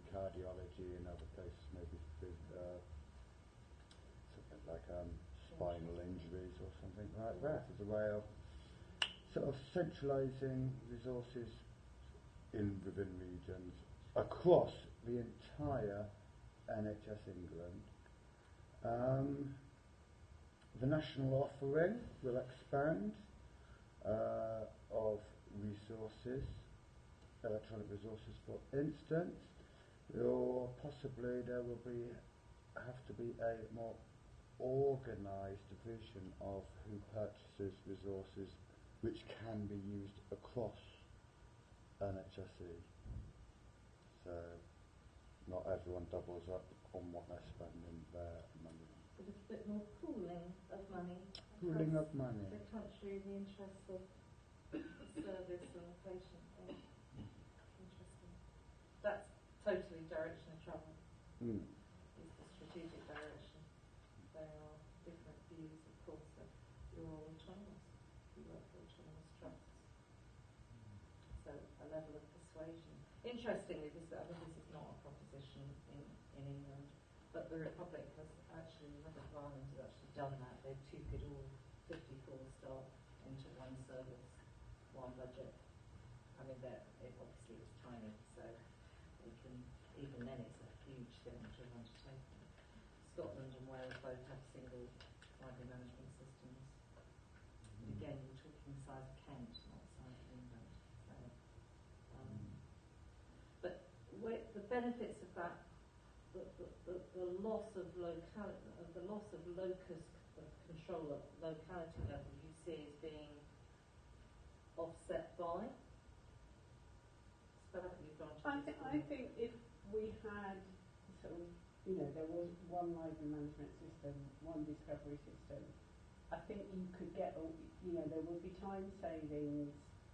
cardiology and other places, maybe with uh, something like um, spinal injuries or something like that, as a way of sort of centralising resources in within regions across the entire N H S England. Um, the national offering will expand uh, of resources, electronic resources for instance, or possibly there will be have to be a more organised division of who purchases resources which can be used across N H S E. So not everyone doubles up on what they're spending their money on.
A little bit more pooling of money.
Pooling of money.
The country in the interests of the service and the patient. Yeah. Interesting. That's totally direction of travel.
Mm.
It's the strategic direction. There are different views, of course, that you're all autonomous. You work for autonomous trusts. So a level of persuasion. Interestingly, this, I mean, this is not a proposition in, in England, but the Republic has actually, the Republic of Ireland has actually done that. They've took it all, fifty-four staff, into one service, one budget. I mean, it obviously is tiny, so it can, even then it's a huge thing to have undertaken. Scotland and Wales both have single library management systems. Again, we're talking the size of Kent, not the size of England. So, um, but where, the benefits of that, the, the, the, the loss of locality, uh, the loss of locus of control at locality level, you see as being offset by. So that you've gone to
I think I think if we had sort of, you know, there was one library management system, one discovery system, I think you could get, you know, there would be time savings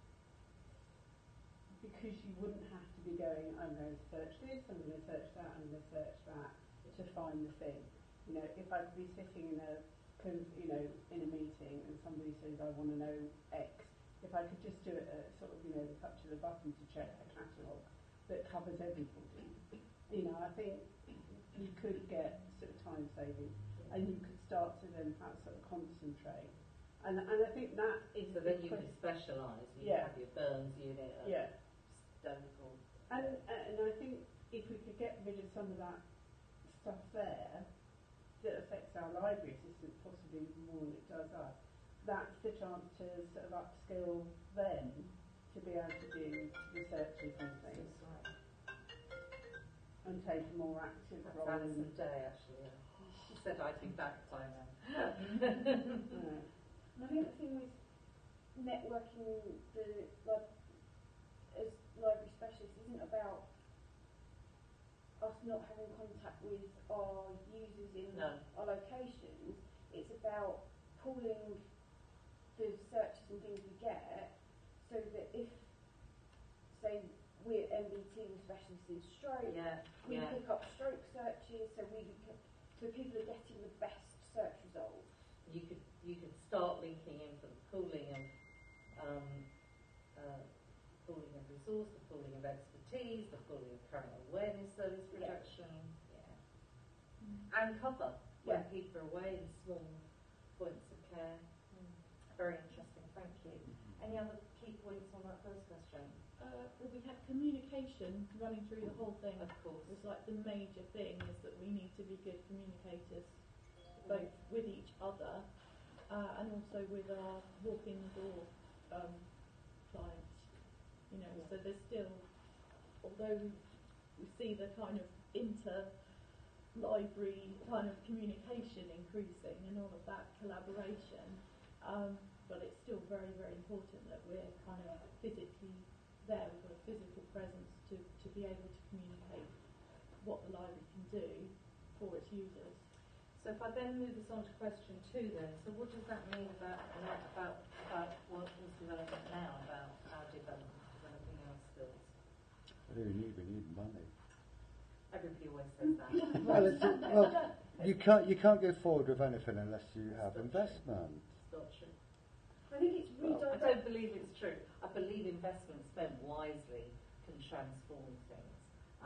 because you wouldn't have to be going, I'm going to search this, I'm going to search that, I'm going to search that to find the thing. You know, if I could be sitting in a, you know, in a meeting and somebody says I want to know X, if I could just do it at sort of, you know, the touch of the button to check a catalogue that covers everybody, you know, I think you could get sort of time saving, and you could start to then perhaps sort of concentrate, and and I think that is
so then you could specialise. You
yeah.
have your Burns unit, and
yeah,
Stonecourt.
and and I think if we could get rid of some of that stuff there that affects our library system possibly more than it does us, that's the chance to sort of upskill them to be able to do researches and things.
Right.
And take a more active
That's
role.
Alison Day, actually. Yeah. She said I'd be back by now.
And I think the thing with networking the like as library specialists isn't about us not having contact with our users in
no.
our locations. It's about pooling the searches and things we get, so that if, say, we're M B T specialists in stroke,
yeah,
we
yeah.
pick up stroke searches, so we can, so people are getting the best search results.
You could you could start linking in for the pooling of um, uh, pooling of resource, the pooling of expertise, the pooling of current awareness, service production, yeah, yeah. Mm. and cover when
yeah.
people are away in small points of care. Mm. Very interesting. Thank you. Any other key points on that first question?
Uh, well, we had communication running through the whole thing.
Of course.
It was like the major thing is that we need to be good communicators, both with each other uh, and also with our walk-in the door um, clients. You know, yeah. So there's still, although we, we see the kind of inter-library kind of communication increasing and all of that collaboration, um, but it's still very, very important that we're kind of physically there, we've got a physical presence to, to be able to communicate what the library can do for its users.
So if I then move us on to question two then, so what does that mean about about about what is development now, about our development, developing our skills?
What do we need? We need money.
Everybody always says that.
well, it's, well, you can't you can't go forward with anything unless you have investment.
It's not true.
I think it's
Well, I
redirect.
don't believe it's true. I believe investment spent wisely can transform things. Um, we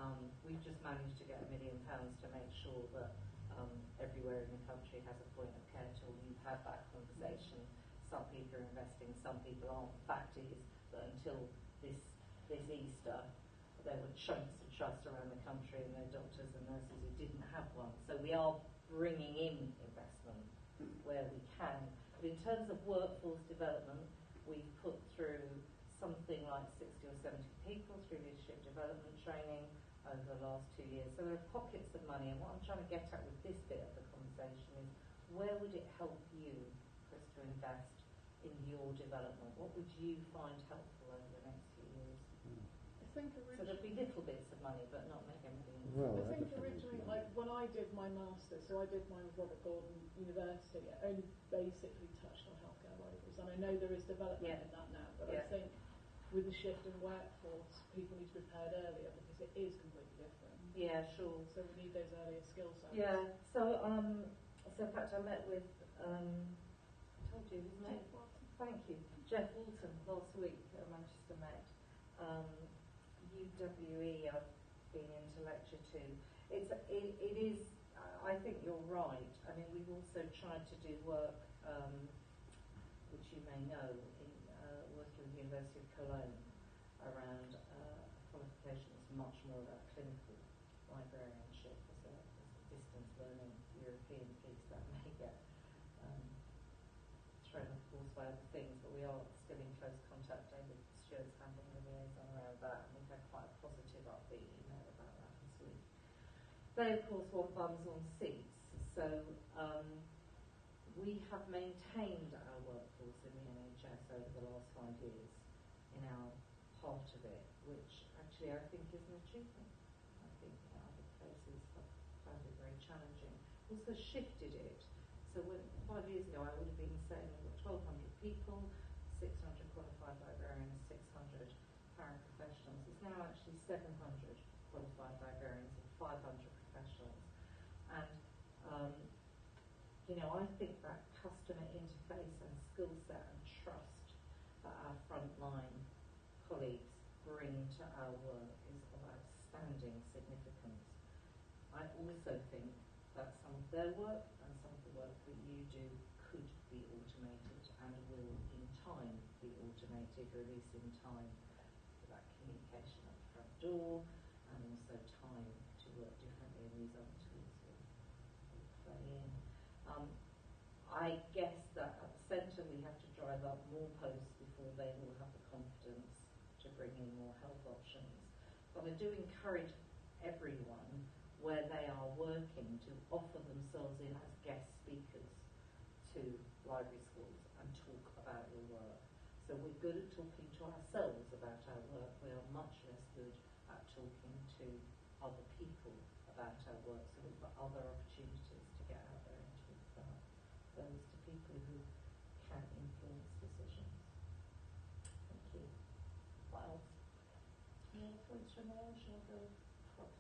we've just managed to get a million pounds to make sure that um, everywhere in the country has a point of care tool. You've had that conversation. Some people are investing, some people aren't. Fact is that until this this Easter, there were chunks of trust around the country and there are doctors and nurses who didn't have one. So we are bringing in investment where we can. But in terms of workforce development, we've put through something like sixty or seventy people through leadership development training over the last two years. So there are pockets of money, and what I'm trying to get at with this bit of the conversation is, where would it help you, Chris, to invest in your development? What would you find helpful over the next few years?
I think
So there'd be little bits of money, but not mega millions.
Well,
I think originally, like when I did my master's, so I did mine with Robert Gordon University, it only basically touched on healthcare libraries, and I know there is development
Yeah.
in that now, but
Yeah.
I think with the shift in workforce, people need to be prepared earlier because it is completely different.
Yeah, sure.
So we need those earlier skill sets.
Yeah. So um, so in fact, I met with um, I told you his name. Thank you, Jeff Walton last week at Manchester Met. Um, U W E, I've been in to lecture to. It's it, it is. I think you're right. I mean, we've also tried to do work, um, which you may know, in uh, working with the University of Cologne around uh, a qualification that's much more about clinical librarianship as a, as a distance learning European piece that may get um, thrown off course by other things, but we are still in close contact. David Stewart's handling the liaison around that, and we've had quite a positive upbeat email about that this week. They, of course, want bums on seats, so um, we have maintained our workforce in the N H S over the last five years in our part of it, which actually I think is an achievement. I think you know, other places have found it very challenging. Also shifted it. So when, five years ago I would have been saying we've got twelve hundred people, six hundred qualified librarians, six hundred paraprofessionals. It's now actually seven hundred qualified librarians and five hundred professionals. And um, you know, I think that customer interface and skill set and trust that our frontline colleagues bring to our work is of outstanding significance. I also think that some of their work and some of the work that you do could be automated and will in time be automated, release in time for that communication at the front door, and also time to work differently in these other tools will, will play in. Um, I guess that at the centre we have to drive up more posts before they will have the confidence to bring in more health options. But I do encourage everyone where they are working to offer themselves in as guest speakers to library schools and talk about your work. So we're good at talking to ourselves about our work. We are much less good at talking to other people about our work. So we've got other opportunities to get out there and talk about those to people who can influence decisions. Thank you. What else? Any other points from there? Shall I go across?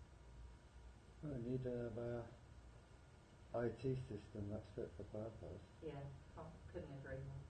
We need a uh, I T system that's fit for purpose.
Yeah, can't, couldn't agree more.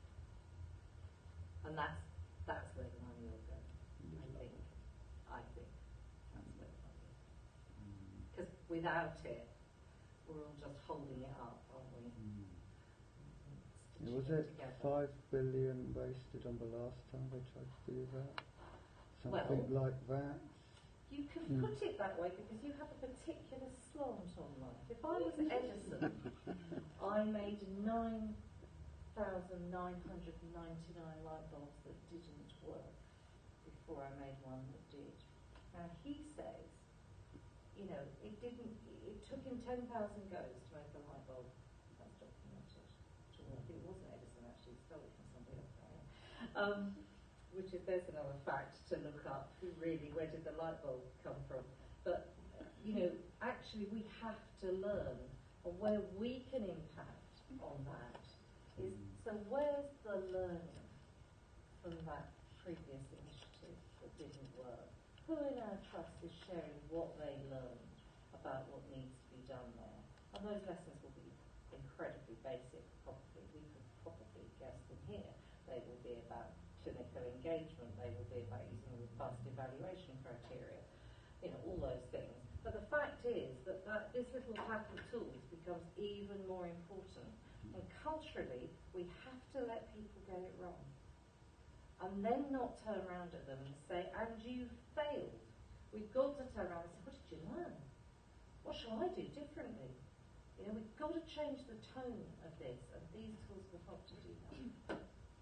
And that's that's where the money will go. I think. I think that's where the money will go. Because mm. without it, we're all just holding it up, aren't we?
Mm.
Mm-hmm.
Was it together. five billion wasted on the last time they tried to do that? Something
well,
like that.
You can mm. put it that way because you have a particular slant on life. If I was Edison, I made nine thousand nine hundred ninety-nine light bulbs that didn't work before I made one that did. Now he says, you know, it didn't. It took him ten thousand goes to make a light bulb. That's documented. To work. It wasn't Edison actually; he stole it from somebody else. Um, which is there's another fact to look up. Who really? Where did the light bulb come from? But you know, actually, we have to learn, and where we can impact on that is. So where's the learning from that previous initiative that didn't work? Who in our trust is sharing what they learned about what needs to be done there? And those lessons will be incredibly basic, probably. We could probably guess them here. They will be about clinical engagement. They will be about using robust evaluation criteria. You know, all those things. fact is that, that this little pack of tools becomes even more important. And culturally, we have to let people get it wrong. And then not turn around at them and say, and you failed. We've got to turn around and say, what did you learn? What shall I do differently? You know, we've got to change the tone of this, and these tools will help to do that.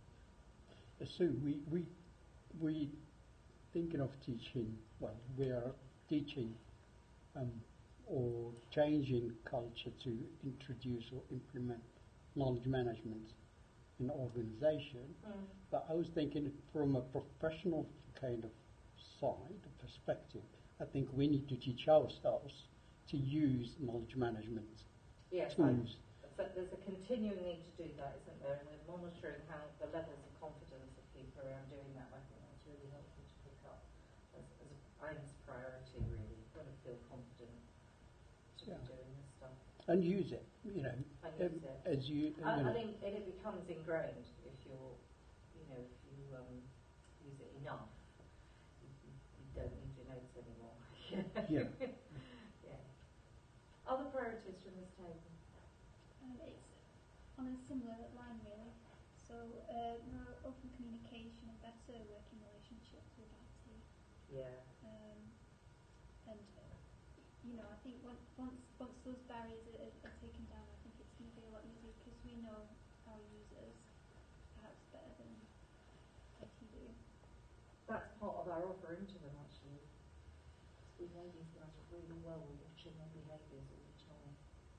Sue, we, we, we thinking of teaching, well, we are teaching um, or changing culture to introduce or implement knowledge management in the organisation.
Mm.
But I was thinking from a professional kind of side, perspective, I think we need to teach ourselves to use knowledge management
yes,
tools.
I, so there's a continuing need to do that, isn't there? And we're monitoring how the levels of confidence of people around doing that. I think that's really helpful to pick up as, as a aims priority, really. You've got to feel confident to
Yeah.
be doing this stuff.
And use it, you know,
And use it.
as you, you
I, I
know.
think and it becomes ingrained if you're, you know, if you um, use it enough, you, you, you don't need your notes anymore.
Yeah.
Yeah. Other priorities from this table?
Um, it's on a similar line, really. So, uh, more open communication and better working relationships with I T.
Yeah.
Um, and, uh, you know, I think once, once, once those barriers are, are, are taken down, I think it's going to be a lot easier because we know our users perhaps better than I T do.
That's part of our offer into them, actually. We know these guys really well. We're watching their behaviours all the time.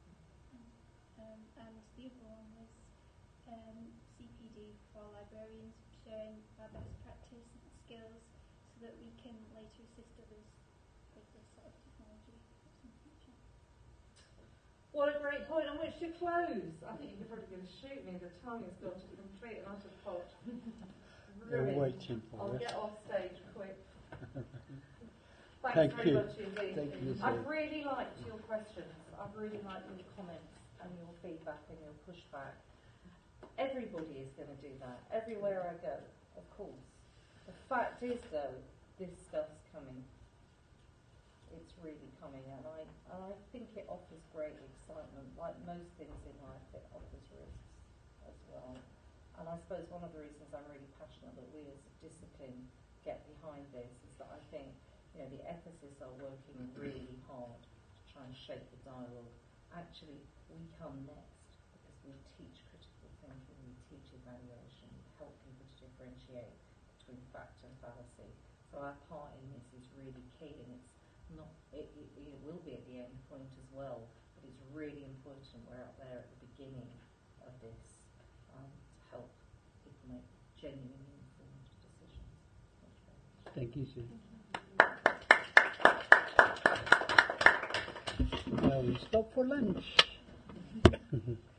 Um, and the other one was um, C P D for librarians, sharing our best practice and skills so that we can later assist others with this sort of technology in the future.
What a great point on which to close. I think you're probably going to shoot me. The time has gone to complete and utter pot.
We're waiting for
I'll
it.
get off stage quick. Thanks
Thank
very
you.
much indeed.
Thank you,
I've
Sue.
really liked your questions. I've really liked your comments and your feedback and your pushback. Everybody is going to do that. Everywhere I go, of course. The fact is, though, this stuff's coming. It's really coming, and I, and I think it offers great excitement. Like most things in life, it offers risks as well. And I suppose one of the reasons I'm really passionate that we as a discipline get behind this is that I think, you know, the ethicists are working really hard to try and shape the dialogue. Actually, we come next because we teach critical thinking, we teach evaluation, we help people to differentiate between fact and fallacy. So our part in this is really key, and it's not, it, it, it will be at the end point as well, but it's really important we're up there at the beginning of this um, to help people make genuinely informed decisions.
Thank you, Sue. Now we stop for lunch.